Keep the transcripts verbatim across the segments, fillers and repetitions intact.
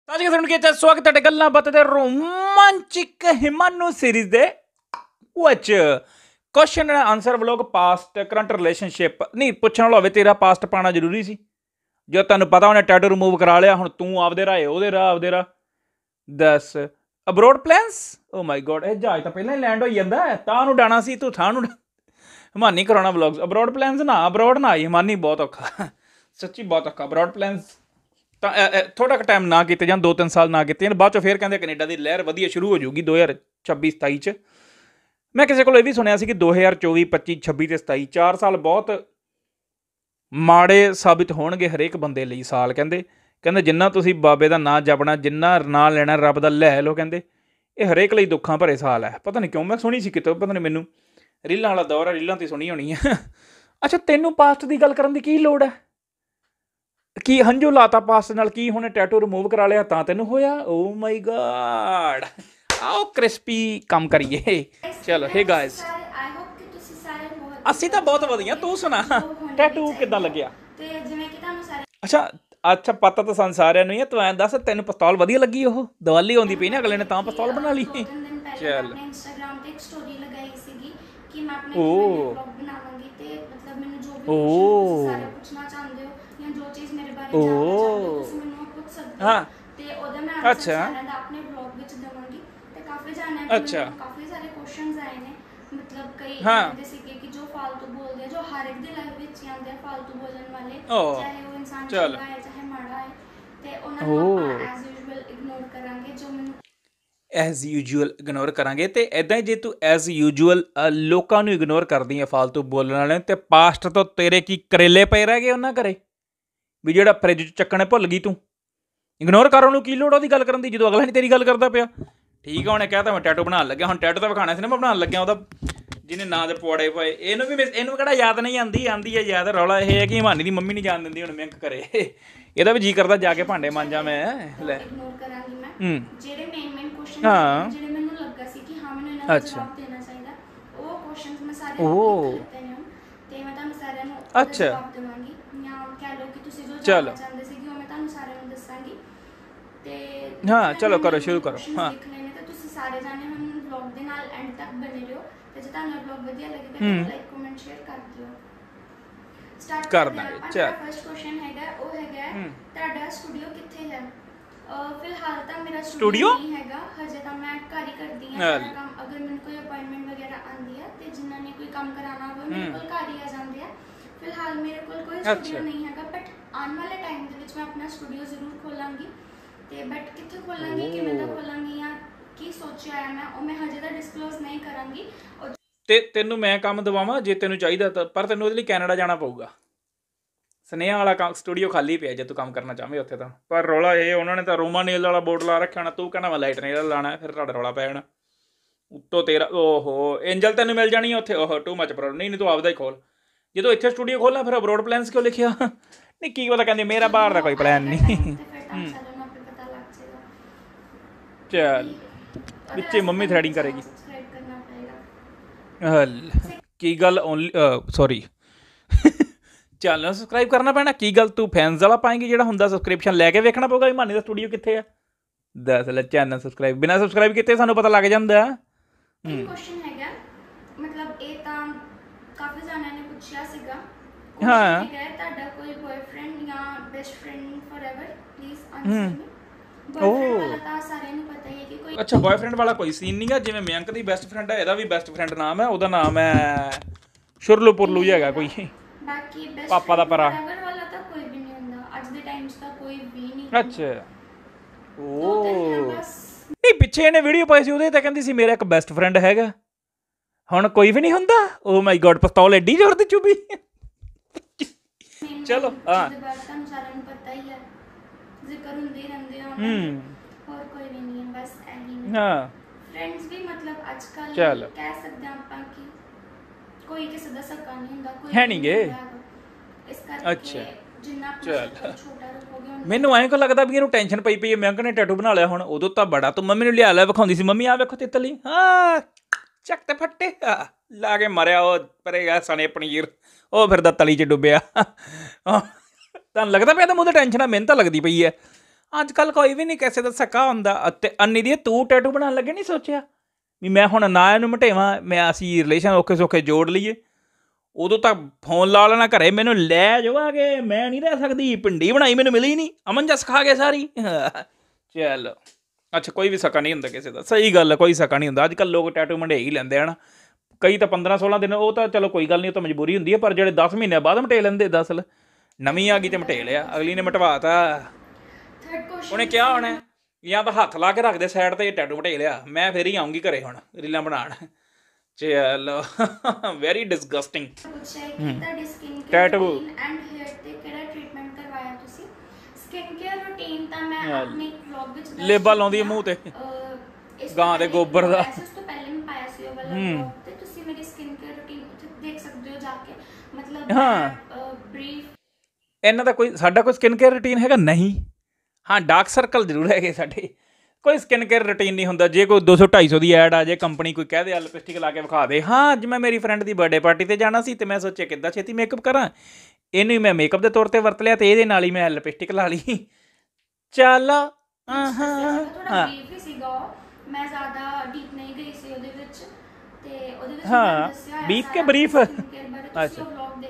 ਤਾਂ ਜੀ ਸੁਣ ਕੇ ਚਾ ਸਵਾਗਤ ਤੁਹਾਡੇ ਗੱਲਾਂ ਬਾਤਾਂ ਦੇ ਰੋਮਾਂਚਿਕ ਹਿਮਾਨੂ ਸੀਰੀਜ਼ ਦੇ ਵਿੱਚ question and answer vlog past current relationship ਨਹੀਂ ਪੁੱਛਣ ਵਾਲਾ ਹੋਵੇ ਤੇਰਾ ਪਾਸਟ ਪਾਣਾ ਜ਼ਰੂਰੀ ਸੀ ਜੋ ਤੁਹਾਨੂੰ ਪਤਾ ਉਹਨੇ ਟੈਟੂ ਰਿਮੂਵ ਕਰਾ ਲਿਆ ਹੁਣ ਤੂੰ ਆਪਦੇ ਰਾਹ ਉਹਦੇ ਰਾਹ ਆਪਦੇ ਰਾਹ ਦੱਸ abroad plans oh my god ਇਹ ਜਹਾਜ਼ ਤਾਂ ਪਹਿਲਾਂ ਹੀ ਲੈਂਡ ਹੋਈ ਜਾਂਦਾ ਤਾਂ ਉਹਨੂੰ ਡਾਣਾ ਸੀ ਤੂੰ ਥਾਂ ਨੂੰ ਹਿਮਾਨੀ ਕਰਾਉਣਾ ਵਲੋਗਸ ਅਬਰੋਡ ਪਲਾਨਸ ਨਾ ਅਬਰੋਡ ਨਾ ਆਈ ਹਿਮਾਨੀ ਬਹੁਤ ਔਖਾ ਸੱਚੀ ਬਹੁਤ ਔਖਾ ਅਬਰੋਡ ਪਲਾਨਸ ਤਾਂ ਥੋੜ੍ਹਾ ਕੁ ਟਾਈਮ ਨਾ ਕੀਤੇ ਜਾਣ ਦੋ ਤਿੰਨ ਸਾਲ ਨਾ ਕੀਤੇ ਜਾਣ ਬਾਅਦ 'ਚੋਂ ਫਿਰ ਕਹਿੰਦੇ ਕੈਨੇਡਾ ਦੀ ਲਹਿਰ ਵਧੀਆ ਸ਼ੁਰੂ ਹੋ ਜਾਊਗੀ ਦੋ ਹਜ਼ਾਰ ਛੱਬੀ ਸਤਾਈ 'ਚ ਮੈਂ ਕਿਸੇ ਕੋਲ ਇਹ ਵੀ ਸੁਣਿਆ ਸੀ ਕਿ ਦੋ ਹਜ਼ਾਰ ਚੌਵੀ ਪੱਚੀ ਛੱਬੀ ਅਤੇ ਸਤਾਈ ਚਾਰ ਸਾਲ ਬਹੁਤ ਮਾੜੇ ਸਾਬਿਤ ਹੋਣਗੇ ਹਰੇਕ ਬੰਦੇ ਲਈ ਸਾਲ ਕਹਿੰਦੇ ਕਹਿੰਦੇ ਜਿੰਨਾ ਤੁਸੀਂ ਬਾਬੇ ਦਾ ਨਾਂ ਜਪਣਾ ਜਿੰਨਾ ਨਾਂ ਲੈਣਾ ਰੱਬ ਦਾ ਲੈ ਲਓ ਕਹਿੰਦੇ ਇਹ ਹਰੇਕ ਲਈ ਦੁੱਖਾਂ ਭਰੇ ਸਾਲ ਹੈ ਪਤਾ ਨਹੀਂ ਕਿਉਂ ਮੈਂ ਸੁਣੀ ਸੀ ਕਿਤੋਂ ਪਤਾ ਨਹੀਂ ਮੈਨੂੰ ਰੀਲਾਂ ਵਾਲਾ ਦੌਰ ਹੈ ਰੀਲਾਂ 'ਤੇ ਸੁਣੀ ਹੋਣੀ ਹੈ ਅੱਛਾ ਤੈਨੂੰ ਪਾਸਟ ਦੀ ਗੱਲ ਕਰਨ ਦੀ ਕੀ ਲੋੜ ਹੈ ਕੀ ਹੰਝੂ ਲਾਤਾ ਪਾਸਟ ਨਾਲ ਕੀ ਹੁਣ ਟੈਟੂ ਰਿਮੂਵ ਕਰਾ ਲਿਆ ਤਾਂ ਤੈਨੂੰ ਹੋਇਆ ਓ ਮਾਈ ਗॉड ਆਓ ਕ੍ਰਿਸਪੀ ਕੰਮ ਕਰੀਏ ਚਲੋ ਹੇ ਗਾਇਸ ਅਸੀਂ ਤਾਂ ਬਹੁਤ ਵਧੀਆ ਤੂੰ ਸੁਣਾ ਟੈਟੂ ਕਿੱਦਾਂ ਲੱਗਿਆ ਅੱਛਾ ਅੱਛਾ ਪਤਾ ਤਾਂ ਸਾਨੂੰ ਸਾਰਿਆਂ ਨੂੰ ਹੀ ਹੈ ਤੂੰ ਐਂ ਦੱਸ ਤੈਨੂੰ ਪਿਸਤੌਲ ਵਧੀਆ ਲੱਗੀ ਉਹ ਦੀਵਾਲੀ ਆਉਂਦੀ ਪਈ ਨਾ ਅਗਲੇ ਨੇ ਤਾਂ ਪਿਸਤੌਲ ਬਣਾ ਲਈ ਚੱਲ ਓ ਓ ਓ ਹਾਂ ਅੱਛਾ ਅੱਛਾ ਹਾਂ ਓ ਚੱਲ ਐਜ਼ ਯੂਜੂਅਲ ਇਗਨੋਰ ਕਰਾਂਗੇ ਅਤੇ ਇੱਦਾਂ ਹੀ ਜੇ ਤੂੰ ਐਜ਼ ਯੂਜੂਅਲ ਲੋਕਾਂ ਨੂੰ ਇਗਨੋਰ ਕਰਦੀ ਹੈ ਫਾਲਤੂ ਬੋਲਣ ਵਾਲੇ ਅਤੇ ਪਾਸਟ ਤੋਂ ਤੇਰੇ ਕੀ ਕਰੇਲੇ ਪਏ ਰਹਿ ਗਏ ਉਹਨਾਂ ਘਰੇ ਵੀ ਜਿਹੜਾ ਫਰਿੱਜ 'ਚ ਚੱਕਣੇ ਭੁੱਲ ਗਈ ਤੂੰ ਇਗਨੋਰ ਕਰ ਉਹਨੂੰ ਕੀ ਲੋੜ ਉਹਦੀ ਗੱਲ ਕਰਨ ਦੀ ਜਦੋਂ ਅਗਲਾ ਨਹੀਂ ਤੇਰੀ ਗੱਲ ਕਰਦਾ ਪਿਆ ਠੀਕ ਆ ਉਹਨੇ ਕਹਿ ਤਾ ਮੈਂ ਟੈਟੂ ਬਣਾਉਣ ਲੱਗਿਆ ਹੁਣ ਟੈਟੂ ਤਾਂ ਵਿਖਾਣਾ ਸੀ ਨਾ ਮੈਂ ਬਣਾਉਣ ਲੱਗਿਆ ਉਹਦਾ ਜਿਹਨੇ ਨਾਂ ਦੇ ਪਵਾੜੇ ਪਏ ਇਹਨੂੰ ਵੀ ਇਹਨੂੰ ਕਿਹੜਾ ਯਾਦ ਨਹੀਂ ਆਉਂਦੀ ਆਉਂਦੀ ਹੈ ਯਾਦ ਰੌਲਾ ਇਹ ਹੈ ਕਿ ਹਿਮਾਨੀ ਦੀ ਮੰਮੀ ਨਹੀਂ ਜਾਣ ਦਿੰਦੀ ਹੁਣ ਮਿੰਕ ਕਰੇ ਇਹਦਾ ਵੀ ਜੀਅ ਕਰਦਾ ਜਾ ਕੇ ਭਾਂਡੇ ਮਾਂਜਾ ਮੈਂ ਲੈ ਹੂੰ ਹਾਂ ਅੱਛਾ ਓ ਅੱਛਾ ਚਲੋ ਹਾਂ ਚਲੋ ਕਰੋ ਸ਼ੁਰੂ ਕਰੋ ਹਾਂ ਕਰ ਦਾਂਗੇ ਚੱਲ ਫਿਲਹਾਲ ਤਾਂ ਮੇਰਾ ਸਟੂਡੀਓ ਨਹੀਂ ਹੈਗਾ ਹਜੇ ਤਾਂ ਮੈਂ ਘਰ ਹੀ ਕਰਦੀ ਹਾਂ ਕੰਮ ਅਗਰ ਮੈਨੂੰ ਕੋਈ ਅਪਾਇੰਟਮੈਂਟ ਵਗੈਰਾ ਆਉਂਦੀ ਹੈ ਤੇ ਜਿਨ੍ਹਾਂ ਨੇ ਕੋਈ ਕੰਮ ਕਰਾਉਣਾ ਹੋਵੇ ਮੇਰੇ ਕੋਲ ਘਰ ਹੀ ਆ ਜਾਂਦੇ ਆ ਫਿਲਹਾਲ ਮੇਰੇ ਕੋਲ ਕੋਈ ਸਟੂਡੀਓ ਨਹੀਂ ਹੈਗਾ ਬਟ ਆਉਣ ਵਾਲੇ ਟਾਈਮ ਦੇ ਵਿੱਚ ਮੈਂ ਆਪਣਾ ਸਟੂਡੀਓ ਜ਼ਰੂਰ ਖੋਲਾਂਗੀ ਤੇ ਬਟ ਕਿੱਥੇ ਖੋਲਾਂਗੀ ਕਿਵੇਂ ਦਾ ਖੋਲਾਂਗੀ ਜਾਂ ਕੀ ਸੋਚਿਆ ਹੈ ਮੈਂ ਉਹ ਮੈਂ ਹਜੇ ਤਾਂ ਡਿਸਕਲੋਜ਼ ਨਹੀਂ ਕਰਾਂਗੀ ਤੇ ਤੈਨੂੰ ਮੈਂ ਕੰਮ ਦਵਾਵਾਂ ਜੇ ਤੈਨੂੰ ਚਾਹੀਦਾ ਤਾਂ ਪਰ ਤੈਨੂੰ ਉਹਦੇ ਲਈ ਕੈਨੇਡਾ ਜਾਣਾ ਪਊਗਾ ਸਨੇਹਾ ਵਾਲਾ ਕੰਮ ਸਟੂਡੀਓ ਖਾਲੀ ਪਿਆ ਜੇ ਤੂੰ ਕੰਮ ਕਰਨਾ ਚਾਹਵੇਂ ਉੱਥੇ ਤਾਂ ਪਰ ਰੌਲਾ ਇਹ ਉਹਨਾਂ ਨੇ ਤਾਂ ਰੋਮਾ ਨੇਲ ਵਾਲਾ ਬੋਰਡ ਲਾ ਰੱਖਿਆ ਹੋਣਾ ਤੂੰ ਕਹਿੰਦਾ ਮੈਂ ਲਾਈਟ ਨੇਲ ਲਾਉਣਾ ਫਿਰ ਤੁਹਾਡਾ ਰੌਲਾ ਪੈ ਜਾਣਾ ਉੱਤੋਂ ਤੇਰਾ ਓਹੋ ਐਂਜਲ ਤੈਨੂੰ ਮਿਲ ਜਾਣੀ ਉੱਥੇ ਉਹ ਟੂ ਮੱਚ ਪ੍ਰੋਬਲਮ ਨਹੀਂ ਨਹੀਂ ਤੂੰ ਆਪਦਾ ਹੀ ਖੋਲ ਜਦੋਂ ਇੱਥੇ ਸਟੂਡੀਓ ਖੋਲ੍ਹਣਾ ਫਿਰ ਅਬਰੋਡ ਪਲਾਨਸ ਕਿਉਂ ਲਿਖਿਆ ਨਹੀਂ ਕੀ ਪਤਾ ਕਹਿੰਦੇ ਮੇਰਾ ਬਾਹਰ ਦਾ ਕੋਈ ਪਲਾਨ ਨਹੀਂ ਚੱਲ ਵਿੱਚੇ ਮੰਮੀ ਥਰੈਡਿੰਗ ਕਰੇਗੀ ਹਲ ਕੀ ਗੱਲ ਓਨਲੀ ਸੌਰੀ ਚੈਨਲ ਸਬਸਕ੍ਰਾਈਬ ਕਰਨਾ ਪੈਣਾ ਕੀ ਗੱਲ ਤੂੰ ਫੈਨਸ ਵਾਲਾ ਪਾਏਂਗੀ ਜਿਹੜਾ ਹੁੰਦਾ ਸਬਸਕ੍ਰਿਪਸ਼ਨ ਲੈ ਕੇ ਵੇਖਣਾ ਪਊਗਾ ਹਿਮਾਨੀ ਦਾ ਸਟੂਡੀਓ ਕਿੱਥੇ ਆ ਦੱਸ ਲੈ ਚੈਨਲ ਸਬਸਕ੍ਰਾਈਬ ਬਿਨਾਂ ਸਬਸਕ੍ਰਾਈਬ ਕੀਤੇ ਸਾਨੂੰ ਪਤਾ ਲੱਗ ਜਾਂਦਾ ਮਤਲਬ ਇਹ ਤਾਂ ਕਾਫੀ ਜਣਿਆਂ ਨੇ ਪੁੱਛਿਆ ਸੀਗਾ ਹਾਂ ਤੁਹਾਡਾ ਕੋਈ ਬॉयਫ੍ਰੈਂਡ ਜਾਂ best friend forever please answer me boyfriend ਵਾਲਾ ਤਾਂ ਸਾਰਿਆਂ ਨੂੰ ਪਤਾ ਹੀ ਹੈ ਕਿ ਕੋਈ ਅੱਛਾ ਬॉयਫ੍ਰੈਂਡ ਵਾਲਾ ਕੋਈ ਸੀਨ ਨਹੀਂ ਗਾ ਜਿਵੇਂ ਮਯੰਕ ਦੀ ਬੈਸਟ ਫਰੈਂਡ ਹੈ ਇਹਦਾ ਵੀ ਬੈਸਟ ਫਰੈਂਡ ਨਾਮ ਹੈ ਉਹਦਾ ਨਾਮ ਹੈ ਸ਼ੁਰਲੂ ਪੁਰਲੂ ਜਿਹਾ ਹੈਗਾ ਕੋਈ ਬਾਕੀ ਬੈਸਟ ਪਾਪਾ ਦਾ ਭਰਾ ਵਾਲਾ ਤਾਂ ਕੋਈ ਵੀ ਨਹੀਂ ਹੁੰਦਾ ਅੱਜ ਦੇ ਟਾਈਮ 'ਚ ਤਾਂ ਕੋਈ ਵੀ ਨਹੀਂ ਅੱਛਾ ਓ ਨਹੀਂ ਪਿੱਛੇ ਇਹਨੇ ਵੀਡੀਓ ਪਾਈ ਸੀ ਉਹਦੇ ਤਾਂ ਕਹਿੰਦੀ ਸੀ ਮੇਰਾ ਇੱਕ ਬੈਸਟ ਫਰੈਂਡ ਹੈਗਾ ਹੁਣ ਕੋਈ ਵੀ ਨਹੀਂ ਹੁੰਦਾ ਓ ਮਾਈ ਗॉड ਪਿਸਤੌਲ ਐਡੀ ਜ਼ੋਰ ਦੀ ਚੁੱਭੀ ਚਲੋ ਹਾਂ ਤੁਹਾਨੂੰ ਸਾਰਿਆਂ ਨੂੰ ਪਤਾ ਹੀ ਹੈ ਜ਼ਿਕਰ ਹੁੰਦੇ ਰਹਿੰਦੇ ਆ ਹੂੰ ਹੋਰ ਕੋਈ ਵੀ ਨਹੀਂ ਹੈ ਬਸ ਐਹੀ ਹਾਂ ਫਰੈਂਡਸ ਵੀ ਮਤਲਬ ਅੱਜ ਕੱਲ੍ਹ ਚੱਲ ਕਹਿ ਸਕਦੇ ਆਪਾਂ ਕਿ ਕੋਈ ਕਿਸੇ ਦਾ ਸਕਾ ਨਹੀਂ ਹੁੰਦਾ ਕੋਈ ਹੈ ਨਹੀਂ ਗੇ ਇਸ ਕਰਕੇ ਅੱਛਾ ਜਿੰਨਾ ਚੱਲ ਛੋਟਾ ਰਹੋਗੇ ਮੈਨੂੰ ਐਂ ਕੋ ਲੱਗਦਾ ਵੀ ਇਹਨੂੰ ਟੈਨਸ਼ਨ ਪਈ ਪਈ ਹੈ ਮੈਂ ਕਹਿੰਦਾ ਟੈਟੂ ਬਣਾ ਲਿਆ ਹੁਣ ਉਦੋਂ ਤਾਂ ਬੜਾ ਤੂੰ ਮੰਮੀ ਨੂੰ ਲਿਆ ਲਿਆ ਵਿਖਾਉਂਦੀ ਸੀ ਮੰਮੀ ਆ ਵੇਖੋ ਤਿੱਤਲੀ ਹਾਂ ਚੱਕ ਤੇ ਫੱਟੇ ਲਾ ਕੇ ਮਰਿਆ ਉਹ ਪਰੇਗਾ ਸਣੇ ਪਨੀਰ ਉਹ ਫਿਰਦਾ ਤਲੀ 'ਚ ਡੁੱਬਿਆ ਤੁਹਾਨੂੰ ਲੱਗਦਾ ਪਿਆ ਤਾਂ ਮੂੰਹ 'ਤੇ ਟੈਨਸ਼ਨ ਆ ਮੈਨੂੰ ਤਾਂ ਲੱਗਦੀ ਪਈ ਹੈ ਅੱਜ ਕੱਲ ਕੋਈ ਵੀ ਨਹੀਂ ਕਿਸੇ ਦਾ ਸਕਾ ਹੁੰਦਾ। ਅਤੇ ਅੰਨੀ ਦੀ ਤੂੰ ਟੈਟੂ ਬਣਾਉਣ ਲੱਗੇ ਨਹੀਂ ਸੋਚਿਆ ਵੀ ਮੈਂ ਹੁਣ ਨਾ ਇਹਨੂੰ ਮਟੇਵਾਂ, ਮੈਂ ਅਸੀਂ ਰਿਲੇਸ਼ਨ ਔਖੇ ਸੌਖੇ ਜੋੜ ਲਈਏ। ਉਦੋਂ ਤਾਂ ਫੋਨ ਲਾ ਲੈਣਾ ਘਰੇ, ਮੈਨੂੰ ਲੈ ਜਾਓ ਆ ਕੇ, ਮੈਂ ਨਹੀਂ ਰਹਿ ਸਕਦੀ, ਭਿੰਡੀ ਬਣਾਈ ਮੈਨੂੰ ਮਿਲੀ ਨਹੀਂ, ਅਮਨ ਜਸ ਖਾ ਗਏ ਸਾਰੀ। ਚੱਲ ਅੱਛਾ, ਕੋਈ ਵੀ ਸਕਾ ਨਹੀਂ ਹੁੰਦਾ ਕਿਸੇ ਦਾ, ਸਹੀ ਗੱਲ ਹੈ, ਕੋਈ ਸਕਾ ਨਹੀਂ ਹੁੰਦਾ। ਅੱਜ ਕੱਲ੍ਹ ਲੋਕ ਟੈਟੂ ਮੰਡੇ ਹੀ ਲੈਂਦੇ ਹਨ, ਕਈ ਤਾਂ ਪੰਦਰਾਂ ਸੋਲਾਂ ਦਿਨ, ਉਹ ਤਾਂ ਚਲੋ ਕੋਈ ਗੱਲ ਨਹੀਂ, ਉਹ ਤਾਂ ਮਜਬੂਰੀ ਹੁੰਦੀ ਹੈ, ਪਰ ਜਿਹੜੇ ਦਸ ਮਹੀਨਿਆਂ ਬਾਅਦ ਮਟੇ ਲੈਂਦੇ, ਦਸ ਨਵੀਂ ਆ ਗਈ ਤੇ ਮਟੇ ਲਿਆ, ਅਗਲੀ ਨੇ ਮਟਵਾ ਤਾ। ਉਹਨੇ ਕਿਹਾ ਹੋਣਾ ਜਾਂ ਤਾਂ ਹੱਥ ਲਾ ਕੇ ਰੱਖਦੇ ਸਾਈਡ ਤੇ, ਟੈਟੂ ਮਟੇ ਲਿਆ, ਮੈਂ ਫਿਰ ਹੀ ਆਉਂਗੀ ਘਰੇ ਹੁਣ ਰੀਲਾਂ ਬਣਾਉਣ। ਚਲੋ ਵੈਰੀ ਡਿਸਗਸਟਿੰਗ। ਟੈਟੂ ਲੇਬਾ ਲਾਉਂਦੀ ਹੈ ਮੂੰਹ ਤੇ ਗਾਂ ਦੇ ਗੋਬਰ ਦਾ। ਹਾਂ ਇਹਨਾਂ ਦਾ ਕੋਈ, ਸਾਡਾ ਕੋਈ ਸਕਿਨ ਕੇਅਰ ਰੂਟੀਨ ਹੈਗਾ ਨਹੀਂ। ਹਾਂ ਡਾਰਕ ਸਰਕਲ ਜ਼ਰੂਰ ਹੈਗੇ ਸਾਡੇ, ਕੋਈ ਸਕਿਨ ਕੇਅਰ ਰੂਟੀਨ ਨਹੀਂ ਹੁੰਦਾ। ਜੇ ਕੋਈ ਦੋ ਸੌ ਢਾਈ ਸੌ ਦੀ ਐਡ ਆ ਜੇ, ਕੰਪਨੀ ਕੋਈ ਕਹਿ ਦੇ ਲਿਪਸਟਿਕ ਲਾ ਕੇ ਵਿਖਾ ਦੇ, ਹਾਂ ਅੱਜ ਮੈਂ ਮੇਰੀ ਫਰੈਂਡ ਦੀ ਬਰਥਡੇ ਪਾਰਟੀ 'ਤੇ ਜਾਣਾ ਸੀ ਅਤੇ ਮੈਂ ਸੋਚਿਆ ਕਿੱਦਾਂ ਛੇਤੀ ਮੇਕਅਪ ਕਰਾਂ, ਇਹਨੂੰ ਮੈਂ ਮੇਕਅਪ ਦੇ ਤੌਰ 'ਤੇ ਵਰਤ ਲਿਆ ਅਤੇ ਇਹਦੇ ਨਾਲ ਹੀ ਮੈਂ ਲਿਪਸਟਿਕ ਲਾ ਲਈ। ਚੱਲ ਹਾਂ ਹਾਂ ਬੀਫ ਕੇ ਬਰੀਫ ਅੱਛਾ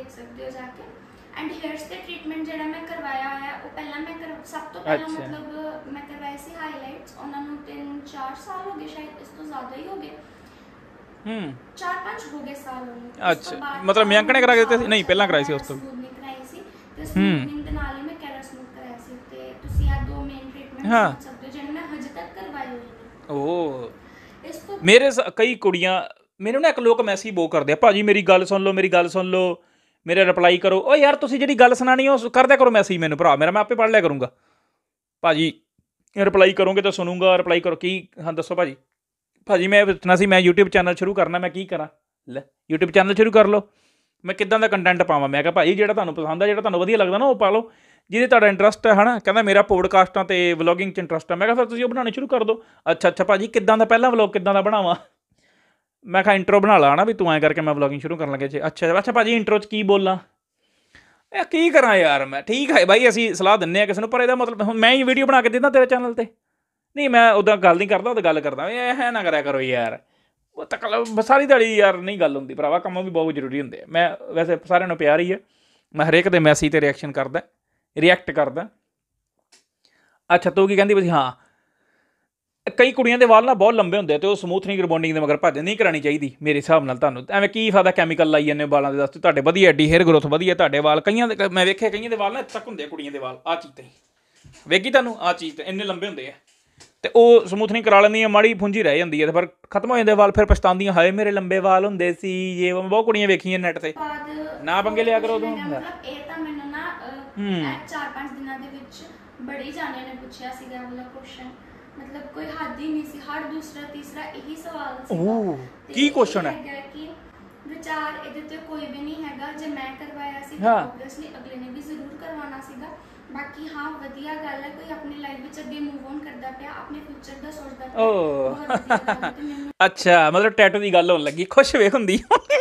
ਐਂਡ ਹੇਅਰਸ ਤੇ ਟ੍ਰੀਟਮੈਂਟ ਜਿਹੜਾ ਮੈਂ ਕਰਵਾਇਆ ਹੋਇਆ, ਉਹ ਪਹਿਲਾਂ ਮੈਂ ਕਰ ਸਭ ਤੋਂ ਪਹਿਲਾਂ ਮਤਲਬ ਮੈਂ ਕਰਵਾਏ ਸੀ ਹਾਈਲਾਈਟਸ, ਉਹਨਾਂ ਨੂੰ ਤਿੰਨ ਚਾਰ ਸਾਲ ਹੋ ਗਏ, ਸ਼ਾਇਦ ਇਸ ਤੋਂ ਜ਼ਿਆਦਾ ਹੀ ਹੋ ਗਏ, ਹੂੰ ਚਾਰ ਪੰਜ ਹੋ ਗਏ ਸਾਲ ਉਹਨੂੰ। ਅੱਛਾ ਮਤਲਬ ਮਿਆਂਕ ਨੇ ਕਰਾ ਕੇ ਦਿੱਤੇ ਸੀ? ਨਹੀਂ ਪਹਿਲਾਂ ਕਰਾਈ ਸੀ ਉਸ ਤੋਂ ਸਮੂਥਨਿੰਗ ਕਰਾਈ ਸੀ, ਤੇ ਸਮੂਥਨਿੰਗ ਦੇ ਨਾਲ ਹੀ ਮੈਂ ਕੈਰਾ ਸਮੂਥ ਕਰਾਇਆ ਸੀ। ਤੇ ਤੁਸੀਂ ਆ ਦੋ ਮੇਨ ਟ੍ਰੀਟਮੈਂਟ ਸਮਝ ਸਕਦੇ ਹੋ ਜਿਹੜੇ ਮੈਂ ਹਜੇ ਤੱਕ ਕਰਵਾਏ ਹੋਏ ਨੇ। ਓ ਇਸ ਤੋਂ ਮੇਰੇ ਕਈ ਕੁੜੀਆਂ ਮੈਨੂੰ ਨਾ ਇੱਕ ਲੋਕ ਮੈਸੇਜ ਬਹੁਤ ਕਰਦੇ ਆ, ਭਾਜੀ ਮੇਰੀ ਗੱਲ ਸੁਣ ਲਓ, ਮੇਰੀ ਗੱਲ ਸੁਣ ਲਓ, ਮੇਰੇ ਰਿਪਲਾਈ ਕਰੋ। ਉਹ ਯਾਰ ਤੁਸੀਂ ਜਿਹੜੀ ਗੱਲ ਸੁਣਾਣੀ ਉਹ ਕਰ ਦਿਆ ਕਰੋ ਮੈਸੇਜ ਮੈਨੂੰ, ਭਰਾ ਮੇਰਾ, ਮੈਂ ਆਪੇ ਪੜ੍ਹ ਲਿਆ ਕਰੂੰਗਾ। ਭਾਜੀ ਰਿਪਲਾਈ ਕਰੋਗੇ ਤਾਂ ਸੁਣੂੰਗਾ, ਰਿਪਲਾਈ ਕਰੋ। ਕੀ ਹਾਂ ਦੱਸੋ ਭਾਜੀ? ਭਾਜੀ ਮੈਂ ਪੁੱਛਣਾ ਸੀ, ਮੈਂ ਯੂਟਿਊਬ ਚੈਨਲ ਸ਼ੁਰੂ ਕਰਨਾ, ਮੈਂ ਕੀ ਕਰਾਂ? ਲੈ ਯੂਟਿਊਬ ਚੈਨਲ ਸ਼ੁਰੂ ਕਰ ਲਓ, ਮੈਂ ਕਿੱਦਾਂ ਦਾ ਕੰਟੈਂਟ ਪਾਵਾਂ? ਮੈਂ ਕਿਹਾ ਭਾਜੀ ਜਿਹੜਾ ਤੁਹਾਨੂੰ ਪਸੰਦ ਆ, ਜਿਹੜਾ ਤੁਹਾਨੂੰ ਵਧੀਆ ਲੱਗਦਾ ਨਾ ਉਹ ਪਾ ਲਓ, ਜਿਹਦੇ ਤੁਹਾਡਾ ਇੰਟਰਸਟ ਹੈ ਨਾ। ਕਹਿੰਦਾ ਮੇਰਾ ਪੋਡਕਾਸਟਾਂ ਅਤੇ ਵਲੋਗਿੰਗ 'ਚ ਇੰਟਰਸਟ ਹੈ। ਮੈਂ ਕਿਹਾ ਫਿਰ ਤੁਸੀਂ ਉਹ ਬਣਾਉਣੇ ਸ਼ੁਰੂ ਕਰ ਦਿਓ। ਅੱਛਾ ਅੱਛਾ ਭਾਜੀ ਕਿੱਦਾਂ ਦਾ, ਪਹਿਲਾਂ ਵਲੋਗ ਕਿੱਦਾਂ ਦਾ ਬਣਾਵਾਂ? ਮੈਂ ਕਿਹਾ ਇੰਟਰੋ ਬਣਾ ਲਾ ਨਾ ਵੀ ਤੂੰ ਐਂ ਕਰਕੇ ਮੈਂ ਵਲੋਗਿੰਗ ਸ਼ੁਰੂ ਕਰਨ ਲੱਗੇ ਜੀ। ਅੱਛਾ ਅੱਛਾ ਭਾਜੀ ਇੰਟਰੋ 'ਚ ਕੀ ਬੋਲਾਂ? ਇਹ ਕੀ ਕਰਾਂ ਯਾਰ ਮੈਂ? ਠੀਕ ਹੈ ਬਾਈ ਅਸੀਂ ਸਲਾਹ ਦਿੰਦੇ ਹਾਂ ਕਿਸੇ ਨੂੰ, ਪਰ ਇਹਦਾ ਮਤਲਬ ਹੁਣ ਮੈਂ ਹੀ ਵੀਡੀਓ ਬਣਾ ਕੇ ਦਿੰਦਾ ਤੇਰੇ ਚੈਨਲ 'ਤੇ? ਨਹੀਂ ਮੈਂ ਉੱਦਾਂ ਗੱਲ ਨਹੀਂ ਕਰਦਾ, ਉਹਦਾ ਗੱਲ ਕਰਦਾ ਇਹ ਹੈ ਨਾ ਕਰਿਆ ਕਰੋ ਯਾਰ, ਉਹ ਤੱਕ ਸਾਰੀ ਦਿਹਾੜੀ ਯਾਰ ਨਹੀਂ ਗੱਲ ਹੁੰਦੀ ਭਰਾਵਾ, ਕੰਮ ਵੀ ਬਹੁਤ ਜ਼ਰੂਰੀ ਹੁੰਦੇ ਆ। ਮੈਂ ਵੈਸੇ ਸਾਰਿਆਂ ਨੂੰ ਪਿਆਰ ਹੀ ਹੈ, ਮੈਂ ਹਰੇਕ ਦੇ ਮੈਸੇਜ 'ਤੇ ਰਿਐਕਸ਼ਨ ਕਰਦਾ, ਰਿਐਕਟ ਕਰਦਾ। ਅੱਛਾ ਤੂੰ ਕੀ ਕਹਿੰਦੀ? ਬਈ ਹਾਂ ਕਈ ਕੁੜੀਆਂ ਦੇ ਵਾਲ ਨਾ ਬਹੁਤ ਲੰਬੇ ਹੁੰਦੇ ਅਤੇ ਉਹ ਸਮੂਥਨਿੰਗ ਰਿਬੌਂਡਿੰਗ ਦੇ ਮਗਰ ਭੱਜ ਨਹੀਂ ਕਰਾਉਣੀ ਚਾਹੀਦੀ ਮੇਰੇ ਹਿਸਾਬ ਨਾਲ। ਤੁਹਾਨੂੰ ਐਵੇਂ ਕੀ ਫਾਇਦਾ ਕੈਮੀਕਲ ਲਾਈ ਜਾਂਦੇ ਵਾਲਾਂ ਦੇ? ਦੱਸ ਤੁਹਾਡੇ ਵਧੀਆ ਐਡੀ ਹੇਅਰ ਗਰੋਥ ਵਧੀਆ ਤੁਹਾਡੇ ਵਾਲ, ਕਈਆਂ ਦੇ ਮੈਂ ਵੇਖਿਆ ਕਈਆਂ ਦੇ ਵਾਲ ਨਾ ਇੱਥੇ ਤੱਕ ਹੁੰਦੇ ਆ, ਕੁੜੀਆਂ ਦੇ ਵਾਲ ਆਹ ਚੀਜ਼ 'ਤੇ ਵੇਖੀ ਤੁਹਾਨੂੰ, ਆਹ ਚੀਜ਼ 'ਤੇ ਇੰਨੇ ਲੰਬੇ ਹੁੰਦੇ ਆ, ਅਤੇ ਉਹ ਸਮੂਥਨਿੰਗ ਕਰਾ ਲੈਂਦੀਆਂ, ਮਾੜੀ ਪੁੰਜੀ ਰਹਿ ਜਾਂਦੀ ਹੈ, ਅਤੇ ਫਿਰ ਖਤਮ ਹੋ ਜਾਂਦੇ ਵਾਲ, ਫਿਰ ਪਛਤਾਉਂਦੀਆਂ ਹਾਏ ਮੇਰੇ ਲੰਬੇ ਵਾਲ ਹੁੰਦੇ ਸੀ। ਜੇ ਬਹੁਤ ਕੁੜੀਆਂ ਵੇਖੀਆਂ ਨੈੱਟ 'ਤੇ, ਨਾ ਪੰਗੇ ਲਿਆ ਕਰੋ ਉਦੋਂ। ਇਹ ਤਾਂ ਮੈਨੂੰ ਨਾ ਚਾਰ ਪੰਜ ਦਿਨਾਂ ਦੇ ਵਿੱਚ ਬੜੇ ਜਾਣਿਆਂ ਨੇ ਪੁੱਛਿਆ ਸੀਗਾ ਵਾਲਾ ਕੁਐਸਚਨ, ਮਤਲਬ ਕੋਈ ਹੱਦ ਹੀ ਨਹੀਂ ਸੀ, ਹਰ ਦੂਸਰਾ ਤੀਸਰਾ ਇਹੀ ਸਵਾਲ ਸੀ। ਕੀ ਕੁਐਸਚਨ ਹੈ? ਕਿ ਵਿਚਾਰ ਇਹਦੇ ਤੇ ਕੋਈ ਵੀ ਨਹੀਂ ਹੈਗਾ, ਜੇ ਮੈਂ ਕਰਵਾਇਆ ਸੀ ਤਾਂ ਓਬਵੀਅਸਲੀ ਅਗਲੇ ਨੇ ਵੀ ਜ਼ਰੂਰ ਕਰਵਾਉਣਾ ਸੀਗਾ। ਬਾਕੀ ਹਾਂ ਵਧੀਆ ਗੱਲ ਹੈ, ਕੋਈ ਆਪਣੀ ਲਾਈਫ ਵਿੱਚ ਅੱਗੇ ਮੂਵ ਔਨ ਕਰਦਾ ਪਿਆ, ਆਪਣੇ ਫਿਊਚਰ ਦਾ ਸੋਚਦਾ ਪਿਆ, ਬਹੁਤ ਵਧੀਆ ਗੱਲ ਹੈ। ਮੈਨੂੰ ਅੱਛਾ ਮਤਲਬ ਟੈਟੂ ਦੀ ਗੱਲ ਹੋਣ ਲੱਗੀ, ਖੁਸ਼ ਵੇਖ ਹੁੰਦੀ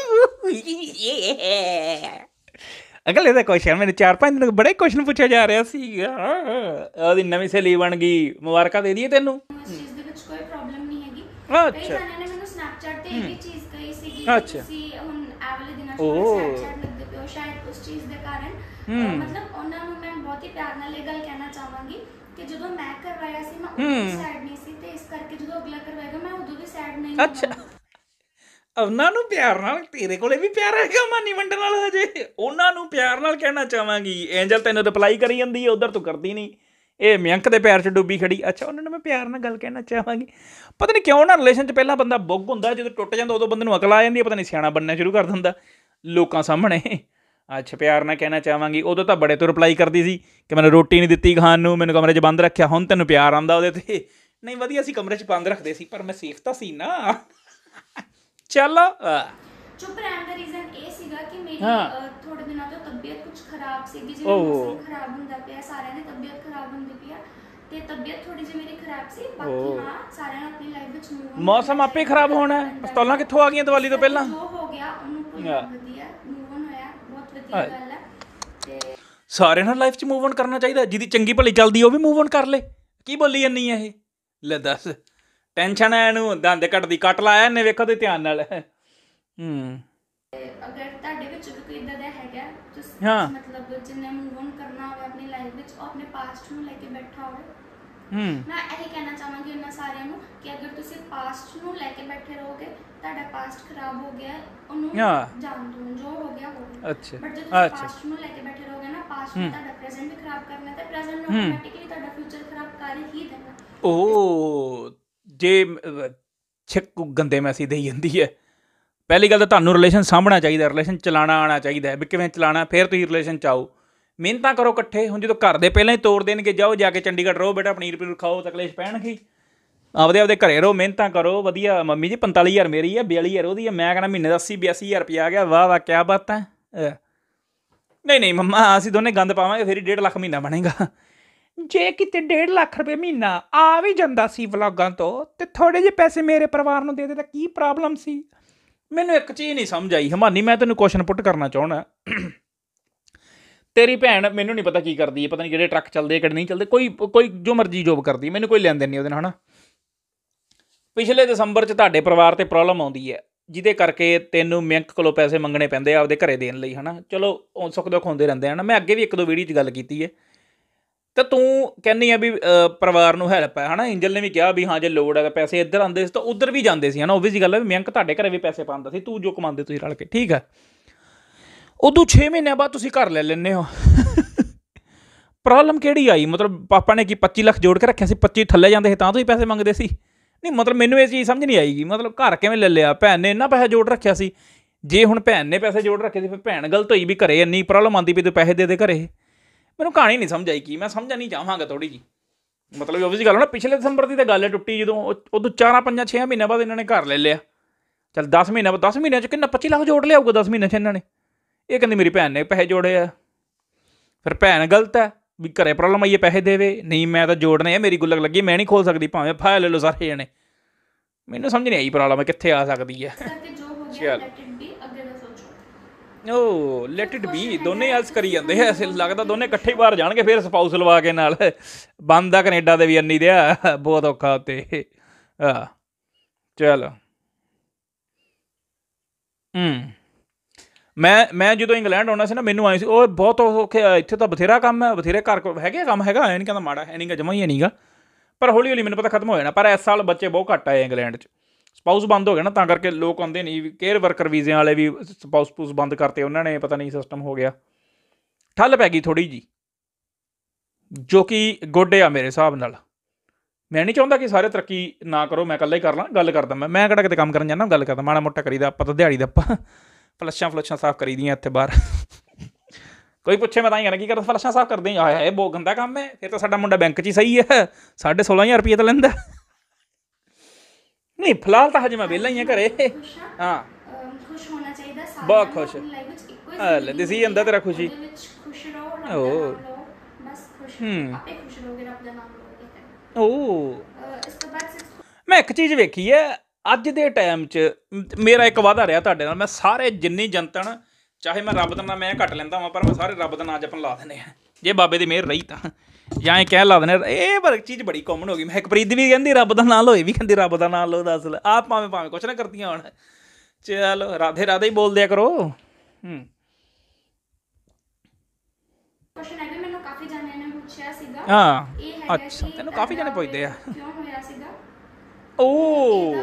ਅਗਲੇ ਇਹਦਾ ਕੁਐਸਚਨ ਮੈਨੂੰ ਚਾਰ ਪੰਜ ਦਿਨ ਬੜੇ ਕੁਐਸਚਨ ਪੁੱਛਿਆ ਜਾ ਰਿਹਾ ਸੀਗਾ। ਉਹਦੀ ਨਵੀਂ ਸਹੇਲੀ ਬਣ ਗਈ, ਮੁਬਾਰਕਾਂ ਦੇ ਦਈਏ ਤੈਨੂੰ। ਇਸ ਚੀਜ਼ ਦੇ ਵਿੱਚ ਕੋਈ ਪ੍ਰੋਬਲਮ ਨਹੀਂ ਹੈਗੀ। ਕਈ ਅੱਛਾ ਜਾਣਿਆਂ ਨੇ ਮੈਨੂੰ ਸਨੈਪਚੈਟ 'ਤੇ ਇਹ ਵੀ ਚੀਜ਼ ਕਹੀ ਸੀਗੀ, ਅੱਛਾ ਤੁਸੀਂ ਹੁਣ ਇਹ ਵਾਲੇ ਦਿਨਾਂ 'ਚ ਸਨੈਪਚੈਟ ਲੱਗਦੇ ਪਏ ਹੋ, ਸ਼ਾਇਦ ਉਸ ਚੀਜ਼ ਦੇ ਕਾਰਨ। ਮਤਲਬ ਉਹਨਾਂ ਨੂੰ ਮੈਂ ਬਹੁਤ ਹੀ ਪਿਆਰ ਨਾਲ ਇਹ ਗੱਲ ਕਹਿਣਾ ਚਾਹਾਂਗੀ ਕਿ ਜਦੋਂ ਮੈਂ ਕਰਵਾਇਆ ਸੀ ਮੈਂ ਉਦੋਂ ਵੀ ਸੈਡ ਨਹੀਂ ਸੀ, ਅਤੇ ਇਸ ਕਰਕੇ ਜਦੋਂ ਅਗਲਾ ਕਰਵਾਏਗਾ ਮੈਂ ਉਦੋਂ ਵੀ ਸੈਡ ਨਹੀਂ ਹੋਵਾਂਗੀ। ਅੱਛਾ ਉਹਨਾਂ ਨੂੰ ਪਿਆਰ ਨਾਲ, ਤੇਰੇ ਕੋਲੇ ਵੀ ਪਿਆਰ ਹੈਗਾ ਮਾਨੀ ਵੰਡਣ ਨਾਲ ਹਜੇ, ਉਹਨਾਂ ਨੂੰ ਪਿਆਰ ਨਾਲ ਕਹਿਣਾ ਚਾਹਾਂਗੀ। ਐਂਜਲ ਤੈਨੂੰ ਰਿਪਲਾਈ ਕਰੀ ਜਾਂਦੀ ਹੈ, ਉੱਧਰ ਤੂੰ ਕਰਦੀ ਨਹੀਂ, ਇਹ ਮਿਅੰਕ ਦੇ ਪੈਰ 'ਚ ਡੁੱਬੀ ਖੜੀ। ਅੱਛਾ ਉਹਨਾਂ ਨੂੰ ਮੈਂ ਪਿਆਰ ਨਾਲ ਗੱਲ ਕਹਿਣਾ ਚਾਹਾਂਗੀ। ਪਤਾ ਨਹੀਂ ਕਿਉਂ ਨਾ ਰਿਲੇਸ਼ਨ 'ਚ ਪਹਿਲਾਂ ਬੰਦਾ ਬੁੱਗ ਹੁੰਦਾ, ਜਦੋਂ ਟੁੱਟ ਜਾਂਦਾ ਉਦੋਂ ਬੰਦੇ ਨੂੰ ਅਕਲ ਆ ਜਾਂਦੀ ਹੈ, ਪਤਾ ਨਹੀਂ ਸਿਆਣਾ ਬਣਨਾ ਸ਼ੁਰੂ ਕਰ ਦਿੰਦਾ ਲੋਕਾਂ ਸਾਹਮਣੇ। ਅੱਛਾ ਪਿਆਰ ਨਾਲ ਕਹਿਣਾ ਚਾਹਾਂਗੀ, ਉਦੋਂ ਤਾਂ ਬੜੇ ਤੋਂ ਰਿਪਲਾਈ ਕਰਦੀ ਸੀ ਕਿ ਮੈਨੂੰ ਰੋਟੀ ਨਹੀਂ ਦਿੱਤੀ ਖਾਣ ਨੂੰ, ਮੈਨੂੰ ਕਮਰੇ 'ਚ ਬੰਦ ਰੱਖਿਆ, ਹੁਣ ਤੈਨੂੰ ਪਿਆਰ ਆਉਂਦਾ ਉਹਦੇ 'ਤੇ। ਨਹੀਂ ਵਧੀਆ ਸੀ, ਕਮਰੇ 'ਚ ਬੰਦ ਰੱਖਦੇ ਸੀ, ਪਰ ਮੈਂ ਸੇਫ ਤਾਂ ਸੀ ਨਾ। ਚੱਲ ਚੁੱਪ ਰਹਿਣ ਦਾ ਰੀਜ਼ਨ ਇਹ ਸੀਗਾ ਕਿ ਮੇਰੀ ਥੋੜੇ ਦਿਨਾਂ ਤੋਂ ਤਬੀਅਤ ਕੁਝ ਖਰਾਬ ਸੀਗੀ, ਜਿਵੇਂ ਮੌਸਮ ਖਰਾਬ ਹੁੰਦਾ ਪਿਆ, ਸਾਰਿਆਂ ਦੀ ਤਬੀਅਤ ਖਰਾਬ ਹੁੰਦੀ ਪਿਆ, ਤੇ ਤਬੀਅਤ ਥੋੜੀ ਜਿਹੀ ਮੇਰੀ ਖਰਾਬ ਸੀ। ਬਾਕੀ ਹਾਂ ਸਾਰਿਆਂ ਨੂੰ ਆਪਣੀ ਲਾਈਫ ਵਿੱਚ ਮੂਵ ਮੌਸਮ ਆਪੇ ਖਰਾਬ ਹੋਣਾ, ਹਸਪਤਾਲਾਂ ਕਿੱਥੋਂ ਆ ਗਈਆਂ ਦੀਵਾਲੀ ਤੋਂ ਪਹਿਲਾਂ? ਜੋ ਹੋ ਗਿਆ ਉਹਨੂੰ ਕੋਈ ਵਧੀਆ ਮੂਵ ਔਨ ਹੋਇਆ, ਬਹੁਤ ਵਧੀਆ ਗੱਲ ਹੈ। ਤੇ ਸਾਰਿਆਂ ਨਾਲ ਲਾਈਫ 'ਚ ਮੂਵ ਔਨ ਕਰਨਾ ਚਾਹੀਦਾ। ਜਿਹਦੀ ਚੰਗੀ ਭਲੀ ਚੱਲਦੀ ਉਹ ਵੀ ਮੂਵ ਔਨ ਕਰ ਲੇ। ਕੀ ਬੋਲੀ ਜਾਂਦੀ ਹੈ ਇਹ? ਲੈ ਦੱਸ, ਟੈਨਸ਼ਨ ਹੈ ਇਹਨੂੰ, ਦੰਦ ਕੱਟਦੀ ਕੱਟ ਲਾਇਆ ਇਹਨੇ, ਵੇਖੋ ਤੇ ਧਿਆਨ ਨਾਲ। ਹੂੰ ਅਗਰ ਤੁਹਾਡੇ ਵਿੱਚ ਵੀ ਕੋਈ ਇੱਦਾਂ ਦਾ ਹੈਗਾ ਤੁਸੀਂ ਹਾਂ। ਮਤਲਬ ਜਿੰਨੇ ਮੂਵ ਔਨ ਕਰਨਾ ਹੋਵੇ ਆਪਣੀ ਲਾਈਫ ਵਿੱਚ, ਉਹ ਆਪਣੇ ਪਾਸਟ ਨੂੰ ਲੈ ਕੇ ਬੈਠਾ ਹੋਵੇ, ਹੂੰ ਮੈਂ ਇਹੀ ਕਹਿਣਾ ਚਾਹਾਂਗੀ ਉਹਨਾਂ ਸਾਰਿਆਂ ਨੂੰ ਕਿ ਅਗਰ ਤੁਸੀਂ ਪਾਸਟ ਨੂੰ ਲੈ ਕੇ ਬੈਠੇ ਰਹੋਗੇ, ਤੁਹਾਡਾ ਪਾਸਟ ਖਰਾਬ ਹੋ ਗਿਆ, ਉਹਨੂੰ ਹਾਂ। ਜਾਣ ਦਿਓ, ਜੋ ਹੋ ਗਿਆ ਹੋ ਗਿਆ। ਅੱਛਾ ਬਟ ਜੇ ਤੁਸੀਂ ਅੱਛਾ ਪਾਸਟ ਨੂੰ ਲੈ ਕੇ ਬੈਠੇ ਰਹੋਗੇ ਨਾ, ਪਾਸਟ ਨੇ ਹੂੰ ਤੁਹਾਡਾ ਪ੍ਰੈਜ਼ੈਂਟ ਵੀ ਖਰਾਬ ਕਰਨਾ ਤੇ ਪ੍ਰੈਜ਼ੈਂਟ ਨੇ ਹੂੰ ਆਟੋਮੈਟਿਕਲੀ ਤੁਹਾਡਾ ਫਿਊਚਰ ਖਰਾਬ ਕਰ ਹੀ ਦੇਣਾ। ਉਹ ਜੇ ਅਹ, ਛਿੱਕ ਗੰਦੇ ਮੈਸੇਜ ਦੇਈ ਜਾਂਦੀ ਹੈ। ਪਹਿਲੀ ਗੱਲ ਤਾਂ ਤੁਹਾਨੂੰ ਰਿਲੇਸ਼ਨ ਸਾਂਭਣਾ ਚਾਹੀਦਾ, ਰਿਲੇਸ਼ਨ ਚਲਾਉਣਾ ਆਉਣਾ ਚਾਹੀਦਾ ਵੀ ਕਿਵੇਂ ਚਲਾਉਣਾ, ਫਿਰ ਤੁਸੀਂ ਰਿਲੇਸ਼ਨ 'ਚ ਆਓ, ਮਿਹਨਤਾਂ ਕਰੋ ਇਕੱਠੇ। ਹੁਣ ਜਦੋਂ ਘਰ ਦੇ ਪਹਿਲਾਂ ਹੀ ਤੋੜ ਦੇਣਗੇ, ਜਾਓ ਜਾ ਕੇ ਚੰਡੀਗੜ੍ਹ ਰਹੋ ਬੇਟਾ, ਪਨੀਰ ਪਨੀਰ ਖਾਓ, ਤਕਲੀਫ ਪੈਣਗੇ। ਆਪਦੇ ਆਪਦੇ ਘਰੇ ਰਹੋ, ਮਿਹਨਤਾਂ ਕਰੋ ਵਧੀਆ। ਮੰਮੀ ਜੀ ਪੰਤਾਲੀ ਹਜ਼ਾਰ ਮੇਰੀ ਹੈ, ਬਿਆਲੀ ਹਜ਼ਾਰ ਉਹਦੀ ਹੈ, ਮੈਂ ਕਹਿੰਦਾ ਮਹੀਨੇ ਦਾ ਅੱਸੀ ਬਿਆਸੀ ਹਜ਼ਾਰ ਰੁਪਇਆ ਆ ਗਿਆ, ਵਾਹ ਵਾਹ ਕਿਆ ਬਾਤ ਹੈ। ਨਹੀਂ ਨਹੀਂ ਮੰਮਾ, ਅਸੀਂ ਦੋਨੇ ਗੰਦ ਪਾਵਾਂਗੇ ਫਿਰ ਹੀ ਡੇਢ ਲੱਖ ਮਹੀਨਾ ਬਣੇਗਾ। ਜੇ ਕਿਤੇ ਡੇਢ ਲੱਖ ਰੁਪਏ ਮਹੀਨਾ ਆ ਵੀ ਜਾਂਦਾ ਸੀ ਵਲੋਗਾਂ ਤੋਂ, ਤੇ ਥੋੜ੍ਹੇ ਜਿਹੇ ਪੈਸੇ ਮੇਰੇ ਪਰਿਵਾਰ ਨੂੰ ਦੇ ਦੇ ਤਾਂ ਕੀ ਪ੍ਰੋਬਲਮ ਸੀ? ਮੈਨੂੰ ਇੱਕ ਚੀਜ਼ ਨਹੀਂ ਸਮਝ ਆਈ ਹਿਮਾਨੀ, ਮੈਂ ਤੈਨੂੰ ਕੁਐਸਚਨ ਪੁੱਟ ਕਰਨਾ ਚਾਹੁੰਦਾ। ਤੇਰੀ ਭੈਣ ਮੈਨੂੰ ਨਹੀਂ ਪਤਾ ਕੀ ਕਰਦੀ ਹੈ, ਪਤਾ ਨਹੀਂ ਕਿਹੜੇ ਟਰੱਕ ਚੱਲਦੇ ਕਿਹੜੇ ਨਹੀਂ ਚੱਲਦੇ, ਕੋਈ ਕੋਈ ਜੋ ਮਰਜ਼ੀ ਜੋਬ ਕਰਦੀ, ਮੈਨੂੰ ਕੋਈ ਲੈਣ ਦੇਣ ਨਹੀਂ ਉਹਦੇ ਨਾਲ, ਹੈ ਨਾ। ਪਿਛਲੇ ਦਸੰਬਰ 'ਚ ਤੁਹਾਡੇ ਪਰਿਵਾਰ 'ਤੇ ਪ੍ਰੋਬਲਮ ਆਉਂਦੀ ਹੈ, ਜਿਹਦੇ ਕਰਕੇ ਤੈਨੂੰ ਮਿਹਨਤ ਕੋਲੋਂ ਪੈਸੇ ਮੰਗਣੇ ਪੈਂਦੇ ਆ ਆਪਦੇ ਘਰੇ ਦੇਣ ਲਈ, ਹੈ ਨਾ। ਚਲੋ ਸੁੱਖ ਦੁੱਖ ਹੁੰਦੇ ਰਹਿੰਦੇ ਹਨ, ਮੈਂ ਅੱਗੇ ਵੀ ਇੱਕ ਦੋ ਵੀਡੀਓ 'ਚ ਗੱਲ ਕੀਤੀ ਹੈ। ਤਾਂ ਤੂੰ ਕਹਿੰਦੀ ਆ ਵੀ ਪਰਿਵਾਰ ਨੂੰ ਹੈਲਪ ਹੈ, ਹੈ ਨਾ। ਇੰਜਲ ਨੇ ਵੀ ਕਿਹਾ ਵੀ ਹਾਂ ਜੇ ਲੋੜ ਹੈ ਪੈਸੇ ਇੱਧਰ ਆਉਂਦੇ ਸੀ ਤਾਂ ਉੱਧਰ ਵੀ ਜਾਂਦੇ ਸੀ, ਹੈ ਨਾ। ਓਬਵੀਅਸ ਗੱਲ ਹੈ ਵੀ ਮਿਹਨਤ ਤੁਹਾਡੇ ਘਰੇ ਵੀ ਪੈਸੇ ਪਾਉਂਦਾ ਸੀ, ਤੂੰ ਜੋ ਕਮਾਉਂਦੇ ਤੁਸੀਂ ਰਲ ਕੇ, ਠੀਕ ਹੈ। ਉਦੋਂ ਛੇ ਮਹੀਨਿਆਂ ਬਾਅਦ ਤੁਸੀਂ ਘਰ ਲੈ ਲੈਂਦੇ ਹੋ। ਪ੍ਰੋਬਲਮ ਕਿਹੜੀ ਆਈ? ਮਤਲਬ ਪਾਪਾ ਨੇ ਕੀ ਪੱਚੀ ਲੱਖ ਜੋੜ ਕੇ ਰੱਖਿਆ ਸੀ, ਪੱਚੀ ਥੱਲੇ ਜਾਂਦੇ ਸੀ ਤਾਂ ਤੁਸੀਂ ਪੈਸੇ ਮੰਗਦੇ ਸੀ? ਨਹੀਂ ਮਤਲਬ ਮੈਨੂੰ ਇਹ ਚੀਜ਼ ਸਮਝ ਨਹੀਂ ਆਏਗੀ, ਮਤਲਬ ਘਰ ਕਿਵੇਂ ਲੈ ਲਿਆ? ਭੈਣ ਨੇ ਇੰਨਾ ਪੈਸਾ ਜੋੜ ਰੱਖਿਆ ਸੀ, ਜੇ ਹੁਣ ਭੈਣ ਨੇ ਪੈਸੇ ਜੋੜ ਰੱਖੇ ਸੀ ਫਿਰ ਭੈਣ ਗਲਤ ਹੋਈ ਵੀ ਘਰੇ ਇੰਨੀ ਪ੍ਰੋਬਲਮ ਆਉਂਦੀ ਵੀ ਤੂੰ ਪੈਸੇ ਦੇ ਦੇ ਘਰੇ। ਮੈਨੂੰ ਕਹਾਣੀ ਨਹੀਂ ਸਮਝ ਆਈ, ਕੀ ਮੈਂ ਸਮਝਣੀ ਚਾਹਾਂਗਾ ਥੋੜ੍ਹੀ ਜਿਹੀ। ਮਤਲਬ ਓਬਵੀਅਸ ਗੱਲ ਨਾ, ਪਿਛਲੇ ਦਸੰਬਰ ਦੀ ਤਾਂ ਗੱਲ ਟੁੱਟੀ ਜਦੋਂ, ਉਦੋਂ ਚਾਰਾਂ ਪੰਜਾਂ ਛੇ ਮਹੀਨਿਆਂ ਬਾਅਦ ਇਹਨਾਂ ਨੇ ਘਰ ਲੈ ਲਿਆ। ਚੱਲ ਦਸ ਮਹੀਨਿਆਂ ਬਾਅਦ, ਦਸ ਮਹੀਨਿਆਂ 'ਚ ਕਿੰਨਾ ਪੱਚੀ ਲੱਖ ਜੋੜ ਲਿਆ ਹੋਊਗਾ ਦਸ ਮਹੀਨਿਆਂ 'ਚ ਇਹਨਾਂ ਨੇ। ਇਹ ਕਹਿੰਦੀ ਮੇਰੀ ਭੈਣ ਨੇ ਪੈਸੇ ਜੋੜੇ ਆ, ਫਿਰ ਭੈਣ ਗਲਤ ਹੈ ਵੀ ਘਰੇ ਪ੍ਰੋਬਲਮ ਆਈ ਹੈ ਪੈਸੇ ਦੇਵੇ। ਨਹੀਂ ਮੈਂ ਤਾਂ ਜੋੜਨੇ ਆ, ਮੇਰੀ ਗੁੱਲਕ ਲੱਗੀ, ਮੈਂ ਨਹੀਂ ਖੋਲ ਸਕਦੀ, ਭਾਵੇਂ ਫਾਇਲ ਲੈ ਲਓ ਸਾਰੇ ਜਣੇ। ਮੈਨੂੰ ਸਮਝ ਨਹੀਂ ਆਈ ਪ੍ਰੋਬਲਮ ਕਿੱਥੇ ਆ ਸਕਦੀ ਹੈ। ਚੱਲ ਓ ਲੈਟ ਇਟ ਬੀ, ਦੋਨੇ ਐਲਸ ਕਰੀ ਜਾਂਦੇ ਆ, ਲੱਗਦਾ ਦੋਨੇ ਇਕੱਠੇ ਹੀ ਬਾਹਰ ਜਾਣਗੇ ਫਿਰ ਸਪਾਊਸ ਲਵਾ ਕੇ ਨਾਲ। ਬੰਦ ਆ ਕਨੇਡਾ ਦੇ ਵੀ ਇੰਨੀ ਦੇ ਆ, ਬਹੁਤ ਔਖਾ ਉੱਤੇ। ਆ ਚੱਲ ਹੂੰ ਮੈਂ ਮੈਂ ਜਦੋਂ ਇੰਗਲੈਂਡ ਆਉਣਾ ਸੀ ਨਾ, ਮੈਨੂੰ ਆਏ ਸੀ ਉਹ ਬਹੁਤ ਔਖੇ, ਇੱਥੇ ਤਾਂ ਬਥੇਰਾ ਕੰਮ ਹੈ, ਬਥੇਰੇ ਘਰ ਕੋਲ ਹੈਗੇ ਕੰਮ ਹੈਗਾ, ਐ ਨਹੀਂ ਕਹਿੰਦਾ ਮਾੜਾ ਹੈ, ਨਹੀਂ ਗਾ ਜਮਾ ਹੀ ਨਹੀਂ ਗਾ। ਪਰ ਹੌਲੀ ਹੌਲੀ ਮੈਨੂੰ ਪਤਾ ਖਤਮ ਹੋ ਜਾਣਾ। ਪਰ ਇਸ ਸਾਲ ਬੱਚੇ ਬਹੁਤ ਘੱਟ ਆਏ ਇੰਗਲੈਂਡ 'ਚ, ਸਪਾਊਸ ਬੰਦ ਹੋ ਗਿਆ ਨਾ, ਤਾਂ ਕਰਕੇ ਲੋਕ ਆਉਂਦੇ ਨਹੀਂ। ਕੇਅਰ ਵਰਕਰ ਵੀਜ਼ਿਆਂ ਵਾਲੇ ਵੀ ਸਪਾਊਸ ਸਪੂਸ ਬੰਦ ਕਰਤੇ ਉਹਨਾਂ ਨੇ, ਪਤਾ ਨਹੀਂ ਸਿਸਟਮ ਹੋ ਗਿਆ, ਠੱਲ ਪੈ ਗਈ ਥੋੜ੍ਹੀ ਜਿਹੀ, ਜੋ ਕਿ ਗੁੱਡ ਆ ਮੇਰੇ ਹਿਸਾਬ ਨਾਲ। ਮੈਂ ਨਹੀਂ ਚਾਹੁੰਦਾ ਕਿ ਸਾਰੇ ਤਰੱਕੀ ਨਾ ਕਰੋ, ਮੈਂ ਇਕੱਲਾ ਹੀ ਕਰ ਲਾਂ। ਗੱਲ ਕਰਦਾ ਮੈਂ ਮੈਂ ਕਿਹੜਾ ਕਿਤੇ ਕੰਮ ਕਰਨ ਜਾਂਦਾ, ਗੱਲ ਕਰਦਾ ਮਾੜਾ ਮੋਟਾ ਕਰੀਦਾ ਆਪਾਂ ਤਾਂ, ਦਿਹਾੜੀ ਦਾ ਆਪਾਂ ਫਲੱਸ਼ਾਂ ਫਲੱਸ਼ਾਂ ਸਾਫ਼ ਕਰੀ ਦੀਆਂ ਇੱਥੇ ਬਾਹਰ। ਕੋਈ ਪੁੱਛੇ ਮੈਂ ਤਾਂ ਹੀ ਕਹਿਣਾ ਕੀ ਕਰਦਾ, ਫਲੱਸ਼ਾਂ ਸਾਫ਼ ਕਰਦੇ ਆ, ਇਹ ਬਹੁਤ ਗੰਦਾ ਕੰਮ ਹੈ। ਫਿਰ ਤਾਂ ਸਾਡਾ ਮੁੰਡਾ ਬੈਂਕ 'ਚ ਹੀ ਸਹੀ ਹੈ, ਸਾਢੇ ਸੋਲਾਂ ਹਜ਼ਾਰ ਰੁਪਈਆ ਤਾਂ ਲੈਂਦਾ। ਨਹੀਂ ਫਿਲਹਾਲ ਤਾਂ ਹਜੇ ਮੈਂ ਵਿਹਲਾ ਹੀ ਹਾਂ ਘਰੇ। ਹਾਂ ਖੁਸ਼ ਹੋਣਾ ਚਾਹੀਦਾ, ਬਹੁਤ ਖੁਸ਼। ਲੈ ਦਿਸੀ ਜਾਂਦਾ ਤੇਰਾ ਖੁਸ਼ੀ। ਓ ਹੂੰ ਓ ਮੈਂ ਇੱਕ ਚੀਜ਼ ਵੇਖੀ ਹੈ ਅੱਜ ਦੇ ਟਾਈਮ 'ਚ, ਮੇਰਾ ਇੱਕ ਵਾਅਦਾ ਰਿਹਾ ਤੁਹਾਡੇ ਨਾਲ, ਮੈਂ ਸਾਰੇ ਜਿੰਨੀ ਜਨਤਾ ਨਾ, ਚਾਹੇ ਮੈਂ ਰੱਬ ਦਾ ਨਾਂ ਮੈਂ ਘੱਟ ਲੈਂਦਾ ਹਾਂ, ਪਰ ਮੈਂ ਸਾਰੇ ਰੱਬ ਦਾ ਨਾਂ ਜਪਣ ਲਾ ਦਿੰਦੇ ਹਾਂ, ਜੇ ਬਾਬੇ ਦੀ ਮਿਹਰ ਰਹੀ ਤਾਂ, ਜਾਂ ਇਹ ਕਹਿ ਲਾ ਦਿੰਦੇ। ਇਹ ਪਰ ਚੀਜ਼ ਬੜੀ ਕਾਮਨ ਹੋ ਗਈ। ਮੈਂ ਇੱਕ ਪ੍ਰੀਤ ਵੀ ਕਹਿੰਦੀ ਰੱਬ ਦਾ ਨਾਂ ਲਓ, ਇਹ ਵੀ ਕਹਿੰਦੀ ਰੱਬ ਦਾ ਨਾਂ ਲਓ। ਦੱਸ ਆਪ ਭਾਵੇਂ ਭਾਵੇਂ ਕੁਛ ਨਾ ਕਰਦੀਆਂ ਹੁਣ, ਚਲੋ ਰਾਧੇ ਰਾਧੇ ਹੀ ਬੋਲਦਿਆ ਕਰੋ। ਹੂੰ ਹਾਂ ਅੱਛਾ, ਤੈਨੂੰ ਕਾਫੀ ਜਾਣੇ ਪੁੱਛਦੇ ਆ। ਓ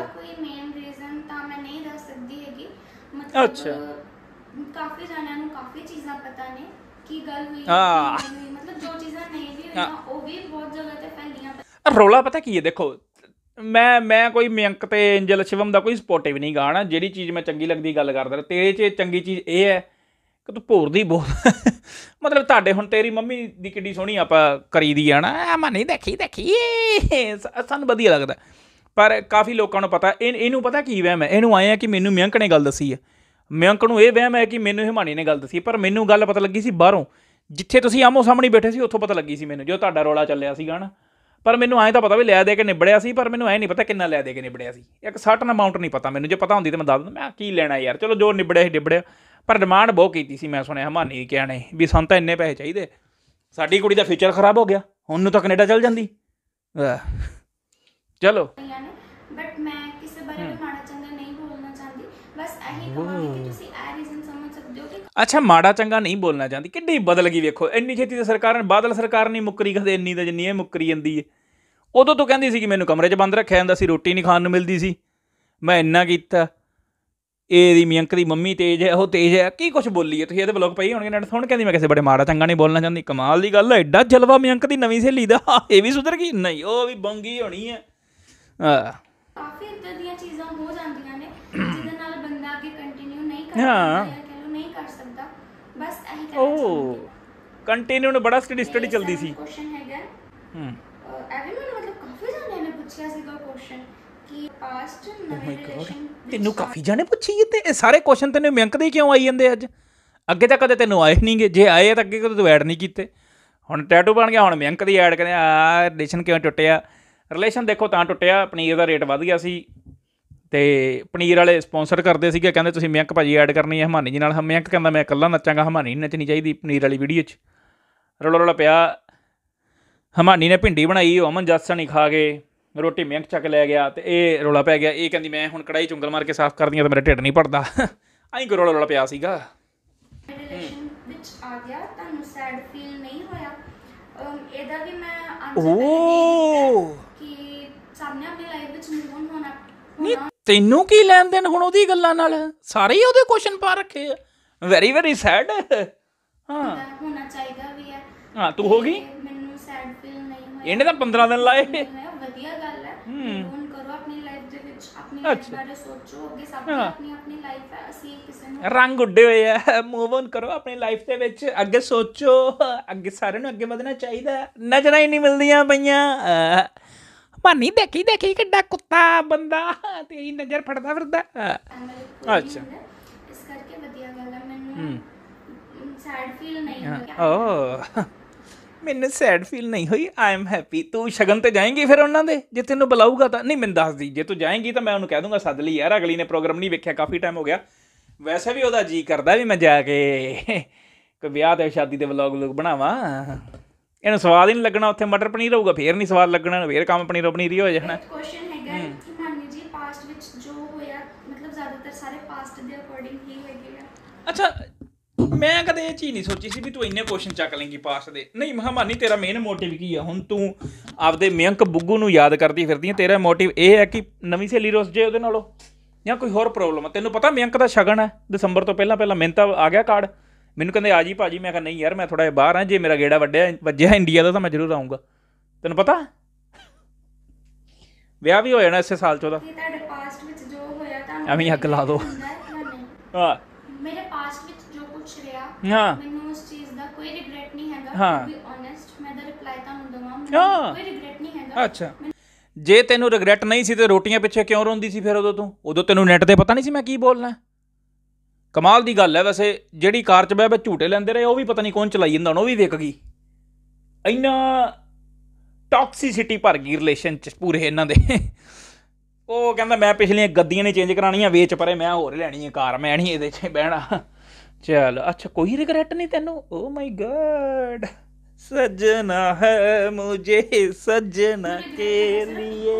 ਅੱਛਾ ਕਾਫੀ ਜਾਣਿਆਂ ਨੂੰ ਕਾਫੀ ਚੀਜ਼ਾਂ ਪਤਾ ਨੇ ਕੀ ਗੱਲ ਹੋਈ, ਹਾਂ ਮਤਲਬ ਜੋ ਚੀਜ਼ਾਂ ਨਹੀਂ ਵੀ ਹੋਈਆਂ ਉਹ ਵੀ ਬਹੁਤ ਜਗ੍ਹਾ ਤੇ ਫੈਲੀਆਂ। ਰੌਲਾ ਪਤਾ ਕੀ ਹੈ, ਦੇਖੋ ਮੈਂ ਮੈਂ ਕੋਈ ਮਯੰਕ ਤੇ ਐਂਜਲ ਸ਼ਿਵਮ ਦਾ ਕੋਈ ਸਪੋਰਟਿਵ ਨਹੀਂ ਗਾ ਨਾ, ਜਿਹੜੀ ਚੀਜ਼ ਮੈਂ ਚੰਗੀ ਲੱਗਦੀ ਗੱਲ ਕਰਦਾ। ਤੇਰੇ 'ਚ ਚੰਗੀ ਚੀਜ਼ ਇਹ ਹੈ ਕਿ ਤੂੰ ਭੋਰਦੀ ਬਹੁਤ। ਮਤਲਬ ਤੁਹਾਡੇ ਹੁਣ ਤੇਰੀ ਮੰਮੀ ਦੀ ਕਿੱਡੀ ਸੋਹਣੀ ਆਪਾਂ ਕਰੀ ਦੀ ਆ ਨਾ, ਮੈਂ ਨਹੀਂ ਦੇਖੀ ਦੇਖੀ ਸਾਨੂੰ ਵਧੀਆ ਲੱਗਦਾ। ਪਰ ਕਾਫੀ ਲੋਕਾਂ ਨੂੰ ਪਤਾ, ਇਹ ਇਹਨੂੰ ਪਤਾ ਕੀ ਵਹਿਮ ਹੈ, ਇਹਨੂੰ ਆਏ ਆ ਕਿ ਮੈਨੂੰ ਮਯੰਕ ਨੇ ਗੱਲ ਦੱਸੀ ਹੈ, ਮਯੰਕ ਨੂੰ ਇਹ ਵਹਿਮ ਹੈ ਕਿ ਮੈਨੂੰ ਹਿਮਾਨੀ ਨੇ ਗੱਲ ਦੱਸੀ। ਪਰ ਮੈਨੂੰ ਗੱਲ ਪਤਾ ਲੱਗੀ ਸੀ ਬਾਹਰੋਂ, ਜਿੱਥੇ ਤੁਸੀਂ ਆਮੋ ਸਾਹਮਣੇ ਬੈਠੇ ਸੀ ਉੱਥੋਂ ਪਤਾ ਲੱਗੀ ਸੀ ਮੈਨੂੰ, ਜੋ ਤੁਹਾਡਾ ਰੌਲਾ ਚੱਲਿਆ ਸੀਗਾ ਨਾ। ਪਰ ਮੈਨੂੰ ਐਂ ਤਾਂ ਪਤਾ ਵੀ ਲੈ ਦੇ ਕੇ ਨਿਬੜਿਆ ਸੀ, ਪਰ ਮੈਨੂੰ ਐਂ ਨਹੀਂ ਪਤਾ ਕਿੰਨਾ ਲੈ ਦੇ ਕੇ ਨਿਬੜਿਆ ਸੀ। ਇੱਕ ਸਰਟਨ ਅਮਾਊਂਟ ਨਹੀਂ ਪਤਾ ਮੈਨੂੰ, ਜੇ ਪਤਾ ਹੁੰਦੀ ਤਾਂ ਮੈਂ ਦੱਸ ਦਿੰਦਾ, ਮੈਂ ਕੀ ਲੈਣਾ ਯਾਰ, ਚਲੋ ਜੋ ਨਿਬੜਿਆ ਸੀ ਨਿਬੜਿਆ। ਪਰ ਡਿਮਾਂਡ ਬਹੁਤ ਕੀਤੀ ਸੀ ਮੈਂ ਸੁਣਿਆ ਹਮਾਨੀ ਦੀ ਕਿਹਾ ਨੇ ਵੀ ਸਾਨੂੰ ਤਾਂ ਇੰਨੇ ਪੈਸੇ ਚਾਹੀਦੇ, ਸਾਡੀ ਕੁੜੀ ਦਾ ਫਿਊਚਰ ਖਰਾਬ ਹੋ ਗਿਆ, ਹੁਣ ਨੂੰ ਤਾਂ ਕੈਨੇਡਾ ਚੱਲ ਜਾਂਦੀ। ਚਲੋ ਬਟ ਮੈਂ ਕਿਸੇ ਬਾਰੇ ਵੀ ਮਾੜਾ ਚੰਗਾ ਨਹੀਂ ਬੋਲਣਾ ਚਾਹੁੰਦੀ, ਬਸ ਇਹੀ ਕਹਾਂਗੀ ਕਿ ਤੁਸੀਂ ਇਹ ਰੀਜ਼ਨ ਸਮਝ ਸਕਦੇ ਹੋ ਕਿ ਅੱਛਾ ਮਾੜਾ ਚੰਗਾ ਨਹੀਂ ਬੋਲਣਾ ਚਾਹੁੰਦੀ। ਕਿੱਡੀ ਬਦਲ ਗਈ ਵੇਖੋ, ਇੰਨੀ ਛੇਤੀ ਤਾਂ ਸਰਕਾਰ ਨੇ, ਬਾਦਲ ਸਰਕਾਰ ਨਹੀਂ ਮੁੱਕਰੀ ਕਦੇ ਇੰਨੀ ਤਾਂ ਜਿੰਨੀ ਇਹ ਮੁੱਕਰੀ ਜਾਂਦੀ ਹੈ। ਉਦੋਂ ਤੋਂ ਕਹਿੰਦੀ ਸੀ ਕਿ ਮੈਨੂੰ ਕਮਰੇ 'ਚ ਬੰਦ ਰੱਖਿਆ ਜਾਂਦਾ ਸੀ, ਰੋਟੀ ਨਹੀਂ ਖਾਣ ਨੂੰ ਮਿਲਦੀ ਸੀ, ਮੈਂ ਇੰਨਾ ਕੀਤਾ, ਇਹਦੀ ਮਿਯੰਕ ਦੀ ਮੰਮੀ ਤੇਜ਼ ਹੈ, ਉਹ ਤੇਜ਼ ਹੈ, ਕੀ ਕੁਛ ਬੋਲੀ ਹੈ ਤੁਸੀਂ, ਇਹਦੇ ਬਲੋਗ ਪਈ ਹੋਣਗੇ ਨੈਟ ਸੁਣ, ਕਹਿੰਦੀ ਮੈਂ ਕਿਸੇ ਬੜੇ ਮਾੜਾ ਚੰਗਾ ਨਹੀਂ ਬੋਲਣਾ ਚਾਹੁੰਦੀ। ਕਮਾਲ ਦੀ ਗੱਲ ਹੈ, ਐਡਾ ਜਲਵਾ ਮਿਯੰਕ ਦੀ ਨਵੀਂ ਸਹੇਲੀ ਦਾ, ਇਹ ਵੀ ਸੁਧਰ ਗਈ ਨਹੀਂ, ਉਹ ਵੀ ਬੰਗੀ ਹੋਣੀ ਹੈ। ਕਾਫੀ ਇੱਦਾਂ ਦੀਆਂ ਚੀਜ਼ਾਂ ਹੋ ਜਾਂਦੀਆਂ ਨੇ ਜਿਹਦੇ ਨਾਲ ਬੰਦਾ ਅੱਗੇ ਕੰਟੀਨਿਊ ਨਹੀਂ ਕਰ ਸਕਦਾ, ਨਹੀਂ ਕਰ ਸਕਦਾ, ਬਸ ਇਹੀ ਕਹਿਣਾ ਚਾਹੁੰਦੀ। ਕੰਟੀਨਿਊ ਨੂੰ ਬੜਾ ਸਟੱਡੀ ਸਟੱਡੀ ਚੱਲਦੀ ਸੀ। ਕੁਐਸਚਨ ਹੈਗਾ ਹਮ ਐਵੇਂ ਮੈਨੂੰ ਮਤਲਬ ਕਾਫੀ ਜਾਣਿਆਂ ਨੇ ਪੁੱਛਿਆ ਸੀਗਾ ਕੁਐਸਚਨ ਕਿ ਪਾਸਟ ਨਵੇਂ ਰਿਲੇਸ਼ਨ, ਤੈਨੂੰ ਕਾਫੀ ਜਾਣੇ ਪੁੱਛੀ ਤੇ ਇਹ ਸਾਰੇ ਕੁਐਸਚਨ ਤੈਨੂੰ ਮਿਯੰਕ ਦੇ ਕਿਉਂ ਆਈ ਜਾਂਦੇ ਅੱਜ? ਅੱਗੇ ਤਾਂ ਕਦੇ ਤੈਨੂੰ ਆਏ ਨਹੀਂਗੇ, ਜੇ ਆਏ ਤਾਂ ਅੱਗੇ ਕਦੇ ਤੂੰ ਐਡ ਨਹੀਂ ਕੀਤੇ, ਹੁਣ ਟੈਟੂ ਬਣ ਗਿਆ, ਹੁਣ ਮਿਯੰਕ ਦੀ ਐਡ ਕਹਿੰਦੇ ਆ ਰਿਲੇਸ਼ਨ ਕਿਉਂ ਟੁੱਟਿਆ। ਰਿਲੇਸ਼ਨ ਦੇਖੋ ਤਾਂ ਟੁੱਟਿਆ, ਪਨੀਰ ਦਾ ਰੇਟ ਵੱਧ ਗਿਆ ਸੀ ਅਤੇ ਪਨੀਰ ਵਾਲੇ ਸਪੋਂਸਰ ਕਰਦੇ ਸੀਗੇ, ਕਹਿੰਦੇ ਤੁਸੀਂ ਮਿਯੰਕ ਭਾਜੀ ਐਡ ਕਰਨੀ ਹੈ ਹਮਾਨੀ ਜੀ ਨਾਲ। ਮਿਯੰਕ ਕਹਿੰਦਾ ਮੈਂ ਇਕੱਲਾ ਨੱਚਾਂਗਾ, ਹਮਾਨੀ ਨਹੀਂ ਨੱਚਣੀ ਚਾਹੀਦੀ ਪਨੀਰ ਵਾਲੀ ਵੀਡੀਓ 'ਚ। ਰੌਲਾ ਰੌਲਾ ਪਿਆ, ਹਮਾਨੀ ਨੇ ਭਿੰਡੀ ਬਣਾਈ, ਉਹ ਅਮਨ ਜੱਸਣ ਹੀ ਖਾ ਗਏ, ਰੋਟੀ ਮਿਯੰਕ ਚੱਕ ਲੈ ਗਿਆ, ਅਤੇ ਇਹ ਰੌਲਾ ਪੈ ਗਿਆ। ਇਹ ਕਹਿੰਦੀ ਮੈਂ ਹੁਣ ਕੜਾਹੀ ਚੁੰਗਲ ਮਾਰ ਕੇ ਸਾਫ਼ ਕਰਦੀ ਹਾਂ ਤਾਂ ਮੇਰਾ ਢਿੱਡ ਨਹੀਂ ਭਰਦਾ, ਆਈਂ ਕੋਈ ਰੌਲਾ ਰੌਲਾ ਪਿਆ ਸੀਗਾ। ਰਿਲੇਸ਼ਨ ਵਿੱਚ ਆ ਗਿਆ, ਤੁਹਾਨੂੰ ਸੈਡ ਫੀਲ ਨਹੀਂ ਹੋਇਆ? ਇਹਦਾ ਵੀ ਮੈਂ ਓ ਕਿ ਸਾਹਮਣੇ ਆਪਣੀ ਲਾਈਫ ਵਿੱਚ ਮੂਵ ਔਨ ਹੋਣਾ। ਨਹੀਂ ਤੈਨੂੰ ਕੀ ਲੈਣ ਦੇਣ ਹੁਣ ਉਹਦੀ ਗੱਲਾਂ ਨਾਲ? ਸਾਰੇ ਹੀ ਉਹਦੇ ਕੁਐਸਚਨ ਪਾ ਰੱਖੇ ਆ, ਵੈਰੀ ਵੈਰੀ ਸੈਡ। ਹਾਂ ਹੋਣਾ ਚਾਹੀਦਾ ਵੀ ਹੈ। ਹਾਂ ਤੂੰ ਹੋ ਗਈ, ਮੈਨੂੰ ਸੈਡ ਫੀਲ ਨਹੀਂ ਹੋਇਆ, ਇਹਨੇ ਤਾਂ ਪੰਦਰਾਂ ਦਿਨ ਲਾਏ। ਵਧੀਆ ਗੱਲ ਹੈ, ਮੂਵ ਔਨ ਕਰੋ ਆਪਣੀ ਲਾਈਫ ਦੇ ਵਿੱਚ, ਆਪਣੀ ਲਾਈਫ ਬਾਰੇ ਸੋਚੋ, ਅੱਗੇ ਸਭ ਦੀ ਆਪਣੀ ਆਪਣੀ ਲਾਈਫ ਹੈ, ਅਸੀਂ ਕਿਸੇ ਨੂੰ ਰੰਗ ਉੱਡੇ ਹੋਏ ਆ। ਮੂਵ ਔਨ ਕਰੋ ਆਪਣੀ ਲਾਈਫ ਦੇ ਵਿੱਚ, ਅੱਗੇ ਸੋਚੋ, ਅੱਗੇ ਸਾਰਿਆਂ ਨੂੰ ਅੱਗੇ ਵਧਣਾ ਚਾਹੀਦਾ। ਨਜ਼ਰਾਂ ਹੀ ਨਹੀਂ ਮਿਲਦੀਆਂ ਪਈਆਂ। ਭਾਨੀ ਦੇਖੀ ਦੇਖੀ ਕਿੱਡਾ ਕੁੱਤਾ ਬੰਦਾ ਤੇਰੀ ਨਜ਼ਰ ਫੜਦਾ ਫਿਰਦਾ। ਅੱਛਾ ਇਸ ਕਰਕੇ ਵਧੀਆ ਗੱਲ ਹੈ, ਮੈਨੂੰ ਸੈਡ ਫੀਲ ਨਹੀਂ ਹੋਇਆ। ਓ ਮੈਨੂੰ ਸੈਡ ਫੀਲ ਨਹੀਂ ਹੋਈ, ਆਈ ਐਮ ਹੈਪੀ। ਤੂੰ ਸ਼ਗਨ 'ਤੇ ਜਾਏਂਗੀ ਫਿਰ ਉਹਨਾਂ ਦੇ, ਜੇ ਤੈਨੂੰ ਬੁਲਾਊਗਾ ਤਾਂ? ਨਹੀਂ ਮੈਨੂੰ ਦੱਸਦੀ, ਜੇ ਤੂੰ ਜਾਏਂਗੀ ਤਾਂ ਮੈਂ ਉਹਨੂੰ ਕਹਿ ਦੂੰਗਾ ਸੱਦ ਲਈ ਯਾਰ, ਅਗਲੀ ਨੇ ਪ੍ਰੋਗਰਾਮ ਨਹੀਂ ਵੇਖਿਆ ਕਾਫੀ ਟਾਈਮ ਹੋ ਗਿਆ। ਵੈਸੇ ਵੀ ਉਹਦਾ ਜੀਅ ਕਰਦਾ ਵੀ ਮੈਂ ਜਾ ਕੇ ਕੋਈ ਵਿਆਹ ਤੇ ਸ਼ਾਦੀ ਦੇ ਵਲੋਗ ਵਲੋਗ ਬਣਾਵਾਂ। ਇਹਨੂੰ ਸਵਾਦ ਹੀ ਨਹੀਂ ਲੱਗਣਾ, ਉੱਥੇ ਮਟਰ ਪਨੀਰ ਹੋਊਗਾ ਫੇਰ ਨਹੀਂ ਸਵਾਦ ਲੱਗਣਾ, ਫੇਰ ਕੰਮ ਪਨੀਰੋ ਪਨੀਰੀ ਹੋ ਜਾਣਾ। ਕੁਐਸਚਨ ਹੈਗਾ ਕਿ ਮਾਨੀ ਜੀ ਪਾਸਟ ਵਿੱਚ ਜੋ ਹੋਇਆ, ਮਤਲਬ ਜ਼ਿਆਦਾਤਰ ਸਾਰੇ ਪਾਸਟ ਦੇ ਅਕੋਰਡਿੰਗ ਹੀ ਹੈਗੇ ਆ। ਅੱਛਾ ਮੈਂ ਕਦੇ ਇਹ ਚੀਜ਼ ਨਹੀਂ ਸੋਚੀ ਸੀ ਵੀ ਤੂੰ ਇੰਨੇ ਕੁਐਸਚਨ ਚੱਕ ਲੇਂਗੀ ਪਾਸਟ ਦੇ। ਨਹੀਂ ਮਹਾਮਾਨੀ ਤੇਰਾ ਮੇਨ ਮੋਟਿਵ ਕੀ ਆ? ਹੁਣ ਤੂੰ ਆਪਦੇ ਮਿਯੰਕ ਬੁੱਗੂ ਨੂੰ ਯਾਦ ਕਰਦੀ ਫਿਰਦੀ, ਤੇਰਾ ਮੋਟਿਵ ਇਹ ਹੈ ਕਿ ਨਵੀਂ ਸਹੇਲੀ ਰੁੱਸ ਜੇ ਉਹਦੇ ਨਾਲੋਂ, ਜਾਂ ਕੋਈ ਹੋਰ ਪ੍ਰੋਬਲਮ ਆ? ਤੈਨੂੰ ਪਤਾ ਮਿਯੰਕ ਦਾ ਸ਼ਗਨ ਹੈ ਦਸੰਬਰ ਤੋਂ ਪਹਿਲਾਂ ਪਹਿਲਾਂ, ਮੈਨੂੰ ਤਾਂ ਆ ਗਿਆ ਕਾਰਡ, ਮੈਨੂੰ ਕਹਿੰਦੇ ਆ ਜੀ ਭਾਜੀ, ਮੈਂ ਕਿਹਾ ਨਹੀਂ ਯਾਰ ਮੈਂ ਥੋੜ੍ਹਾ ਜਿਹਾ ਬਾਹਰ ਹਾਂ, ਜੇ ਮੇਰਾ ਗੇੜਾ ਵੱਡਿਆ ਵੱਜਿਆ ਇੰਡੀਆ ਦਾ ਤਾਂ ਮੈਂ ਜ਼ਰੂਰ ਆਊਂਗਾ। ਤੈਨੂੰ ਪਤਾ ਵਿਆਹ ਵੀ ਹੋ ਜਾਣਾ ਇਸੇ ਸਾਲ 'ਚ ਉਹਦਾ। ਤੁਹਾਡੇ ਪਾਸਟ ਵਿੱਚ ਜੋ ਹੋਇਆ ਤੁਹਾਨੂੰ ਐਵੇਂ ਅੱਗ ਲਾ ਦਿਓ। ਹਾਂ ਮੇਰੇ ਪਾਸਟ ਵਿੱਚ ਜੋ ਕੁਝ ਰਿਹਾ, ਹਾਂ ਮੈਨੂੰ ਉਸ ਚੀਜ਼ ਦਾ ਕੋਈ ਰਿਗਰੈਟ ਨਹੀਂ ਹੈਗਾ। ਹਾਂ ਟੂ ਬੀ ਓਨੈਸਟ ਮੈਂ ਦਾ ਰਿਪਲਾਈ ਤੁਹਾਨੂੰ ਦਵਾਂ, ਕੋਈ ਰਿਗਰੈਟ ਨਹੀਂ ਹੈਗਾ। ਅੱਛਾ ਜੇ ਤੈਨੂੰ ਰਿਗਰੈਟ ਨਹੀਂ ਸੀ ਤੇ ਰੋਟੀਆਂ ਪਿੱਛੇ ਕਿਉਂ ਰੋਂਦੀ ਸੀ ਫਿਰ ਉਦੋਂ ਤੂੰ? ਉਦੋਂ ਤੈਨੂੰ ਨੈੱਟ 'ਤੇ ਪਤਾ ਨਹੀਂ ਸੀ ਮੈਂ ਕੀ ਬੋਲਣਾ? ਕਮਾਲ ਦੀ ਗੱਲ ਹੈ। ਵੈਸੇ ਜਿਹੜੀ ਕਾਰ 'ਚ ਬਹਿ ਬਹਿ ਝੂਟੇ ਲੈਂਦੇ ਰਹੇ, ਉਹ ਵੀ ਪਤਾ ਨਹੀਂ ਕੌਣ ਚਲਾਈ ਜਾਂਦਾ, ਹੁਣ ਉਹ ਵੀ ਵਿਕ ਗਈ। ਇੰਨਾ ਟੌਕਸੀਸਿਟੀ ਭਰ ਗਈ ਰਿਲੇਸ਼ਨ 'ਚ ਪੂਰੇ ਇਹਨਾਂ ਦੇ। ਉਹ ਕਹਿੰਦਾ ਮੈਂ ਪਿਛਲੀਆਂ ਗੱਦੀਆਂ ਨਹੀਂ ਚੇਂਜ ਕਰਾਉਣੀਆਂ, ਵੇਚ ਪਰੇ, ਮੈਂ ਹੋਰ ਲੈਣੀ ਹੈ ਕਾਰ, ਮੈਂ ਨਹੀਂ ਇਹਦੇ 'ਚ ਬਹਿਣਾ। ਚੱਲ ਅੱਛਾ ਕੋਈ ਰਿਗਰੈਟ ਨਹੀਂ ਤੈਨੂੰ? ਓ ਮਾਈ ਗॉड सजना है मुझे सजना के लिए।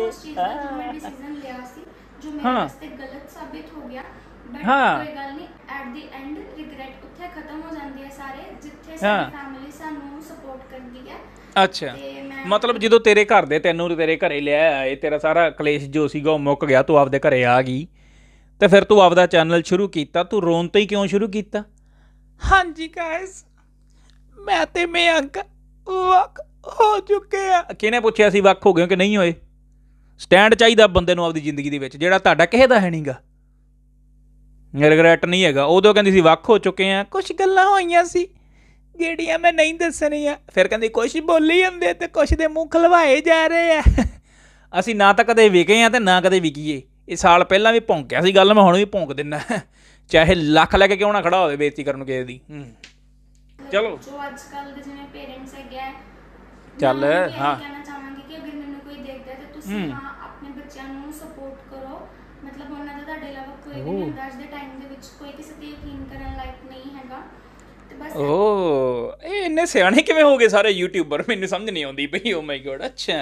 हाँ गलत साबित हो गया, बट हाँ कोई गल नहीं, एट द एंड रिग्रेट उत्थे खत्म हो जांदे है सारे, जिथे साडी फैमिली सानू सपोर्ट करदी है। ਅੱਛਾ ਮਤਲਬ ਜਦੋਂ ਤੇਰੇ ਘਰ ਦੇ ਤੈਨੂੰ ਤੇਰੇ ਘਰੇ ਲਿਆ ਆਏ, ਤੇਰਾ ਸਾਰਾ ਕਲੇਸ਼ ਜੋ ਸੀਗਾ ਉਹ ਮੁੱਕ ਗਿਆ, ਤੂੰ ਆਪਦੇ ਘਰੇ ਆ ਗਈ, ਤੇ ਫਿਰ ਤੂੰ ਆਪਦਾ ਚੈਨਲ ਸ਼ੁਰੂ ਕੀਤਾ। ਤੂੰ ਰੋਣ ਤੋਂ ਹੀ ਕਿਉਂ ਸ਼ੁਰੂ ਕੀਤਾ? ਹਾਂਜੀ ਗਾਇਸ ਮੈਂ ਤੇ ਮਿਯੰਕ ਵੱਖ ਹੋ ਚੁੱਕੇ ਆ। ਕਿਹਨੇ ਪੁੱਛਿਆ ਸੀ ਵੱਖ ਹੋ ਗਏ ਕਿ ਨਹੀਂ ਹੋਏ? ਸਟੈਂਡ ਚਾਹੀਦਾ ਬੰਦੇ ਨੂੰ ਆਪਦੀ ਜ਼ਿੰਦਗੀ ਦੇ ਵਿੱਚ, ਜਿਹੜਾ ਤੁਹਾਡਾ ਕਿਸੇ ਦਾ ਹੈ ਨਹੀਂਗਾ। ਰਿਗਰੈਟ ਨਹੀਂ ਹੈਗਾ। ਉਦੋਂ ਕਹਿੰਦੀ ਸੀ ਵੱਖ ਹੋ ਚੁੱਕੇ ਆ, ਕੁਛ ਗੱਲਾਂ ਹੋਈਆਂ ਸੀ ਜਿਹੜੀਆਂ ਮੈਂ ਨਹੀਂ ਦੱਸਣੀਆਂ। ਫਿਰ ਕਹਿੰਦੀ ਕੁਛ ਬੋਲੀ ਜਾਂਦੇ ਤੇ ਕੁਛ ਦੇ ਮੂੰਹ ਖਲਵਾਏ ਜਾ ਰਹੇ ਆ। ਅਸੀਂ ਨਾ ਤਾਂ ਕਦੇ ਵਿਕੇ ਹਾਂ ਤੇ ਨਾ ਕਦੇ ਵਿਕੀਏ। ਇਹ ਸਾਲ ਪਹਿਲਾਂ ਵੀ ਭੌਂਕਿਆ ਸੀ ਗੱਲ, ਮੈਂ ਹੁਣ ਵੀ ਭੌਂਕ ਦਿੰਦਾ, ਚਾਹੇ ਲੱਖ ਲੈ ਕੇ ਕਿਉਂ ਨਾ ਖੜਾ ਹੋਵੇ ਬੇਇੱਜ਼ਤੀ ਕਰਨ ਕਿਸੇ ਦੀ। ਚਲੋ ਜੋ ਅੱਜ ਕੱਲ ਦੇ ਜਿਵੇਂ ਪੇਰੈਂਟਸ ਹੈਗੇ ਆ, ਚੱਲ ਹਾਂ ਕਹਿਣਾ ਚਾਹਾਂਗੀ ਕਿ ਅਗਰ ਮੈਨੂੰ ਕੋਈ ਦੇਖਦਾ ਤੇ ਤੁਸੀਂ ਹਾਂ ਆਪਣੇ ਬੱਚਿਆਂ ਨੂੰ ਸਪੋਰਟ ਕਰੋ, ਮਤਲਬ ਉਹਨਾਂ ਦਾ ਤੁਹਾਡੇ ਇਲਾਵਾ ਕੋਈ ਵੀ ਨਹੀਂ ਹੁੰਦਾ ਅੱਜ ਦੇ ਟਾਈਮ ਦੇ ਵਿੱਚ, ਕੋਈ ਕਿਸੇ ਤੇ ਯਕੀਨ ਕਰਨ ਲਾਇਕ ਨਹੀਂ ਹੈਗਾ। ਤੇ ਬਸ ਓ ਇਹ ਇੰਨੇ ਸਿਆਣੇ ਕਿਵੇਂ ਹੋ ਗਏ ਸਾਰੇ ਯੂਟਿਊਬਰ, ਮੈਨੂੰ ਸਮਝ ਨਹੀਂ ਆਉਂਦੀ ਬਈ। ਓ ਮਾਈ ਗੋਡ, ਅੱਛਾ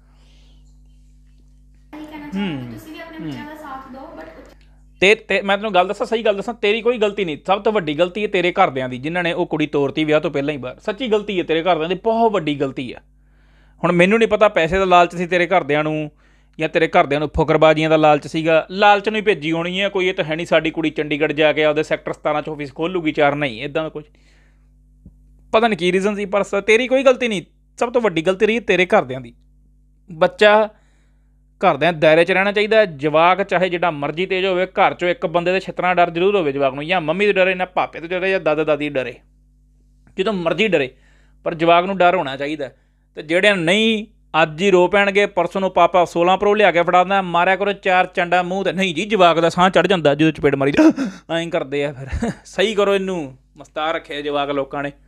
ਇਹੀ ਕਹਿਣਾ ਚਾਹਾਂਗੀ ਤੁਸੀਂ ਵੀ ਆਪਣੇ ਬੱਚਿਆਂ ਦਾ ਸਾਥ ਦਿਓ। ਬਟ ਤੇ ਤੇ ਮੈਂ ਤੈਨੂੰ ਗੱਲ ਦੱਸਾਂ, ਸਹੀ ਗੱਲ ਦੱਸਾਂ, ਤੇਰੀ ਕੋਈ ਗਲਤੀ ਨਹੀਂ। ਸਭ ਤੋਂ ਵੱਡੀ ਗਲਤੀ ਹੈ ਤੇਰੇ ਘਰਦਿਆਂ ਦੀ, ਜਿਨ੍ਹਾਂ ਨੇ ਉਹ ਕੁੜੀ ਤੋਰਤੀ ਵਿਆਹ ਤੋਂ ਪਹਿਲਾਂ ਹੀ ਬਾਹਰ। ਸੱਚੀ ਗਲਤੀ ਹੈ ਤੇਰੇ ਘਰਦਿਆਂ ਦੀ, ਬਹੁਤ ਵੱਡੀ ਗਲਤੀ ਹੈ। ਹੁਣ ਮੈਨੂੰ ਨਹੀਂ ਪਤਾ ਪੈਸੇ ਦਾ ਲਾਲਚ ਸੀ ਤੇਰੇ ਘਰਦਿਆਂ ਨੂੰ, ਜਾਂ ਤੇਰੇ ਘਰਦਿਆਂ ਨੂੰ ਫੁਕਰਬਾਜ਼ੀਆਂ ਦਾ ਲਾਲਚ ਸੀਗਾ। ਲਾਲਚ ਨੂੰ ਹੀ ਭੇਜੀ ਹੋਣੀ ਹੈ ਕੋਈ, ਇਹ ਤਾਂ ਹੈ ਨਹੀਂ ਸਾਡੀ ਕੁੜੀ ਚੰਡੀਗੜ੍ਹ ਜਾ ਕੇ ਆਪਦੇ ਸੈਕਟਰ ਸਤਾਰਾਂ 'ਚ ਆਫਿਸ ਖੋਲੂਗੀ ਚਾਰ, ਨਹੀਂ ਇੱਦਾਂ ਦਾ ਕੁਝ। ਪਤਾ ਨਹੀਂ ਕੀ ਰੀਜ਼ਨ ਸੀ, ਪਰ ਤੇਰੀ ਕੋਈ ਗਲਤੀ ਨਹੀਂ। ਸਭ ਤੋਂ ਵੱਡੀ ਗਲਤੀ ਰਹੀ ਤੇਰੇ ਘਰਦਿਆਂ ਦੀ। ਬੱਚਾ ਘਰਦਿਆਂ ਦਾਇਰੇ 'ਚ ਰਹਿਣਾ ਚਾਹੀਦਾ। ਜਵਾਕ ਚਾਹੇ ਜਿਹੜਾ ਮਰਜ਼ੀ ਤੇਜ਼ ਹੋਵੇ, ਘਰ 'ਚੋਂ ਇੱਕ ਬੰਦੇ ਦੇ ਛਿੱਤਰਾਂ ਡਰ ਜ਼ਰੂਰ ਹੋਵੇ ਜਵਾਕ ਨੂੰ, ਜਾਂ ਮੰਮੀ ਦੇ ਡਰੇ, ਨਾ ਪਾਪੇ ਤੋਂ ਡਰੇ, ਜਾਂ ਦਾਦਾ ਦਾਦੀ ਡਰੇ, ਜਦੋਂ ਮਰਜ਼ੀ ਡਰੇ, ਪਰ ਜਵਾਕ ਨੂੰ ਡਰ ਹੋਣਾ ਚਾਹੀਦਾ। ਅਤੇ ਜਿਹੜਿਆਂ ਨਹੀਂ ਅੱਜ ਹੀ ਰੋ ਪੈਣਗੇ, ਪਰਸੋਂ ਨੂੰ ਪਾਪਾ ਸੋਲਾਂ ਪ੍ਰੋ ਲਿਆ ਕੇ ਫੜਾ ਦਿੰਦਾ, ਮਾਰਿਆ ਕਰੋ ਚਾਰ ਚੰਡਾ ਮੂੰਹ 'ਤੇ। ਨਹੀਂ ਜੀ, ਜਵਾਕ ਦਾ ਸਾਹ ਚੜ੍ਹ ਜਾਂਦਾ ਜਦੋਂ ਚਪੇੜ ਮਾਰੀ ਐਂ ਕਰਦੇ ਆ। ਫਿਰ ਸਹੀ ਕਰੋ ਇਹਨੂੰ, ਮਸਤਾਰ ਰੱਖਿਆ ਜਵਾਕ ਲੋਕਾਂ ਨੇ।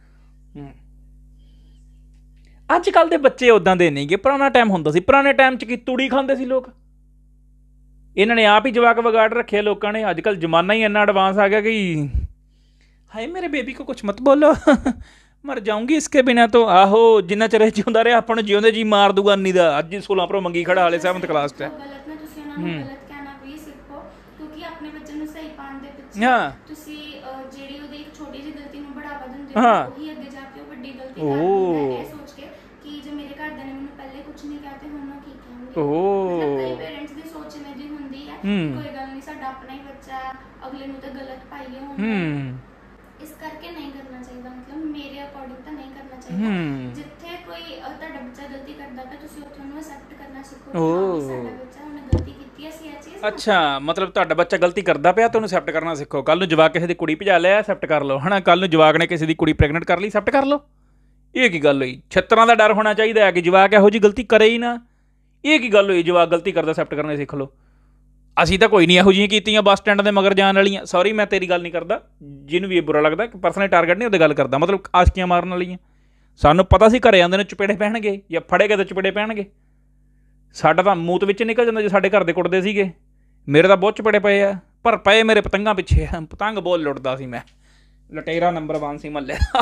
ਅੱਜ ਕੱਲ੍ਹ ਦੇ ਬੱਚੇ ਉੱਦਾਂ ਦੇ ਨਹੀਂ ਗੇ। ਪੁਰਾਣਾ ਟਾਈਮ ਹੁੰਦਾ ਸੀ, ਪੁਰਾਣੇ ਟਾਈਮ 'ਚ ਕੀ ਤੂੜੀ ਖਾਂਦੇ ਸੀ ਲੋਕ। ਇਹਨਾਂ ਨੇ ਆਪ ਹੀ ਜਵਾਕ ਵਿਗਾੜ ਰੱਖੇ ਲੋਕਾਂ ਨੇ। ਅੱਜ ਕੱਲ੍ਹ ਜ਼ਮਾਨਾ ਹੀ ਇੰਨਾ ਐਡਵਾਂਸ ਆ ਗਿਆ ਕਿ ਹਾਏ ਮੇਰੇ ਬੇਬੀ ਕੋ ਕੁਛ ਮਤ ਬੋਲੋ, ਮਰ ਜਾਊਂਗੀ ਇਸਕੇ ਬਿਨਾਂ ਤੋਂ। ਆਹੋ, ਜਿੰਨਾ ਚਿਰ ਜਿਉਂਦਾ ਰਿਹਾ ਆਪਾਂ ਨੂੰ ਜਿਉਂਦੇ ਜੀ ਮਾਰ ਦੂਗਾ ਅੰਨੀ ਦਾ। ਅੱਜ ਹੀ ਸੋਲਾਂ ਪ੍ਰੋ ਮੰਗੀ ਖੜਾ, ਹਾਲੇ ਸੈਵਨਥ ਕਲਾਸ 'ਚ ਹੈ। ਗਲਤ ਨਾ ਤੁਸੀਂ ਉਹਨਾਂ ਨੂੰ ਗਲਤ ਕਹਿਣਾ ਵੀ ਸਿੱਖੋ, ਕਿਉਂਕਿ ਆਪਣੇ ਬੱਚੇ ਨੂੰ ਸਹੀ ਪਾਉਣ ਦੇ ਪਿੱਛੇ ਹਾਂ ਤੁਸੀਂ ਜਿਹੜੀ ਉਹਦੀ ਇੱਕ ਛੋਟੀ ਜਿਹੀ ਗਲਤੀ ਨੂੰ ਬੜਾਵਾ ਦਿੰਦੇ ਹੋ, ਉਹੀ ਅੱਗੇ ਜਾ ਕੇ ਉਹ ਵੱਡੀ ਗਲਤੀ ਕਰ ਦਿੰਦਾ। ਇਹ ਸੋਚ ਕੇ ਕਿ ਜੇ ਮੇਰੇ ਘਰਦਿਆਂ ਨੇ ਮੈਨੂੰ ਪਹਿਲੇ ਕੁਝ ਨਹੀਂ ਕਿਹਾ ਤੇ ਹੁਣ ਉਹ ਕੀ ਕਹਿਣਗੇ। ਮਤਲਬ ਕਈ ਪੇਰੈਂਟਸ ਦੀ ਸੋਚ ਇਵੇਂ ਦੀ ਹੁੰਦੀ ਹੈ, ਕੋਈ ਗੱਲ ਨਹੀਂ ਸਾਡਾ ਆਪਣਾ ਹੀ ਬੱਚਾ ਹੈ, ਅਗਲੇ ਨੂੰ ਤਾਂ ਗਲਤ ਪਾਈਏ ਹੁਣ, ਇਸ ਕਰਕੇ ਨਹੀਂ ਕਰਨਾ ਚਾਹੀਦਾ। ਮਤਲਬ ਮੇਰੇ ਅਕੋਰਡਿੰਗ ਤਾਂ ਨਹੀਂ ਕਰਨਾ ਚਾਹੀਦਾ। ਜਿੱਥੇ ਕੋਈ ਤੁਹਾਡਾ ਬੱਚਾ ਗਲਤੀ ਕਰਦਾ ਤਾਂ ਤੁਸੀਂ ਉੱਥੇ ਉਹਨੂੰ ਐਕਸੈਪਟ ਕਰਨਾ ਸਿੱਖੋ ਕਿ ਸਾਡਾ ਬੱਚਾ ਉਹਨੇ ਗਲਤੀ ਕੀਤੀ, ਅਸੀਂ ਇਹ ਚੀਜ਼। ਅੱਛਾ, ਮਤਲਬ ਤੁਹਾਡਾ ਬੱਚਾ ਗਲਤੀ ਕਰਦਾ ਪਿਆ ਤਾਂ ਉਹਨੂੰ ਐਕਸੈਪਟ ਕਰਨਾ ਸਿੱਖੋ। ਕੱਲ੍ਹ ਨੂੰ ਜਵਾਕ ਕਿਸੇ ਦੀ ਕੁੜੀ ਭਜਾ ਲਿਆ, ਐਕਸੈਪਟ ਕਰ ਲਓ, ਹੈ ਨਾ। ਕੱਲ੍ਹ ਨੂੰ ਜਵਾਕ ਨੇ ਕਿਸੇ ਦੀ ਕੁੜੀ ਪ੍ਰੈਗਨੈਂਟ ਕਰ ਲਈ, ਐਕਸੈਪਟ ਕਰ ਲਓ। ਇਹ ਕੀ ਗੱਲ ਹੋਈ? ਛਿੱਤਰਾਂ ਦਾ ਡਰ ਹੋਣਾ ਚਾਹੀਦਾ ਹੈ ਕਿ ਜਵਾਕ ਇਹੋ ਜਿਹੀ ਗਲਤੀ ਕਰੇ ਹੀ ਨਾ। ਇਹ ਕੀ ਗੱਲ ਹੋਈ? ਜਵਾਕ ਗਲਤੀ ਕਰਦਾ ਐਕਸੈਪਟ ਕਰਨਾ ਸਿੱਖ ਲਓ। ਅਸੀਂ ਤਾਂ ਕੋਈ ਨਹੀਂ ਇਹੋ ਜਿਹੀਆਂ ਕੀਤੀਆਂ ਬੱਸ ਸਟੈਂਡ ਦੇ ਮਗਰ ਜਾਣ ਵਾਲੀਆਂ। ਸੌਰੀ, ਮੈਂ ਤੇਰੀ ਗੱਲ ਨਹੀਂ ਕਰਦਾ, ਜਿਹਨੂੰ ਵੀ ਇਹ ਬੁਰਾ ਲੱਗਦਾ, ਕਿ ਪਰਸਨਲ ਟਾਰਗੇਟ ਨਹੀਂ ਉਹਦੇ ਗੱਲ ਕਰਦਾ, ਮਤਲਬ ਆਸ਼ਕੀਆਂ ਮਾਰਨ ਵਾਲੀਆਂ। ਸਾਨੂੰ ਪਤਾ ਸੀ ਘਰੇ ਆਉਂਦੇ ਨੇ ਚਪੇੜੇ ਪੈਣਗੇ, ਜਾਂ ਫੜੇ ਗਏ ਤਾਂ ਚਪੇੜੇ ਪੈਣਗੇ। ਸਾਡਾ ਤਾਂ ਮੂਤ ਵਿੱਚ ਨਿਕਲ ਜਾਂਦਾ ਜੇ ਸਾਡੇ ਘਰ ਦੇ ਕੁੱਟਦੇ ਸੀਗੇ। ਮੇਰੇ ਤਾਂ ਬਹੁਤ ਚਪੇੜੇ ਪਏ ਆ, ਪਰ ਪਏ ਮੇਰੇ ਪਤੰਗਾਂ ਪਿੱਛੇ। ਪਤੰਗ ਬਹੁਤ ਲੁੱਟਦਾ ਸੀ ਮੈਂ, ਲਟੇਰਾ ਨੰਬਰ ਵਨ ਸੀ ਮਹੱਲੇ ਦਾ।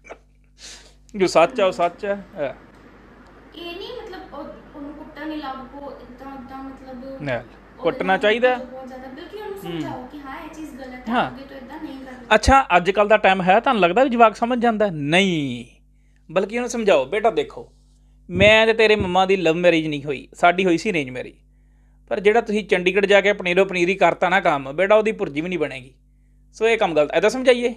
ਜੋ ਸੱਚ ਆ ਉਹ ਸੱਚ ਆ। ਇਹ ਨਹੀਂ ਮਤਲਬ ਉਹਨੂੰ ਕੁੱਟਣ ਨਹੀਂ ਲੱਗ ਪੋ, ਇੱਦਾਂ ਇੱਦਾਂ ਮਤਲਬ ਕੁੱਟਣਾ ਚਾਹੀਦਾ ਬਹੁਤ ਜ਼ਿਆਦਾ, ਬਲਕਿ ਉਹਨੂੰ ਸਮਝਾਓ ਕਿ ਹਾਂ ਇਹ ਚੀਜ਼ ਗਲਤ ਹੈ, ਅੱਗੇ ਤੋਂ ਇੱਦਾਂ ਨਹੀਂ ਕਰਨਾ। ਅੱਛਾ, ਅੱਜ ਕੱਲ੍ਹ ਦਾ ਟਾਈਮ ਹੈ, ਤੁਹਾਨੂੰ ਲੱਗਦਾ ਵੀ ਜਵਾਕ ਸਮਝ ਜਾਂਦਾ? ਨਹੀਂ, ਬਲਕਿ ਉਹਨੂੰ ਸਮਝਾਓ, ਬੇਟਾ ਦੇਖੋ ਮੈਂ ਤੇ ਤੇਰੇ ਮੰਮਾ ਦੀ ਲਵ ਮੈਰਿਜ ਨਹੀਂ ਹੋਈ, ਸਾਡੀ ਹੋਈ ਸੀ ਅਰੇਂਜ ਮੈਰਿਜ। ਪਰ ਜਿਹੜਾ ਤੁਸੀਂ ਚੰਡੀਗੜ੍ਹ ਜਾ ਕੇ ਪਨੀਰੋ ਪਨੀਰੀ ਕਰਤਾ ਨਾ ਕੰਮ, ਬੇਟਾ ਉਹਦੀ ਭੁਰਜੀ ਵੀ ਨਹੀਂ ਬਣੇਗੀ। ਸੋ ਇਹ ਕੰਮ ਗਲਤ, ਇੱਦਾਂ ਸਮਝਾਈਏ।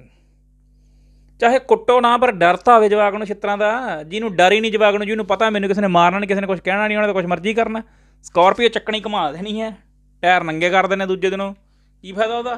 ਚਾਹੇ ਕੁੱਟੋ ਨਾ, ਪਰ ਡਰ ਤਾਂ ਹੋਵੇ ਜਵਾਕ ਨੂੰ ਛਿੱਤਰਾਂ ਦਾ। ਜਿਹਨੂੰ ਡਰ ਹੀ ਨਹੀਂ ਜਵਾਕ ਨੂੰ, ਜਿਹਨੂੰ ਪਤਾ ਮੈਨੂੰ ਕਿਸੇ ਨੇ ਮਾਰਨਾ ਨਹੀਂ, ਕਿਸੇ ਨੇ ਕੁਛ ਕਹਿਣਾ ਨਹੀਂ, ਉਹਨੇ ਤਾਂ ਕੁਛ ਮਰਜ਼ੀ ਕਰਨਾ। ਸਕਾਰਪੀਓ ਚੱਕਣੀ ਘੁਮਾ ਦੇਣੀ ਹੈ, ਟਾਇਰ ਨੰਗੇ ਕਰ ਦੇਣੇ ਦੂਜੇ ਦਿਨੋਂ, ਕੀ ਫਾਇਦਾ ਉਹਦਾ।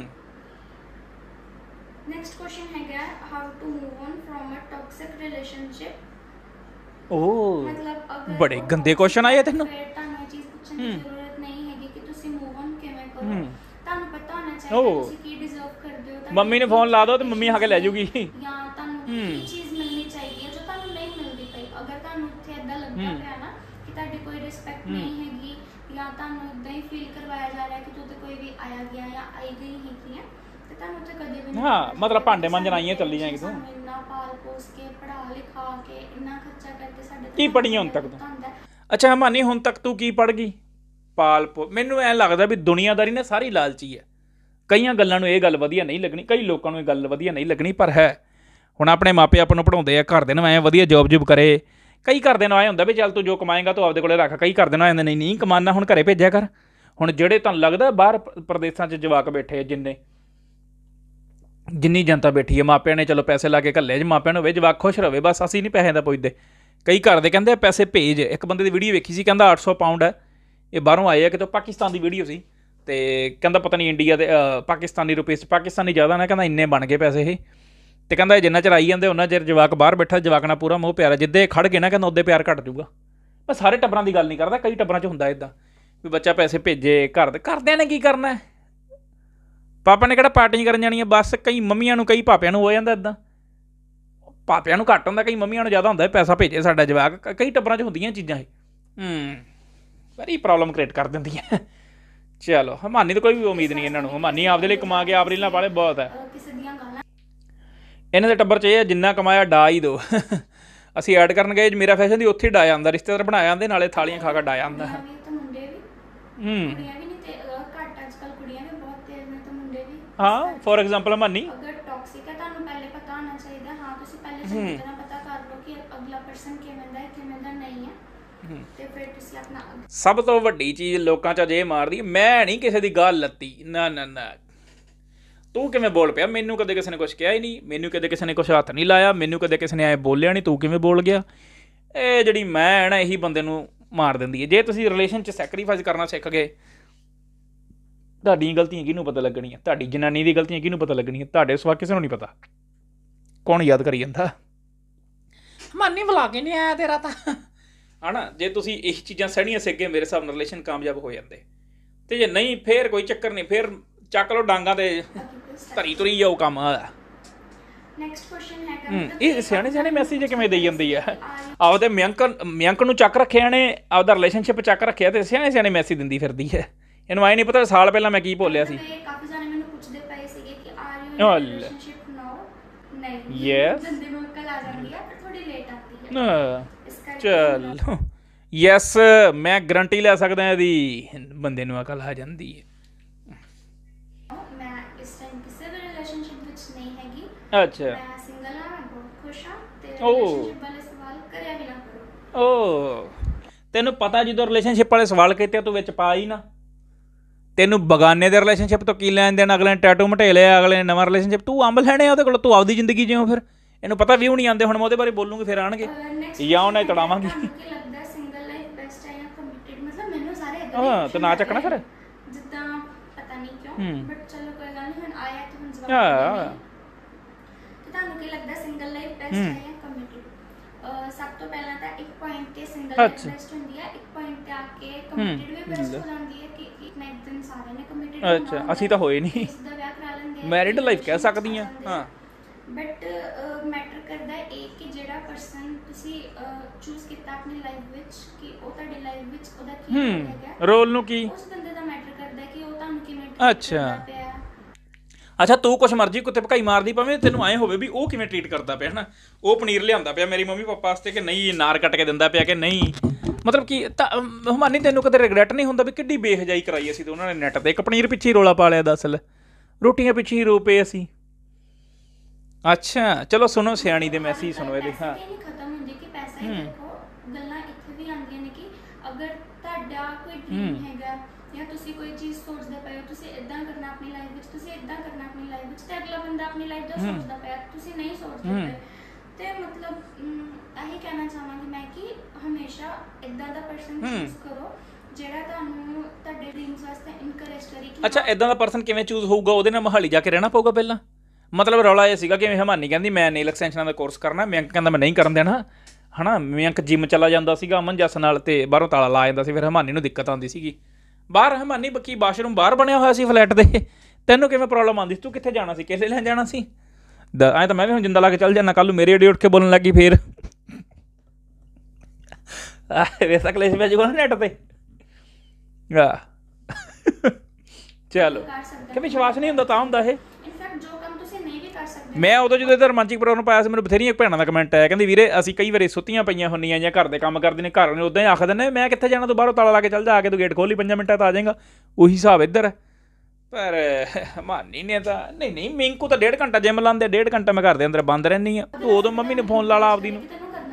ਨੈਕਸਟ ਕੁਐਸਚਨ ਹੈਗਾ, how to move on from a toxic relationship. ਓਹ ਮਤਲਬ ਅਗਰ ਬੜੇ ਗੰਦੇ ਕੁਐਸਚਨ ਆਏ ਤੈਨੂੰ। ਫਿਰ ਤੁਹਾਨੂੰ ਇਹ ਚੀਜ਼ ਪੁੱਛਣ ਦੀ ਜ਼ਰੂਰਤ ਨਹੀਂ ਹੈਗੀ ਕਿ ਤੁਸੀਂ ਮੂਵ ਔਨ ਕਿਵੇਂ ਕਰੋ। ਤੁਹਾਨੂੰ ਪਤਾ ਹੋਣਾ ਚਾਹੀਦਾ ਤੁਸੀਂ ਕੀ ਡਿਜ਼ਰਵ ਕਰਦੇ ਹੋ। ਮੰਮੀ ਨੂੰ ਫੋਨ ਲਾ ਦਿਓ ਤੇ ਮੰਮੀ ਆ ਕੇ ਲੈ ਜਾਊਗੀ। ਜਾਂ ਤੁਹਾਨੂੰ ਕੀ ਚੀਜ਼ ਮਿਲਣੀ ਚਾਹੀਦੀ ਹੈ ਜੋ ਤੁਹਾਨੂੰ ਨਹੀਂ ਮਿਲਦੀ ਪਈ। ਅਗਰ ਤੁਹਾਨੂੰ ਉੱਥੇ ਇੱਦਾਂ ਲੱਗਦਾ ਪਿਆ ਨਾ ਕਿ ਤੁਹਾਡੀ ਕੋਈ ਰਿਸਪੈਕਟ ਨਹੀਂ ਹੈਗੀ, ਜਾਂ ਤੁਹਾਨੂੰ ਇੱਦਾਂ ਹੀ ਫੀਲ ਕਰਵਾਇਆ ਜਾ ਰਿਹਾ ਕਿ ਤੂੰ ਤੇ ਕੋਈ ਵੀ ਆਇਆ ਗਿਆ ਜਾਂ ਆਈ ਗਈ ਹੈਗੀ ਹੈ, ਤੇ ਤੁਹਾਨੂੰ ਉੱਥੇ ਕਦੇ ਵੀ ਨਹੀਂ, ਹਾਂ ਮਤਲਬ ਭਾਂਡੇ ਮਾਂਜਣ ਆਈਆਂ ਚੱਲੀ ਜਾਏਗੀ ਤੂੰ। ਇੰਨਾ ਪਾਲ ਪੋਸ ਕੇ ਪੜ੍ਹਾ ਲਿਖਾ ਕੇ ਇੰਨਾ ਖਰਚਾ ਕਰਕੇ ਸਾਡੇ ਕੀ ਪੜ੍ਹੀ ਹੁਣ ਤੱਕ ਤੂੰ? ਅੱਛਾ ਹਮਾਨੀ, ਹੁਣ ਤੱਕ ਤੂੰ ਕੀ ਪੜ੍ਹ ਗਈ? ਪਾਲ ਪੋ ਮੈਨੂੰ ਐਂ ਲੱਗਦਾ ਵੀ ਦੁਨੀਆਦਾਰੀ ਨੇ ਸਾਰੀ ਲਾਲਚੀ ਹੈ। ਕਈਆਂ ਗੱਲਾਂ ਨੂੰ ਇਹ ਗੱਲ ਵਧੀਆ ਨਹੀਂ ਲੱਗਣੀ, ਕਈ ਲੋਕਾਂ ਨੂੰ ਇਹ ਗੱਲ ਵਧੀਆ ਨਹੀਂ ਲੱਗਣੀ, ਪਰ ਹੈ। ਹੁਣ ਆਪਣੇ ਮਾਪੇ ਆਪਾਂ ਨੂੰ ਪੜ੍ਹਾਉਂਦੇ ਆ, ਘਰਦਿਆਂ ਨੂੰ ਐਂ ਵਧੀਆ ਜੋਬ ਜੂਬ ਕਰੇ। ਕਈ ਘਰਦਿਆਂ ਨੂੰ ਆਏ ਹੁੰਦਾ ਵੀ ਚੱਲ ਤੂੰ ਜੋ ਕਮਾਏਂਗਾ ਤੂੰ ਆਪਦੇ ਕੋਲੇ ਰੱਖ। ਕਈ ਘਰਦਿਆਂ ਨੂੰ ਆਏ ਹੁੰਦੇ ਨਹੀਂ ਨਹੀਂ ਕਮਾਨਾ, ਹੁਣ ਘਰੇ ਭੇਜਿਆ ਕਰ। ਹੁਣ ਜਿਹੜੇ ਤੁਹਾਨੂੰ ਲੱਗਦਾ ਬਾਹਰ ਪ੍ਰਦੇਸ਼ਾਂ 'ਚ ਜਵਾਕ ਬੈਠੇ ਜਿੰਨੇ ਜਿੰਨੀ ਜਨਤਾ ਬੈਠੀ ਹੈ, ਮਾਪਿਆਂ ਨੇ ਚਲੋ ਪੈਸੇ ਲਾ ਕੇ ਘੱਲੇ, ਜੇ ਮਾਪਿਆਂ ਨੂੰ ਹੋਵੇ ਜਵਾਕ ਖੁਸ਼ ਰਵੇ ਬਸ, ਅਸੀਂ ਨਹੀਂ ਪੈਸੇ ਦਾ ਪੁੱਛਦੇ। ਕਈ ਘਰ ਦੇ ਕਹਿੰਦੇ ਪੈਸੇ ਭੇਜ। ਇੱਕ ਬੰਦੇ ਦੀ ਵੀਡੀਓ ਵੇਖੀ ਸੀ, ਕਹਿੰਦਾ ਅੱਠ ਸੌ ਪਾਊਂਡ ਹੈ, ਇਹ ਬਾਹਰੋਂ ਆਏ ਆ ਕਿਤੋਂ, ਪਾਕਿਸਤਾਨ ਦੀ ਵੀਡੀਓ ਸੀ, ਅਤੇ ਕਹਿੰਦਾ ਪਤਾ ਨਹੀਂ ਇੰਡੀਆ ਦੇ ਪਾਕਿਸਤਾਨੀ ਰੁਪਏ 'ਚ, ਪਾਕਿਸਤਾਨੀ ਜ਼ਿਆਦਾ ਨਾ, ਕਹਿੰਦਾ ਇੰਨੇ ਬਣ ਗਏ ਪੈਸੇ ਇਹ। ਅਤੇ ਕਹਿੰਦਾ ਜਿੰਨਾ ਚਿਰ ਆਈ ਜਾਂਦੇ ਉਹਨਾਂ ਚਿਰ ਜਵਾਕ ਬਾਹਰ ਬੈਠਾ, ਜਵਾਕ ਨਾਲ ਪੂਰਾ ਮੋਹ ਪਿਆਰ, ਜਿੱਦੇ ਖੜ੍ਹ ਗਏ ਨਾ ਕਹਿੰਦਾ ਉੱਦੇ ਪਿਆਰ ਘੱਟ ਜੂਗਾ। ਮੈਂ ਸਾਰੇ ਟੱਬਰਾਂ ਦੀ ਗੱਲ ਨਹੀਂ ਕਰਦਾ, ਕਈ ਟੱਬਰਾਂ 'ਚ ਹੁੰਦਾ ਇੱਦਾਂ ਵੀ ਬੱਚਾ ਪੈਸੇ ਭੇਜੇ। ਘਰ ਦੇ ਘਰਦਿਆਂ ਨੇ ਕੀ ਕਰਨਾ, ਪਾਪਾ ਨੇ ਕਿਹੜਾ ਪਾਰਟੀਆਂ ਕਰਨ ਜਾਣੀਆਂ ਬਸ। ਕਈ ਮੰਮੀਆਂ ਨੂੰ, ਕਈ ਪਾਪਿਆਂ ਨੂੰ ਹੋ ਜਾਂਦਾ ਇੱਦਾਂ, ਪਾਪਿਆਂ ਨੂੰ ਘੱਟ ਹੁੰਦਾ, ਕਈ ਮੰਮੀਆਂ ਨੂੰ ਜ਼ਿਆਦਾ ਹੁੰਦਾ ਪੈਸਾ ਭੇਜੇ ਸਾਡਾ ਜਵਾਕ। ਕਈ ਟੱਬਰਾਂ 'ਚ ਹੁੰਦੀਆਂ ਚੀਜ਼ਾਂ ਇਹ, ਵੈਰੀ ਪ੍ਰੋਬਲਮ ਕ੍ਰੀਏਟ ਕਰ ਦਿੰਦੀਆਂ। ਚਲੋ ਹਮਾਨੀ ਤੋਂ ਕੋਈ ਵੀ ਉਮੀਦ ਨਹੀਂ ਇਹਨਾਂ ਨੂੰ, ਹਮਾਨੀ ਆਪਦੇ ਲਈ ਕਮਾ ਕੇ ਆਪ ਰੀਲਾਂ ਵਾਲੇ ਬਹੁਤ ਹੈ। ਅਹ ਕਿਸੇ ਦੀਆਂ ਗਾਲਾਂ ਇਹਨਾਂ ਦੇ ਟੱਬਰ 'ਚ ਇਹ ਹੈ ਜਿੰਨਾ ਕਮਾਇਆ ਡਾ ਹੀ ਦੋ। ਅਸੀਂ ਐਡ ਕਰਨ ਗਏ ਮੇਰਾ ਫੈਸ਼ਨ ਦੀ, ਉੱਥੇ ਹੀ ਡਾ ਜਾਂਦਾ, ਰਿਸ਼ਤੇਦਾਰ ਬਣਾਇਆ ਜਾਂਦੇ ਨਾਲੇ ਥਾਲੀਆਂ ਖਾ ਕੇ ਡਾ ਜਾਂਦਾ। ਕੁੜੀਆਂ ਵੀ ਤੇ ਮੁੰਡੇ ਵੀ, ਹੂੰ ਕੁੜੀਆਂ ਵੀ ਨਹੀਂ ਤੇ ਅਹ ਘੱਟ ਅੱਜ ਕੱਲ ਕੁੜੀਆਂ ਵੀ ਬਹੁਤ ਤੇਜ਼ ਨੇ ਤੇ ਮੁੰਡੇ ਵੀ। ਹਾਂ ਫੋਰ ਐਗਜ਼ਾਮਪਲ ਹਮਾਨੀ ਅਗਰ ਟੌਕਸਿਕ ਹੈ ਤੁਹਾਨੂੰ ਪਹਿਲੇ ਪਤਾ ਹੋਣਾ ਚਾਹੀਦਾ। ਹਾਂ ਤੁਸੀਂ ਪਹਿਲੇ ਚੰਗੀ ਤਰ੍ਹਾਂ ਪਤਾ ਕਰ ਲਓ ਕਿ ਅਗਲਾ ਪਰਸਨ ਕਿਵੇਂ ਦਾ ਹੈ ਕਿਵੇਂ ਦਾ ਨਹੀਂ ਹੈ, ਤੇ ਫਿਰ ਤੁਸੀਂ ਆਪਣਾ ਸਭ ਤੋਂ ਵੱਡੀ ਚੀਜ਼ ਲੋਕਾਂ 'ਚ ਅਜੇ ਮਾਰਦੀ, ਮੈਂ ਨਹੀਂ ਕਿਸੇ ਦੀ ਗੱਲ ਲੱਤੀ, ਨਾ ਨਾ ਨਾ ਤੂੰ ਕਿਵੇਂ ਬੋਲ ਪਿਆ, ਮੈਨੂੰ ਕਦੇ ਕਿਸੇ ਨੇ ਕੁਛ ਕਿਹਾ ਹੀ ਨਹੀਂ, ਮੈਨੂੰ ਕਦੇ ਕਿਸੇ ਨੇ ਕੁਛ ਹੱਥ ਨਹੀਂ ਲਾਇਆ, ਮੈਨੂੰ ਕਦੇ ਕਿਸੇ ਨੇ ਐਂ ਬੋਲਿਆ ਨਹੀਂ, ਤੂੰ ਕਿਵੇਂ ਬੋਲ ਗਿਆ। ਇਹ ਜਿਹੜੀ ਮੈਂ ਹੈ ਨਾ ਇਹੀ ਬੰਦੇ ਨੂੰ ਮਾਰ ਦਿੰਦੀ ਹੈ। ਜੇ ਤੁਸੀਂ ਰਿਲੇਸ਼ਨ 'ਚ ਸੈਕਰੀਫਾਈਸ ਕਰਨਾ ਸਿੱਖ ਗਏ, ਤੁਹਾਡੀਆਂ ਗਲਤੀਆਂ ਕਿਹਨੂੰ ਪਤਾ ਲੱਗਣੀਆਂ, ਤੁਹਾਡੀ ਜਨਾਨੀ ਦੀ ਗਲਤੀਆਂ ਕਿਹਨੂੰ ਪਤਾ ਲੱਗਣੀਆਂ, ਤੁਹਾਡੇ ਸਵਾ ਕਿਸੇ ਨੂੰ ਨਹੀਂ ਪਤਾ। ਕੌਣ ਯਾਦ ਕਰੀ ਜਾਂਦਾ ਮਾਨੀ ਬੁਲਾ ਕੇ ਨਹੀਂ ਆਇਆ ਤੇਰਾ ਤਾਂ ਹੈ ਨਾ। ਜੇ ਤੁਸੀਂ ਇਹ ਚੀਜ਼ਾਂ ਸਹਿਣੀਆਂ ਸਿੱਖ ਗਏ, ਮੇਰੇ ਹਿਸਾਬ ਨਾਲ ਰਿਲੇਸ਼ਨ ਕਾਮਯਾਬ ਹੋ ਜਾਂਦੇ। ਤੇ ਜੇ ਨਹੀਂ ਫੇਰ ਕੋਈ ਚੱਕਰ ਨਹੀਂ, ਫੇਰ ਚੱਕ ਲਓ ਡਾਂਗਾ ਤੇ ਧਰੀ ਤੁਰੀ ਜਾਓ ਕੰਮ ਆ। ਨੈਕਸਟ ਕੁਐਸਚਨ ਹੈਗਾ ਹੂੰ ਇਹ ਸਿਆਣੇ ਸਿਆਣੇ ਮੈਸੇਜ ਕਿਵੇਂ ਦੇਈ ਜਾਂਦੀ ਆ। ਆਪਦੇ ਮਿਆਂਕ ਮਿਆਂਕ ਨੂੰ ਚੱਕ ਰੱਖਿਆ ਨੇ, ਆਪਦਾ ਰਿਲੇਸ਼ਨਸ਼ਿਪ ਚੱਕ ਰੱਖਿਆ ਤੇ ਸਿਆਣੇ ਸਿਆਣੇ ਮੈਸੇਜ ਦਿੰਦੀ ਫਿਰਦੀ ਹੈ। ਇਹਨੂੰ ਆਏ ਨਹੀਂ ਪਤਾ ਸਾਲ ਪਹਿਲਾਂ ਮੈਂ ਕੀ ਬੋਲਿਆ ਸੀ। ਕਾਫੀ ਜਾਣੇ ਮੈਨੂੰ ਪੁੱਛਦੇ ਪਏ ਸੀਗੇ ਕਿ are you in relationship now, ਨਹੀਂ ਯੈਸ ਜੰਦੇ ਨੂੰ ਅਕਲ ਆ ਜਾਂਦੀ ਹੈ ਪਰ ਥੋੜੀ ਲੇਟ ਆਉਂਦੀ ਹੈ। ਇਸ ਕਰਕੇ ਚਲੋ ਯੈਸ ਮੈਂ ਗਰੰਟੀ ਲੈ ਸਕਦਾ ਇਹਦੀ, ਬੰਦੇ ਨੂੰ ਅਕਲ ਆ ਜਾਂਦੀ ਹੈ। ਮੈਂ ਇਸ ਟਾਈਮ ਕਿਸੇ ਵੀ ਰਿਲੇਸ਼ਨਸ਼ਿਪ ਵਿੱਚ ਨਹੀਂ ਹੈਗੀ। ਅੱਛਾ ਮੈਂ ਸਿੰਗਲ ਹਾਂ, ਮੈਂ ਬਹੁਤ ਖੁਸ਼ ਹਾਂ ਤੇ ਓ ਰਿਲੇਸ਼ਨਸ਼ਿਪ ਵਾਲੇ ਸਵਾਲ ਕਰਿਆ ਵੀ ਨਾ ਕਰੋ। ਓ ਤੈਨੂੰ ਪਤਾ ਜਦੋਂ ਰਿਲੇਸ਼ਨਸ਼ਿਪ ਵਾਲੇ ਸਵਾਲ ਕੀਤੇ ਤੂੰ ਵਿੱਚ ਪਾ ਹੀ ਨਾ। ਤੈਨੂੰ ਬਗਾਨੇ ਦੇ ਰਿਲੇਸ਼ਨਸ਼ਿਪ ਤੋਂ ਕੀ ਲੈਣ ਦੇਣ, ਅਗਲੇ ਨੇ ਟੈਟੂ ਮਟੇ ਲਿਆ, ਅਗਲੇ ਨੇ ਨਵਾਂ ਰਿਲੇਸ਼ਨਸ਼ਿਪ, ਤੂੰ ਅੰਬ ਲੈਣੇ ਆ ਉਹਦੇ ਕੋਲ, ਤੂੰ ਆਪਦੀ ਜ਼ਿੰਦਗੀ ਜਿਉਂ। ਫਿਰ ਇਹਨੂੰ ਪਤਾ ਵੀ ਨਹੀਂ ਆਉਂਦੇ, ਹੁਣ ਮੈਂ ਉਹਦੇ ਬਾਰੇ ਬੋਲੂੰਗੀ ਫਿਰ ਆਣਗੇ ਜਾਂ ਉਹਨਾਂ ਹੀ ਤੜਾਵਾਂਗੀ। ਕੀ ਲੱਗਦਾ ਸਿੰਗਲ ਲਾਈਫ ਬੈਸਟ ਹੈ ਜਾਂ ਕਮਿਟਡ? ਮਤਲਬ ਮੈਨੂੰ ਸਾਰੇ ਇਦਾਂ ਹਾਂ ਤੇ ਨਾ ਚੱਕਣਾ ਫਿਰ ਜਿੱਦਾਂ ਪਤਾ ਨਹੀਂ ਕਿਉਂ, ਬਟ ਚਲੋ ਕੋਈ ਗੱਲ ਨਹੀਂ, ਹੁਣ ਆਇਆ ਤੇ ਹੁਣ ਜਵਾਬ ਹਾਂ। ਤੇ ਤੁਹਾਨੂੰ ਕੀ ਲੱਗਦਾ ਸਿੰਗਲ ਲਾਈਫ ਬੈਸਟ ਹੈ ਜਾਂ ਕਮਿਟਡ? ਸਭ ਤੋਂ ਪਹਿਲਾਂ ਤਾਂ ਇੱਕ ਪੁਆਇੰਟ ਤੇ ਸਿੰਗਲ ਲਾਈਫ ਬੈਸਟ ਹੁੰਦੀ ਹੈ, ਇੱਕ ਪੁਆਇੰਟ ਤੇ ਆ ਕੇ ਕਮਿਟਡ ਵੀ ਬੈਸਟ ਹੋ ਜਾਂਦੀ ਹੈ ਕਿ ਇੱਕ ਨਾ ਇੱਕ ਦਿਨ ਸਾਰੇ ਨੇ ਕਮਿਟਡ। ਅੱਛਾ ਅਸੀਂ ਤਾਂ ਹੋਏ ਨਹੀਂ, ਦਾ ਵਿਆਹ ਕਰਾ ਲੈਂਦੇ ਆ, ਮੈਰਿਡ ਲਾਈਫ ਕਹਿ ਸਕਦੀ ਹਾਂ। ਹਾਂ ਬਟ ਮੈਟਰ ਕਰਦਾ ਇਹ ਕਿ ਜਿਹੜਾ ਪਰਸਨ ਤੁਸੀਂ ਚੂਜ਼ ਕੀਤਾ ਆਪਣੀ ਲਾਈਫ ਵਿੱਚ ਕਿ ਉਹ ਤੁਹਾਡੀ ਲਾਈਫ ਵਿੱਚ ਉਹਦਾ ਕੀ ਰੋਲ ਹੈਗਾ, ਰੋਲ ਨੂੰ ਕੀ ਉਸ ਬੰਦੇ ਦਾ ਮੈਟਰ ਕਰਦਾ ਕਿ ਉਹ ਤੁਹਾਨੂੰ ਕਿਵੇਂ ਟ੍ਰੀਟ ਕਰਦਾ ਪਿਆ। ਅੱਛਾ ਤੂੰ ਕੁਛ ਮਰਜ਼ੀ ਕੁੱਤੇ ਭਕਾਈ ਮਾਰਦੀ ਪਵੇਂ, ਤੈਨੂੰ ਐਂ ਹੋਵੇ ਵੀ ਉਹ ਕਿਵੇਂ ਟਰੀਟ ਕਰਦਾ ਪਿਆ ਹੈ ਨਾ। ਉਹ ਪਨੀਰ ਲਿਆਉਂਦਾ ਪਿਆ ਮੇਰੀ ਮੰਮੀ ਪਾਪਾ ਵਾਸਤੇ ਕਿ ਨਹੀਂ, ਨਾਰ ਕੱਟ ਕੇ ਦਿੰਦਾ ਪਿਆ ਕਿ ਨਹੀਂ, ਮਤਲਬ ਕਿ ਹਮਾਨੀ ਤੈਨੂੰ ਕਦੇ ਰਿਗਰੈਟ ਨਹੀਂ ਹੁੰਦਾ ਵੀ ਕਿੱਡੀ ਬੇਹਜਾਈ ਕਰਾਈ ਅਸੀਂ ਤੇ ਉਹਨਾਂ ਨੇ ਨੈੱਟ ਤੇ, ਇੱਕ ਪਨੀਰ ਪਿੱਛੇ ਹੀ ਰੌਲਾ ਪਾ ਲਿਆ, ਦੱਸ ਲੈ ਰੋਟੀਆਂ ਪਿੱਛੇ ਹੀ ਰੋ ਪਏ ਅਸੀਂ। ਅੱਛਾ ਚਲੋ ਸੁਣੋ ਸਿਆਣੀ ਦੇ ਮੈਸੇਜ ਸੁਣੋ ਇਹਦੇ। ਹਾਂ ਇਹ ਨਹੀਂ ਖਤਮ ਹੁੰਦੀ ਕਿ ਪੈਸਾ ਹੀ ਦੇਖੋ, ਗੱਲਾਂ ਇੱਥੇ ਵੀ ਆਉਂਦੀਆਂ ਨੇ ਕਿ ਅਗਰ ਤੁਹਾਡਾ ਕੋਈ ਡ੍ਰੀਮ ਹੈਗਾ ਜਾਂ ਤੁਸੀਂ ਕੋਈ ਚੀਜ਼ ਸੋਚਦੇ ਪਏ ਹੋ, ਤੁਸੀਂ ਇਦਾਂ ਕਰਨਾ ਆਪਣੀ ਲਾਈਫ ਵਿੱਚ, ਤੁਸੀਂ ਇਦਾਂ ਕਰਨਾ ਆਪਣੀ ਲਾਈਫ ਵਿੱਚ, ਤੇ ਅਗਲਾ ਬੰਦਾ ਆਪਣੀ ਲਾਈਫ ਦਾ ਸੋਚਦਾ ਪਿਆ, ਤੁਸੀਂ ਨਹੀਂ ਸੋਚਦੇ ਪਏ, ਤੇ ਮਤਲਬ ਇਹੀ ਕਹਿਣਾ ਚਾਹਾਂਗੀ ਮੈਂ ਕਿ ਹਮੇਸ਼ਾ ਇਦਾਂ ਦਾ ਪਰਸਨ ਚੂਜ਼ ਕਰੋ ਜਿਹੜਾ ਤੁਹਾਨੂੰ ਤੁਹਾਡੇ ਡ੍ਰੀਮਸ ਵਾਸਤੇ ਇਨਕਰੇਜ ਕਰੇ। ਅੱਛਾ ਇਦਾਂ ਦਾ ਪਰਸਨ ਕਿਵੇਂ ਚੂਜ਼ ਹੋਊਗਾ? ਉਹਦੇ ਨਾਲ ਮਹਾਲੀ ਜਾ ਕੇ ਰਹਿਣਾ ਪਊਗਾ ਪਹਿਲਾਂ? ਮਤਲਬ ਰੌਲਾ ਇਹ ਸੀਗਾ ਕਿ ਹਮਾਨੀ ਕਹਿੰਦੀ ਮੈਂ ਨੇਲ ਐਕਸਟੈਂਸ਼ਨਾਂ ਦਾ ਕੋਰਸ ਕਰਨਾ, ਮਿਆਂਕ ਕਹਿੰਦਾ ਮੈਂ ਨਹੀਂ ਕਰਨ ਦੇਣਾ ਹੈ ਨਾ। ਮਿਆਂਕ ਜਿੰਮ ਚਲਾ ਜਾਂਦਾ ਸੀਗਾ ਅਮਨ ਜੱਸ ਨਾਲ ਤੇ ਬਾਹਰੋਂ ਤਾਲਾ ਲਾ ਜਾਂਦਾ ਸੀ, ਫਿਰ ਹਮਾਨੀ ਨੂੰ ਦਿੱਕਤ ਆਉਂਦੀ ਸੀਗੀ। ਬਾਹਰ ਹਮਾਨੀ ਬੱਕੀ ਬਾਥਰੂਮ ਬਾਹਰ ਬਣਿਆ ਹੋਇਆ ਸੀ ਫਲੈਟ ਦੇ, ਤੈਨੂੰ ਕਿਵੇਂ ਪ੍ਰੋਬਲਮ ਆਉਂਦੀ ਸੀ? ਤੂੰ ਕਿੱਥੇ ਜਾਣਾ ਸੀ? ਕਿਸੇ ਲੈਣ ਜਾਣਾ ਸੀ? ਦ ਐਂ ਤਾਂ ਮੈਂ ਵੀ ਹੁਣ ਜਿੰਦਾ ਲਾ ਕੇ ਚੱਲ ਜਾਣਾ, ਕੱਲ੍ਹ ਨੂੰ ਮੇਰੇ ਏਡੀ ਉੱਠ ਕੇ ਬੋਲਣ ਲੱਗੀ ਫੇਰ ਵੈਸਾ ਕਲੇਸ਼ ਪੈ ਜਾਊਗਾ ਨਾ ਨੈੱਟ ਤੇ। ਆ ਚਲੋ ਕਿ ਵਿਸ਼ਵਾਸ ਨਹੀਂ ਹੁੰਦਾ ਤਾਂ ਹੁੰਦਾ ਇਹ। ਮੈਂ ਉਦੋਂ ਜਦੋਂ ਇਹਦਾ ਰੋਮਾਂਚਿਕ ਪ੍ਰੋਗਰਾਮ ਪਾਇਆ ਸੀ, ਮੈਨੂੰ ਬਥੇਰੀਆਂ ਭੈਣਾਂ ਦਾ ਕਮੈਂਟ ਆਇਆ, ਕਹਿੰਦੀ ਵੀਰੇ ਅਸੀਂ ਕਈ ਵਾਰੀ ਸੁੱਤੀਆਂ ਪਈਆਂ ਹੁੰਦੀਆਂ ਜਾਂ ਘਰ ਦੇ ਕੰਮ ਕਰਦੇ ਨੇ, ਘਰ ਨੇ ਉੱਦਾਂ ਹੀ ਆਖ ਦਿੰਦੇ ਮੈਂ ਕਿੱਥੇ ਜਾਣਾ, ਤੂੰ ਬਾਹਰੋਂ ਤਾਲਾ ਲਾ ਕੇ ਚੱਲ ਜਾ, ਆ ਕੇ ਤੂੰ ਗੇਟ ਖੋਲ੍ਹ ਲਈ ਪੰਜਾਂ ਮਿੰਟਾਂ ਤਾਂ ਆ ਜਾਏਗਾ। ਉਹੀ ਹਿਸਾਬ ਇੱਧਰ। ਪਰ ਹਮਾਨੀ ਨੇ ਤਾਂ ਨਹੀਂ ਨਹੀਂ, ਮਿੰਕੂ ਤਾਂ ਡੇਢ ਘੰਟਾ ਜਿੰਮ ਲਾਉਂਦੇ, ਡੇਢ ਘੰਟਾ ਮੈਂ ਘਰ ਦੇ ਅੰਦਰ ਬੰਦ ਰਹਿੰਦੀ ਹਾਂ। ਤੂੰ ਉਦੋਂ ਮੰਮੀ ਨੇ ਫੋਨ ਲਾ ਲਾ ਆਪਦੀ ਨੂੰ।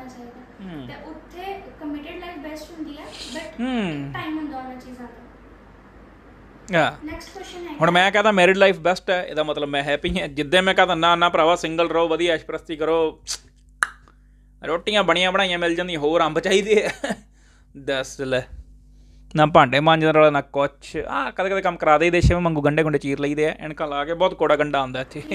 ਹੁਣ ਮੈਂ ਕਹਦਾ ਮੈਰਿਡ ਲਾਈਫ ਬੈਸਟ ਹੈ, ਇਹਦਾ ਮਤਲਬ ਮੈਂ ਹੈਪੀ ਹਾਂ। ਜਿੱਦਾਂ ਮੈਂ ਕਹਦਾ ਨਾ ਨਾ ਭਰਾਵਾ ਸਿੰਗਲ ਰਹੋ, ਵਧੀਆ ਐਸ਼ਪ੍ਰਸਤੀ ਕਰੋ, ਰੋਟੀਆਂ ਬਣੀਆਂ ਬਣਾਈਆਂ ਮਿਲ ਜਾਂਦੀਆਂ, ਹੋਰ ਅੰਬ ਚਾਹੀਦੇ ਆ ਦੱਸ ਲੈ। ਨਾ ਭਾਂਡੇ ਮਾਂਜਣ ਵਾਲਾ ਨਾ ਕੁਛ। ਆਹ ਕਦੇ ਕਦੇ ਕੰਮ ਕਰਾ ਦੇਈਦੇ, ਸ਼ਿਵ ਮੰਗੂ ਗੰਡੇ ਗੁੰਡੇ ਚੀਰ ਲਈਦੇ ਆ, ਐਨਕਾਂ ਲਾ ਕੇ। ਬਹੁਤ ਕੋੜਾ ਗੰਡਾ ਆਉਂਦਾ ਇੱਥੇ।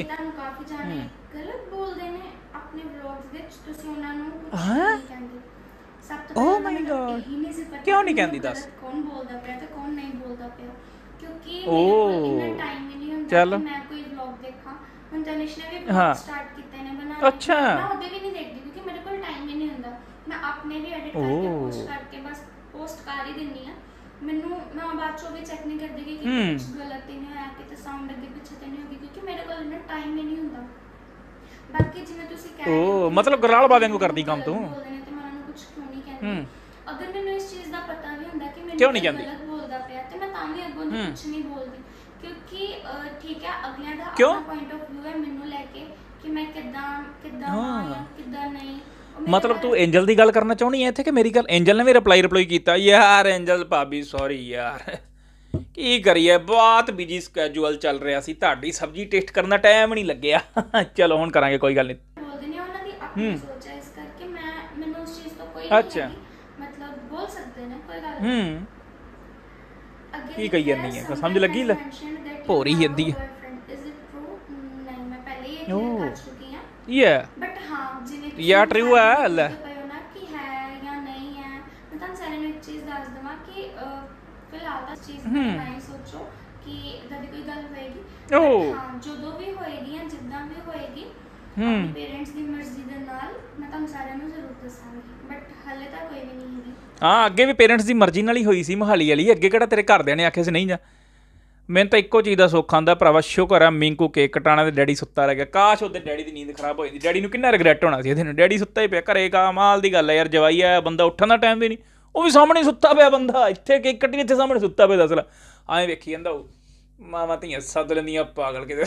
ਓ ਮਾਈ ਗॉड ਕਿਉਂ ਨਹੀਂ ਕਹਿੰਦੀ ਦੱਸ? ਕੌਣ ਬੋਲਦਾ ਪਿਆ ਤੇ ਕੌਣ ਨਹੀਂ ਬੋਲਦਾ ਪਿਆ, ਕਿਉਂਕਿ ਓ ਇੰਨਾ ਟਾਈਮ ਹੀ ਨਹੀਂ ਹੁੰਦਾ ਚੱਲ ਕਿ ਮੈਂ ਕੋਈ ਵਲੌਗ ਦੇਖਾਂ। ਹੁਣ ਤਨਿਸ਼ ਨੇ ਵੀ ਹਾਂ ਸਟਾਰਟ ਕੀਤੇ ਨੇ ਬਣਾਉਣੇ। ਅੱਛਾ ਮੈਂ ਉਹਦੇ ਵੀ ਨਹੀਂ ਦੇਖਦੀ ਕਿਉਂਕਿ ਮੇਰੇ ਕੋਲ ਟਾਈਮ ਹੀ ਨਹੀਂ ਹੁੰਦਾ। ਮੈਂ ਆਪਣੇ ਵੀ ਐਡਿਟ ਕਰਕੇ ਪੋਸਟ ਕਰਕੇ ਬਸ ਪੋਸਟ ਕਰ ਹੀ ਦਿੰਦੀ ਆ, ਮੈਨੂੰ ਮੈਂ ਬਾਅਦ ਚੋਂ ਵੀ ਚੈੱਕ ਨਹੀਂ ਕਰਦੀ ਕਿ ਕੁਝ ਗਲਤ ਤੇ ਨਹੀਂ ਹੋਇਆ, ਕਿਤੇ ਸਾਊਂਡ ਅੱਗੇ ਪਿੱਛੇ ਤੇ ਨਹੀਂ ਹੋ ਗਈ, ਕਿਉਂਕਿ ਮੇਰੇ ਕੋਲ ਇੰਨਾ ਟਾਈਮ ਹੀ ਨਹੀਂ ਹੁੰਦਾ। ਬਾਕੀ ਜਿਵੇਂ ਤੁਸੀਂ ਕਹਿ ਰਹੇ ਹੋ, ਮਤਲਬ ਗਰਾਲ ਬਾਦ ਵਾਂਗੂ ਕਰਦੀ ਕੰਮ ਤੂੰ। ਬੋਲਦੇ ਨੇ ਤੇ ਮੈਂ ਉਹਨਾਂ ਨੂੰ ਕੁਝ ਕਿਉਂ ਨਹੀਂ ਕਹਿੰਦੀ। ਅਗਰ ਮੈਨੂੰ ਇਸ ਚੀਜ਼ ਦਾ ਪਤਾ ਵੀ ਹੁੰਦਾ ਕਿ ਕਿਉਂ ਮੈਨੂੰ ਨਹੀਂ ਕਹਿੰਦੀ? ਗਲਤ ਬੋਲਦਾ ਪਿਆ ਤੇ ਮੈਂ ਤਾਂ ਵੀ ਅੱਗੋਂ ਦੀ ਕੁਝ ਨਹੀਂ ਬੋਲਦੀ, ਕਿਉਂਕਿ ਠੀਕ ਹੈ ਅਗਲਿਆਂ ਦਾ ਕਿਉਂ? ਆਪਣਾ ਪੁਆਇੰਟ ਆਫ View ਹੈ ਮੈਨੂੰ ਲੈ ਕੇ ਕਿ ਮੈਂ ਕਿੱਦਾਂ ਕਿੱਦਾਂ ਹਾਂ ਜਾਂ ਕਿੱਦਾਂ ਨਹੀਂ। ਮਤਲਬ ਤੂੰ ਐਂਜਲ ਦੀ ਗੱਲ ਕਰਨਾ ਚਾਹੁੰਦੀ ਹੈ ਇੱਥੇ ਕਿ ਮੇਰੀ ਗੱਲ? ਐਂਜਲ ਨੇ ਵੀ ਰਿਪਲਾਈ ਰਿਪਲਾਈ ਕੀਤਾ, ਯਾਰ ਐਂਜਲ ਭਾਬੀ ਸੌਰੀ ਯਾਰ ਕੀ ਕਰੀਏ ਬਹੁਤ ਬਿਜੀ ਸਕੈਜੂਅਲ ਚੱਲ ਰਿਹਾ ਸੀ, ਤੁਹਾਡੀ ਸਬਜ਼ੀ ਟੇਸਟ ਕਰਨ ਦਾ ਟਾਈਮ ਨਹੀਂ ਲੱਗਿਆ। ਚਲੋ ਹੁਣ ਕਰਾਂਗੇ, ਕੋਈ ਗੱਲ ਨਹੀਂ। ਬੋਲਦੇ ਨੇ ਉਹਨਾਂ ਦੀ ਆਪਣੀ ਸੋਚ ਹੈ, ਇਸ ਕਰਕੇ ਮੈਂ ਮੈਨੂੰ ਉਸ ਚੀਜ਼ ਤੋਂ ਕੋਈ ਅੱਛਾ ਮਤਲਬ ਬੋਲ ਸਕਦੇ ਨੇ, ਕੋਈ ਗੱਲ ਨਹੀਂ। ਹੂੰ ਕੀ ਕਹੀ ਜਾਂਦੀ ਹੈ, ਸਮਝ ਲੱਗੀ? ਲੈ ਭੋਰੀ ਜਾਂਦੀ ਹੈ। ਨਹੀਂ ਮੈਂ ਪਹਿਲੇ ਹੀ ਕਲੀਅਰ ਕਰ ਚੁੱਕੀ ਹਾਂ। ਯਾ ਬਟ ਹਾਂ ਜਿਵੇਂ ਯਾ ਟਰੂ ਹੈ ਲੈ ਨਾ ਕਿ ਹੈ ਜਾਂ ਨਹੀਂ ਹੈ, ਮੈਂ ਤੁਹਾਨੂੰ ਸਾਰਿਆਂ ਨੂੰ ਇੱਕ ਚੀਜ਼ ਦੱਸ ਦਵਾਂ ਕਿ ਫਿਲਹਾਲ ਤਾਂ ਚੀਜ਼ ਨਹੀਂ ਸੋਚੋ ਕਿ ਇਦਾਂ ਦੀ ਕੋਈ ਗੱਲ ਹੋਏਗੀ। ਹਾਂ ਜਦੋਂ ਵੀ ਹੋਏਗੀ ਜਾਂ ਜਿੱਦਾਂ ਵੀ ਹੋਏਗੀ ਆਪਣੇ ਪੇਰੈਂਟਸ ਦੀ ਮਰਜ਼ੀ ਦੇ ਨਾਲ ਮੈਂ ਤੁਹਾਨੂੰ ਸਾਰਿਆਂ ਨੂੰ ਜ਼ਰੂਰ ਦੱਸਾਂਗੀ, ਬਟ ਹਾਲੇ ਤਾਂ ਕੋਈ ਵੀ ਨਹੀਂ ਹੈਗੀ। ਹਾਂ ਅੱਗੇ ਵੀ ਪੇਰੈਂਟਸ ਦੀ ਮਰਜ਼ੀ ਨਾਲ ਹੀ ਹੋਈ ਸੀ ਮੋਹਾਲੀ ਵਾਲੀ, ਅੱਗੇ ਕਿਹੜਾ ਤੇਰੇ ਘਰਦਿਆਂ ਨੇ ਆਖਿਆ ਸੀ ਨਹੀਂ ਜਾ। ਮੈਨੂੰ ਤਾਂ ਇੱਕੋ ਚੀਜ਼ ਦਾ ਸੁੱਖ ਆਉਂਦਾ ਭਰਾਵਾ, ਸ਼ੁਕਰ ਆ ਮਿੰਕੂ ਕੇਕ ਕਟਾਣਾ ਤੇ ਡੈਡੀ ਸੁੱਤਾ ਰਹਿ ਗਿਆ। ਕਾਸ਼ ਉਹਦੇ ਡੈਡੀ ਦੀ ਨੀਂਦ ਖਰਾਬ ਹੋਈ, ਡੈਡੀ ਨੂੰ ਕਿੰਨਾ ਰਿਗਰੈਟ ਹੋਣਾ ਸੀ ਇਹਦੇ ਨੂੰ। ਡੈਡੀ ਸੁੱਤਾ ਹੀ ਪਿਆ ਘਰੇ, ਕਮਾਲ ਦੀ ਗੱਲ ਹੈ ਯਾਰ, ਜਵਾਈ ਆਇਆ ਬੰਦਾ ਉੱਠਣ ਦਾ ਟਾਈਮ ਵੀ ਨਹੀਂ, ਉਹ ਵੀ ਸਾਹਮਣੇ ਸੁੱਤਾ ਪਿਆ ਬੰਦਾ, ਇੱਥੇ ਕੇਕ ਕੱਟੀ ਇੱਥੇ ਸਾਹਮਣੇ ਸੁੱਤਾ ਪਿਆ। ਦੱਸ ਲੈ ਐਂ ਵੇਖੀ ਜਾਂਦਾ ਉਹ, ਮਾਵਾਂ ਧੀਆਂ ਸੱਦ ਲੈਂਦੀਆਂ ਪਾਗਲ ਕਿਤੇ।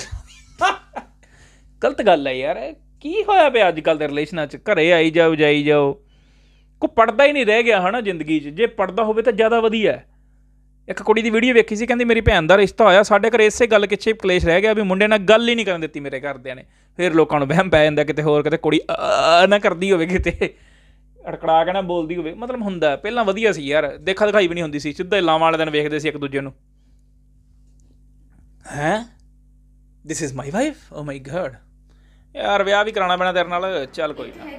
ਗਲਤ ਗੱਲ ਹੈ ਯਾਰ, ਕੀ ਹੋਇਆ ਪਿਆ ਅੱਜ ਕੱਲ੍ਹ ਦੇ ਰਿਲੇਸ਼ਨਾਂ 'ਚ? ਘਰੇ ਆਈ ਜਾਓ ਜਾਈ ਜਾਓ, ਕੋਈ ਪੜਦਾ ਹੀ ਨਹੀਂ ਰਹਿ ਗਿਆ ਹੈ ਨਾ ਜ਼ਿੰਦਗੀ 'ਚ। ਜੇ ਪੜਦਾ ਹੋਵੇ ਤਾਂ ਜ਼ਿਆਦਾ ਵਧੀਆ। ਇੱਕ ਕੁੜੀ ਦੀ ਵੀਡੀਓ ਵੇਖੀ ਸੀ, ਕਹਿੰਦੀ ਮੇਰੀ ਭੈਣ ਦਾ ਰਿਸ਼ਤਾ ਹੋਇਆ, ਸਾਡੇ ਘਰ ਇਸੇ ਗੱਲ ਪਿੱਛੇ ਕਲੇਸ਼ ਰਹਿ ਗਿਆ ਵੀ ਮੁੰਡੇ ਨਾਲ ਗੱਲ ਹੀ ਨਹੀਂ ਕਰਨ ਦਿੱਤੀ ਮੇਰੇ ਘਰਦਿਆਂ ਨੇ। ਫਿਰ ਲੋਕਾਂ ਨੂੰ ਵਹਿਮ ਪੈ ਜਾਂਦਾ ਕਿਤੇ ਹੋਰ ਕਿਤੇ ਕੁੜੀ ਨਾ ਕਰਦੀ ਹੋਵੇ, ਕਿਤੇ ਅੜਕੜਾ ਕੇ ਨਾ ਬੋਲਦੀ ਹੋਵੇ। ਮਤਲਬ ਹੁੰਦਾ ਪਹਿਲਾਂ ਵਧੀਆ ਸੀ ਯਾਰ, ਦੇਖਾ ਦਿਖਾਈ ਵੀ ਨਹੀਂ ਹੁੰਦੀ ਸੀ, ਸਿੱਧਾ ਲਾਵਾਂ ਵਾਲੇ ਦਿਨ ਵੇਖਦੇ ਸੀ ਇੱਕ ਦੂਜੇ ਨੂੰ। ਹੈਂ this is my wife, oh my god ਯਾਰ ਵਿਆਹ ਵੀ ਕਰਾਉਣਾ ਪੈਣਾ ਤੇਰੇ ਨਾਲ। ਚੱਲ ਕੋਈ ਨਾ।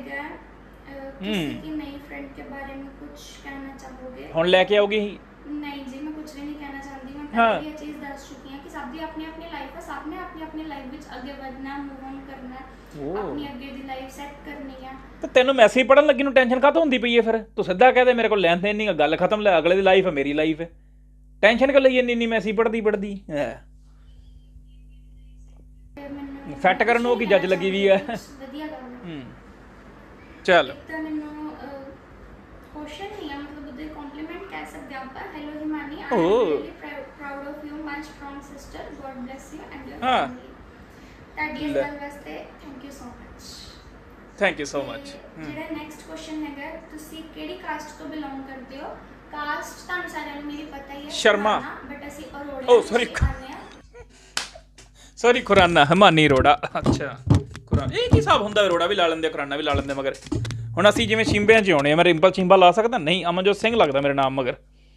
ਹੁਣ ਲੈ ਕੇ ਆਉਗੀ? ਨਹੀਂ ਜੀ ਮੈਂ ਕੁਝ ਵੀ ਨਹੀਂ ਕਹਿਣਾ ਚਾਹੁੰਦੀ, ਮੈਂ ਪਹਿਲੇ ਇਹ ਚੀਜ਼ ਦੱਸ ਚੁੱਕੀ ਹਾਂ ਕਿ ਸਭ ਦੀ ਆਪਣੀ ਆਪਣੀ ਲਾਈਫ ਹੈ, ਸਭ ਨੇ ਆਪਣੀ ਆਪਣੀ ਲਾਈਫ ਵਿੱਚ ਅੱਗੇ ਵਧਣਾ, ਮੂਵ ਔਨ ਕਰਨਾ, ਆਪਣੀ ਅੱਗੇ ਦੀ ਲਾਈਫ ਸੈੱਟ ਕਰਨੀ ਆ। ਤੇ ਤੈਨੂੰ ਮੈਸੇਜ ਪੜਨ ਲੱਗੀ ਨੂੰ ਟੈਨਸ਼ਨ ਕਾਹਤੋਂ ਹੁੰਦੀ ਪਈ ਹੈ? ਫਿਰ ਤੂੰ ਸਿੱਧਾ ਕਹਿ ਦੇ ਮੇਰੇ ਕੋਲ ਲੈਣ ਦੇਣ ਨਹੀਂ, ਗੱਲ ਖਤਮ, ਲੈ ਅਗਲੇ ਦੀ ਲਾਈਫ ਹੈ ਮੇਰੀ ਲਾਈਫ ਹੈ, ਟੈਨਸ਼ਨ ਕਿਉਂ ਲਈ ਇੰਨੀ ਇੰਨੀ ਮੈਸੇਜ ਪੜ੍ਹਦੀ ਪੜ੍ਹਦੀ ਹੈ? ਸੈੱਟ ਕਰਨ ਨੂੰ ਕੀ ਜੱਜ ਲੱਗੀ ਵੀ ਹੈ? ਵਧੀਆ ਗੱਲ ਹੈ। ਚੱਲ ਤਾਂ ਮੈਨੂੰ ਕੁਐਸਚਨ ਨਹੀਂ ਹੈ, ਮਤਲਬ ਉਹਦੇ ਕੰਪਲੀਮੈਂਟ ਕਹਿ ਸਕਦੇ ਆਪਾਂ। Hello Himani, I am really proud of you my strong sister, god bless you and your family. ਤੁਹਾਡੀ ਇਸ ਗੱਲ ਵਾਸਤੇ thank you so much. Thank you so much. ਜਿਹੜਾ ਨੈਕਸਟ ਕੁਐਸਚਨ ਹੈਗਾ, ਤੁਸੀਂ ਕਿਹੜੀ ਕਾਸਟ ਤੋਂ ਬਿਲੋਂਗ ਕਰਦੇ ਹੋ? ਕਾਸਟ ਤੁਹਾਨੂੰ ਸਾਰਿਆਂ ਨੂੰ ਮੇਰੀ ਪਤਾ ਹੀ ਹੈ, ਸ਼ਰਮਾ, ਬਟ ਅਸੀਂ Arora. Oh sorry sorry Khurana, Himani Arora. ਅੱਛਾ ਖੁਰਾਨਾ, ਇਹ ਕੀ ਹਿਸਾਬ ਹੁੰਦਾ? ਅਰੋੜਾ ਵੀ ਲਾ ਲੈਂਦੇ, ਖੁਰਾਨਾ ਵੀ ਲਾ ਲੈਂਦੇ। ਮਗਰ ਹੁਣ ਅਸੀਂ ਜਿਵੇਂ ਸ਼ਿੰਬਿਆਂ 'ਚ ਆਉਣੇ ਆ, ਮੈਂ ਰਿੰਪਲ ਸ਼ਿੰਬਾ ਲਾ ਸਕਦਾ ਨਹੀਂ? ਅਮਨਜੋਤ ਸਿੰਘ ਲੱਗਦਾ ਮੇਰਾ ਨਾਮ ਮਗਰ।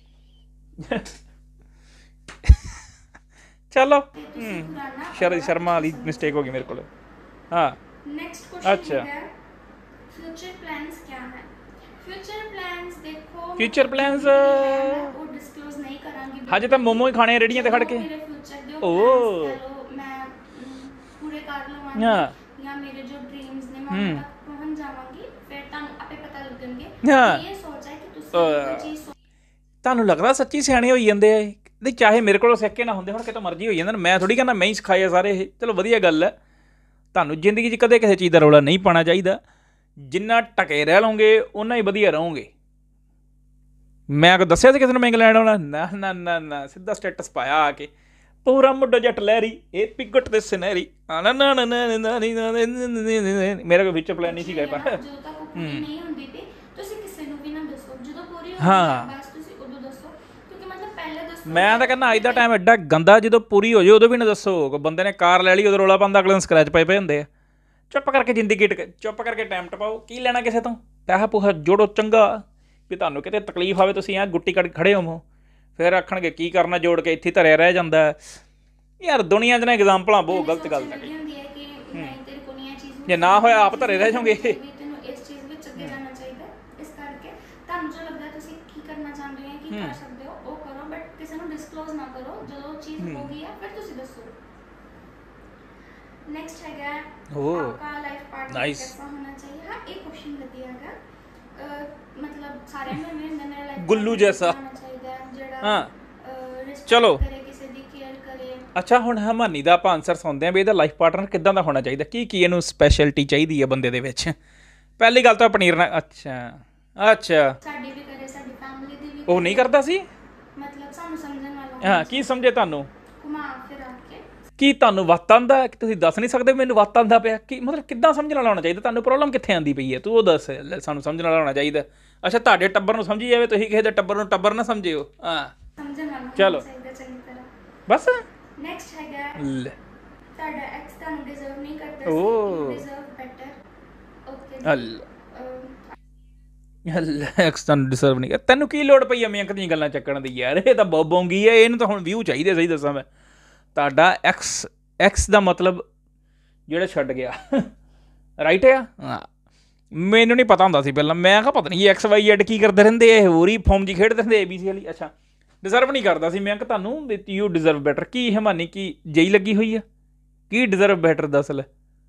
ਚਲੋ ਸ਼ਰ ਸ਼ਰਮਾ ਵਾਲੀ ਮਿਸਟੇਕ ਹੋ ਗਈ ਮੇਰੇ ਕੋਲ। ਹਾਂ ਨੈਕਸਟ ਕੁਐਸਚਨ ਹੈ ਫਿਊਚਰ ਪਲਾਨਸ ਕੀ ਹੈ? ਫਿਊਚਰ ਪਲਾਨਸ ਦੇਖੋ, ਫਿਊਚਰ ਪਲਾਨਸ ਉਹ ਡਿਸਕਲੋਜ਼ ਨਹੀਂ ਕਰਾਂਗੀ ਹਜੇ ਤਾਂ। ਮੋਮੋ ਹੀ ਖਾਣੇ ਰੇੜੀਆਂ ਤੇ ਖੜ ਕੇ। ਮੇਰੇ ਫਿਊਚਰ ਦੇ ਓ ਮੈਂ ਪੂਰੇ ਕਰ ਲਵਾਂਗੀ ਜਾਂ ਮੇਰੇ ਜੋ ਡ੍ਰੀਮਸ ਨੇ ਮੈਂ ਉਹਨਾਂ ਤੱਕ ਪਹੁੰਚ ਜਾਵਾਂਗੀ, ਫਿਰ ਤੁਹਾਨੂੰ ਆਪੇ ਪਤਾ ਲੱਗਣਗੇ। ਇਹ ਸੋਚ ਹੈ ਕਿ ਤੁਸੀਂ ਕੋਈ ਚੀਜ਼ ਤੁਹਾਨੂੰ ਲੱਗਦਾ ਸੱਚੀ ਸਿਆਣੇ ਹੋਈ ਜਾਂਦੇ ਆ ਨਹੀਂ? ਚਾਹੇ ਮੇਰੇ ਕੋਲੋਂ ਸਿੱਖ ਕੇ ਨਾ ਹੁੰਦੇ, ਹੁਣ ਕਿਤੋਂ ਮਰਜ਼ੀ ਹੋਈ ਜਾਂਦੇ। ਮੈਂ ਥੋੜ੍ਹੀ ਕਹਿੰਦਾ ਮੈਂ ਹੀ ਸਿਖਾਏ ਆ ਸਾਰੇ ਇਹ। ਚਲੋ ਵਧੀਆ ਗੱਲ ਹੈ। ਤੁਹਾਨੂੰ ਜ਼ਿੰਦਗੀ 'ਚ ਕਦੇ ਕਿਸੇ ਚੀਜ਼ ਦਾ ਰੌਲਾ ਨਹੀਂ ਪਾਉਣਾ ਚਾਹੀਦਾ। ਜਿੰਨਾ ਟਕੇ ਰਹਿ ਲਓਗੇ ਓਨਾ ਹੀ ਵਧੀਆ ਰਹੋਗੇ। ਮੈਂ ਕੋ ਦੱਸਿਆ ਸੀ ਕਿਸੇ ਨੂੰ ਮੈਂ ਇੰਗਲੈਂਡ ਆਉਣਾ? ਨਾ ਨਾ ਨਾ ਨਾ, ਸਿੱਧਾ ਸਟੇਟਸ ਪਾਇਆ ਆ ਕੇ, ਪੂਰਾ ਮੁੱਢਾ ਜੱਟ ਲਹਿਰੀ, ਇਹ ਪਿਗਟ ਤੇ ਸੁਨਹਿਰੀ। ਮੇਰਾ ਕੋਈ ਫਿਊਚਰ ਪਲਾਨ ਨਹੀਂ ਸੀਗਾ। ਪਰ ਨਹੀਂ ਹੁੰਦੀ ਤੇ ਤੁਸੀਂ ਕਿਸੇ ਨੂੰ ਵੀ ਨਾ ਦੱਸੋ, ਜਦੋਂ ਪੂਰੀ ਹੋ ਹਾਂ ਬਸ ਤੁਸੀਂ ਉਦੋਂ ਦੱਸੋ, ਕਿਉਂਕਿ ਮਤਲਬ ਪਹਿਲੇ ਦੱਸੋ। ਮੈਂ ਤਾਂ ਕਹਿੰਦਾ ਅੱਜ ਦਾ ਟਾਈਮ ਐਡਾ ਗੰਦਾ, ਜਦੋਂ ਪੂਰੀ ਹੋ ਜਾਏ ਉਦੋਂ ਵੀ ਨਾ ਦੱਸੋ। ਕੋਈ ਬੰਦੇ ਨੇ ਕਾਰ ਲੈ ਲਈ, ਉਦੋਂ ਰੌਲਾ ਪਾਉਂਦਾ, ਅਗਲੇ ਨੂੰ ਸਕਰੈਚ ਪਏ ਪਏ ਹੁੰਦੇ ਆ। ਚੁੱਪ ਕਰਕੇ ਜ਼ਿੰਦਗੀ ਚੁੱਪ ਕਰਕੇ ਟਾਈਮ ਟਪਾਓ। ਕੀ ਲੈਣਾ ਕਿਸੇ ਤੋਂ? ਪੈਸਾ ਪੂਸਾ ਜੋੜੋ ਚੰਗਾ, ਵੀ ਤੁਹਾਨੂੰ ਕਿਤੇ ਤਕਲੀਫ ਆਵੇ ਤੁਸੀਂ ਐਂ ਗੁੱਟੀ ਕੱਢ ਖੜ੍ਹੇ ਹੋਵੋ। ਫਿਰ ਆਖਣਗੇ ਕੀ ਕਰਨਾ ਜੋੜ ਕੇ, ਇੱਥੇ ਧਰਿਆ ਰਹਿ ਜਾਂਦਾ ਯਾਰ। ਦੁਨੀਆ 'ਚ ਨਾ ਐਗਜ਼ਾਮਪਲਾਂ ਬਹੁਤ ਗਲਤ ਗੱਲ ਹੈ। ਜੇ ਨਾ ਹੋਇਆ ਆਪ ਧਰੇ ਰਹਿ ਜਾਓਗੇ। ਤੈਨੂੰ ਇਸ ਚੀਜ਼ ਵਿੱਚ ਅੱਗੇ ਜਾਣਾ ਚਾਹੀਦਾ, ਇਸ ਕਰਕੇ ਤੁਹਾਨੂੰ ਜੋ ਲੱਗਦਾ ਤੁਸੀਂ ਕੀ ਕਰਨਾ ਚਾਹੁੰਦੇ ਹੋ, ਕੀ ਕਰ ਸਕਦੇ ਹੋ ਉਹ ਕਰੋ, ਬਟ ਕਿਸੇ ਨੂੰ ਡਿਸਕਲੋਜ਼ ਨਾ ਕਰੋ। ਜਦੋਂ ਚੀਜ਼ ਹੋ ਗਈ ਹੈ ਫਿਰ ਤੁਸੀਂ ਦੱਸੋ। ਨੈਕਸਟ ਹੈਗਾ ਆਪਕਾ ਲਾਈਫ ਪਾਰਟਨਰ कैसा होना चाहिए? हाँ एक क्वेश्चन ਵਧੀਆ ਹੈਗਾ। मतलब ਸਾਰਿਆਂ ਨੂੰ ਮੇਰਾ ਮੇਰਾ ਲਾਈਫ ਗੁੱਲੂ ਜੈਸਾ ਹੋਣਾ ਚਾਹੀਦਾ, ਜਿਹੜਾ ਹਾਂ ਰਿਸਪੈਕਟ ਚਲੋ ਕਰੇ, ਕਿਸੇ ਦੀ ਕੇਅਰ ਕਰੇ। ਅੱਛਾ ਹੁਣ ਹਮਾਨੀ ਦਾ ਆਪਾਂ ਆਨਸਰ ਸੁਣਦੇ ਹਾਂ ਵੀ ਇਹਦਾ ਲਾਈਫ ਪਾਰਟਨਰ ਕਿੱਦਾਂ ਦਾ ਹੋਣਾ ਚਾਹੀਦਾ, ਕੀ ਕੀ ਇਹਨੂੰ ਸਪੈਸ਼ਲਿਟੀ ਚਾਹੀਦੀ ਹੈ ਬੰਦੇ ਦੇ ਵਿੱਚ। ਪਹਿਲੀ ਗੱਲ ਤਾਂ ਪਨੀਰ ਨਾਲ ਅੱਛਾ ਅੱਛਾ ਸਾਡੀ ਵੀ ਕਰੇ, ਸਾਡੀ ਫੈਮਿਲੀ ਦੀ ਵੀ ਉਹ ਨਹੀਂ ਕਰਦਾ ਸੀ। ਮਤਲਬ ਸਾਨੂੰ ਸਮਝਣ ਵਾਲਾ ਹਾਂ ਕੀ ਸਮਝੇ ਤੁਹਾਨੂੰ, ਘੁਮਾ ਫਿਰਾ ਕੇ। ਕੀ ਤੁਹਾਨੂੰ ਵੱਤ ਆਉਂਦਾ ਕਿ ਤੁਸੀਂ ਦੱਸ ਨਹੀਂ ਸਕਦੇ ਮੈਨੂੰ ਵੱਤ ਆਉਂਦਾ ਪਿਆ, ਕੀ ਮਤਲਬ ਕਿੱਦਾਂ ਸਮਝਣ ਵਾਲਾ ਹੋਣਾ ਚਾਹੀਦਾ ਤੁਹਾਨੂੰ, ਪ੍ਰੋਬਲਮ ਕਿੱਥੇ ਆਉਂਦੀ ਪਈ ਹੈ ਤੂੰ ਉਹ ਦੱਸ, ਲੈ ਸਾਨੂੰ ਸਮਝਣ ਵਾਲਾ ਹੋਣਾ ਚਾਹੀਦਾ। ਅੱਛਾ ਤੁਹਾਡੇ ਟੱਬਰ ਨੂੰ ਸਮਝੀ ਜਾਵੇ, ਤੁਸੀਂ ਕਿਸੇ ਦੇ ਟੱਬਰ ਨੂੰ ਟੱਬਰ ਨਾ ਸਮਝਿਓ। ਹਾਂ ਸਮਝਣ ਵਾਲਾ ਚਲੋ। ਹੋਣਾ ਚਾਹੀਦਾ ਚੰਗੀ ਤਰ੍ਹਾਂ। ਬਸ ਨੈਕਸਟ ਹੈਗਾ ਲੈ ਤੁਹਾਡਾ ਐਕਸ ਤੁਹਾਨੂੰ ਡਿਜ਼ਰਵ ਨਹੀਂ ਕਰਦਾ ਓ। See, you deserve better. Okay all ex ਤੁਹਾਨੂੰ ਡਿਸਰਵ ਨਹੀਂ ਕਰ, ਤੈਨੂੰ ਕੀ ਲੋੜ ਪਈ ਆ ਮਿਆਂਕ ਦੀਆਂ ਗੱਲਾਂ ਚੱਕਣ ਦੀ ਯਾਰ, ਇਹ ਤਾਂ ਬਹੁਤ ਬੌਂਗੀ ਹੈ, ਇਹਨੂੰ ਤਾਂ ਹੁਣ ਵਿਊ ਚਾਹੀਦੇ ਸਹੀ ਦੱਸਾਂ ਮੈਂ। ਤੁਹਾਡਾ ਐਕਸ ਐਕਸ ਦਾ ਮਤਲਬ ਜਿਹੜਾ ਛੱਡ ਗਿਆ ਰਾਈਟ ਆ। ਹਾਂ ਮੈਨੂੰ ਨਹੀਂ ਪਤਾ ਹੁੰਦਾ ਸੀ ਪਹਿਲਾਂ, ਮੈਂ ਕਿਹਾ ਪਤਾ ਨਹੀਂ ਐਕਸ ਵਾਈ ਐਡ ਕੀ ਕਰਦੇ ਰਹਿੰਦੇ ਇਹ, ਹੋਰ ਹੀ ਫੋਮ ਜੀ ਖੇਡਦੇ ਰਹਿੰਦੇ ਏ ਬੀ ਸੀ ਵਾਲੀ। ਅੱਛਾ ਡਿਜ਼ਰਵ ਨਹੀਂ ਕਰਦਾ ਸੀ ਮੈਂ ਕਿ ਤੁਹਾਨੂੰ, ਯੂ ਡਿਜ਼ਰਵ ਬੈਟਰ, ਕੀ ਹਮਾਨੀ ਕੀ ਜਈ ਲੱਗੀ ਹੋਈ ਆ, ਕੀ ਡਿਜ਼ਰਵ ਬੈਟਰ ਦੱਸ ਲੈ।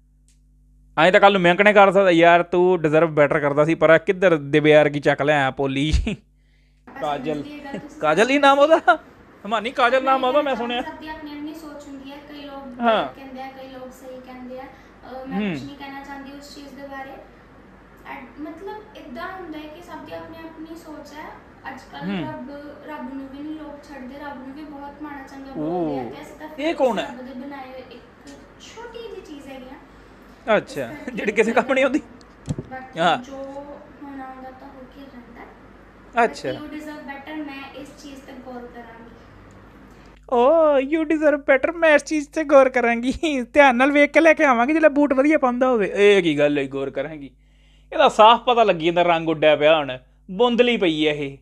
ਐਂ ਤਾਂ ਕੱਲ ਨੂੰ ਮਿਹਨਤ ਨੇ ਕਰ ਸਕਦਾ ਯਾਰ ਤੂੰ ਡਿਜ਼ਰਵ ਬੈਟਰ ਕਰਦਾ ਸੀ, ਪਰ ਕਿੱਧਰ ਦਿਵਿਆਰ ਕੀ ਚੱਕ ਲਿਆ ਪੋਲੀ। ਕਾਜਲ, ਕਾਜਲ ਹੀ ਨਾਮ ਉਹਦਾ, ਹਮਾਨੀ ਕਾਜਲ ਨਾਮ ਉਹਦਾ ਮੈਂ ਸੁਣਿਆ। ਸਭ ਦੀ ਆਪਣੀ ਆਪਣੀ ਸੋਚ ਹੁੰਦੀ ਹੈ, ਕਈ ਲੋਕ ਹਾਂ। ਗਲਤ ਕਹਿੰਦੇ ਆ, ਕਈ ਲੋਕ ਸਹੀ ਕਹਿੰਦੇ ਆ। ਅਹ ਮੈਂ ਕੁਝ ਨਹੀਂ ਕਹਿਣਾ ਚਾਹੁੰਦੀ ਉਸ ਚੀਜ਼ ਦੇ ਬਾਰੇ। ਐਡ- ਮਤਲਬ ਇਦਾਂ ਹੁੰਦਾ ਹੈ ਕਿ ਸਭ ਦੀ ਆਪਣੀ ਆਪਣੀ ਸੋਚ ਹੈ। ਅੱਜ ਕੱਲ ਰੱਬ ਰੱਬ ਨੂੰ ਵੀ ਨਹੀਂ ਲੋਕ ਛੱਡਦੇ, ਰੱਬ ਨੂੰ ਵੀ ਬਹੁਤ ਮਾੜਾ ਚੰਗਾ ਬੋਲਦੇ ਆ ਕਿ ਅਸੀਂ ਤਾਂ ਇਹ ਕੌਣ ਹੈ? ਰੱਬ ਦੇ ਬਣਾਏ ਹੋਏ ਇੱਕ ਛੋਟੀ ਜਿਹੀ ਚੀਜ਼ ਹੈਗੀ ਆ। ਅੱਛਾ ਜਿਹੜੀ ਕਿਸੇ ਕੰਮ ਨਹੀਂ ਆਉਂਦੀ। ਬਾਕੀ ਹਾਂ। ਜੋ ਹੋਣਾ ਹੁੰਦਾ ਤਾਂ ਹੋ ਕੇ ਰਹਿੰਦਾ। ਅੱਛਾ ਯੂ ਡਿਜ਼ਰਵ ਬੈਟਰ, ਮੈਂ ਇਸ ਚੀਜ਼ ਤੇ ਗੌਰ ਕਰਾਂਗੀ। ਓ ਯੂ ਡਿਜ਼ਰਵ ਬੈਟਰ, ਮੈਂ ਇਸ ਚੀਜ਼ ਤੇ ਗੌਰ ਕਰਾਂਗੀ, ਧਿਆਨ ਨਾਲ ਵੇਖ ਕੇ ਲੈ ਕੇ ਆਵਾਂਗੀ ਜਿਹੜਾ ਬੂਟ ਵਧੀਆ ਪਾਉਂਦਾ ਹੋਵੇ। ਇਹ ਕੀ ਗੱਲ ਹੈ ਗੌਰ ਕਰਾਂਗੀ, ਇਹਦਾ ਸਾਫ਼ ਪਤਾ ਲੱਗੀ ਜਾਂਦਾ ਰੰਗ ਉੱਡਿਆ ਪਿਆ, ਹੁਣ ਬੁੰਦਲੀ ਪਈ ਹੈ ਇਹ,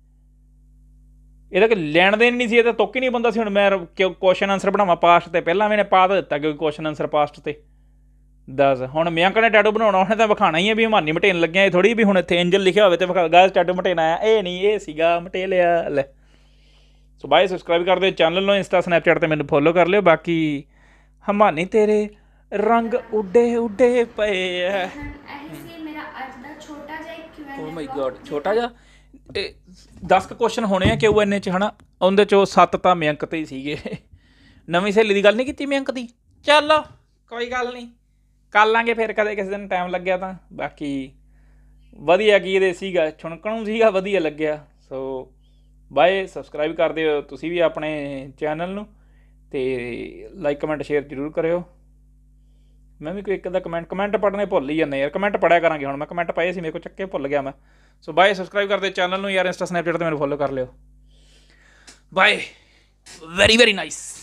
ਇਹਦਾ ਕਿ ਲੈਣ ਦੇਣ ਨਹੀਂ ਸੀ, ਇਹ ਤਾਂ ਤੁੱਕ ਹੀ ਨਹੀਂ ਬੰਦਾ ਸੀ। ਹੁਣ ਮੈਂ ਕਿਉਂ ਕੁਐਸਚਨ ਆਨਸਰ ਬਣਾਵਾਂ ਪਾਸਟ ਤੇ, ਪਹਿਲਾਂ ਮੈਨੇ ਪਾ ਤਾਂ ਦਿੱਤਾ ਕਿਉਂਕਿ ਕੁਐਸਚਨ ਆਨਸਰ ਪਾਸਟ ਤੇ ਦੱਸ। ਹੁਣ ਮਿਆਂਕ ਨੇ ਟੈਟੂ ਬਣਾਉਣਾ, ਉਹਨੇ ਤਾਂ ਵਿਖਾਣਾ ਹੀ ਹੈ ਵੀ ਹਮਾਨੀ ਮਟੇਨ ਲੱਗਿਆ, ਇਹ ਥੋੜੀ ਵੀ ਹੁਣ ਇੱਥੇ ਐਂਜਲ ਲਿਖਿਆ ਹੋਵੇ ਤੇ ਵਿਖਾ ਗਾਇਸ ਟੈਟੂ ਮਟੇਨ ਆਇਆ, ਇਹ ਨਹੀਂ, ਇਹ ਸੀਗਾ ਮਟੇਲਿਆ ਲੈ। ਸੋ ਬਾਏ, ਸਬਸਕ੍ਰਾਈਬ ਕਰ ਦਿਓ ਚੈਨਲ ਨੂੰ, ਇੰਸਟਾ ਸਨੈਪਚੈਟ ਤੇ ਮੈਨੂੰ ਫੋਲੋ ਕਰ ਲਿਓ। ਬਾਕੀ ਹਮਾਨੀ ਤੇਰੇ ਰੰਗ ਉੱਡੇ ਉੱਡੇ ਪਏ ਐ। ਇਹੀ ਸੀ ਮੇਰਾ ਅੱਜ ਦਾ ਛੋਟਾ ਜਿਹਾ ਇੱਕ ਕਿਊ and A. O my god ਛੋਟਾ ਜਿਹਾ ਦਸ ਕੁ ਕੁਐਸਚਨ ਹੋਣੇ ਆ ਕਿਊ ਐਨ ਏ 'ਚ ਹੈ ਨਾ, ਉਹਦੇ 'ਚੋਂ ਸੱਤ ਤਾਂ ਮਿਆਂਕ ਤੇ ਹੀ ਸੀਗੇ। ਨਵੀਂ ਸਹੇਲੀ ਦੀ ਗੱਲ ਨਹੀਂ ਕੀਤੀ ਮਿਆਂਕ ਦੀ, ਚੱਲ ਕੋਈ ਗੱਲ ਨਹੀਂ ਕਰ ਲਾਂਗੇ ਫਿਰ ਕਦੇ ਕਿਸੇ ਦਿਨ ਟਾਈਮ ਲੱਗਿਆ ਤਾਂ। ਬਾਕੀ ਵਧੀਆ ਕੀ ਇਹਦੇ ਸੀਗਾ, ਛੁਣਕਣ ਨੂੰ ਸੀਗਾ, ਵਧੀਆ ਲੱਗਿਆ। ਸੋ ਬਾਏ, ਸਬਸਕ੍ਰਾਈਬ ਕਰ ਦਿਓ ਤੁਸੀਂ ਵੀ ਆਪਣੇ ਚੈਨਲ ਨੂੰ, ਅਤੇ ਲਾਈਕ ਕਮੈਂਟ ਸ਼ੇਅਰ ਜ਼ਰੂਰ ਕਰਿਓ। ਮੈਂ ਵੀ ਕੋਈ ਇੱਕ ਅੱਧਾ ਕਮੈਂਟ ਕਮੈਂਟ ਪੜ੍ਹਨੇ ਭੁੱਲ ਹੀ ਜਾਂਦੇ ਯਾਰ, ਕਮੈਂਟ ਪੜ੍ਹਿਆ ਕਰਾਂਗੇ ਹੁਣ ਮੈਂ, ਕਮੈਂਟ ਪਏ ਸੀ ਮੇਰੇ ਕੋਲ ਚੱਕੇ ਭੁੱਲ ਗਿਆ ਮੈਂ। ਸੋ ਬਾਏ, ਸਬਸਕ੍ਰਾਈਬ ਕਰ ਦਿਓ ਚੈਨਲ ਨੂੰ ਯਾਰ, ਇੰਸਟਾ ਸਨੈਪਚੈਟ 'ਤੇ ਮੈਨੂੰ ਫੋਲੋ ਕਰ ਲਿਓ। Bye, very very nice.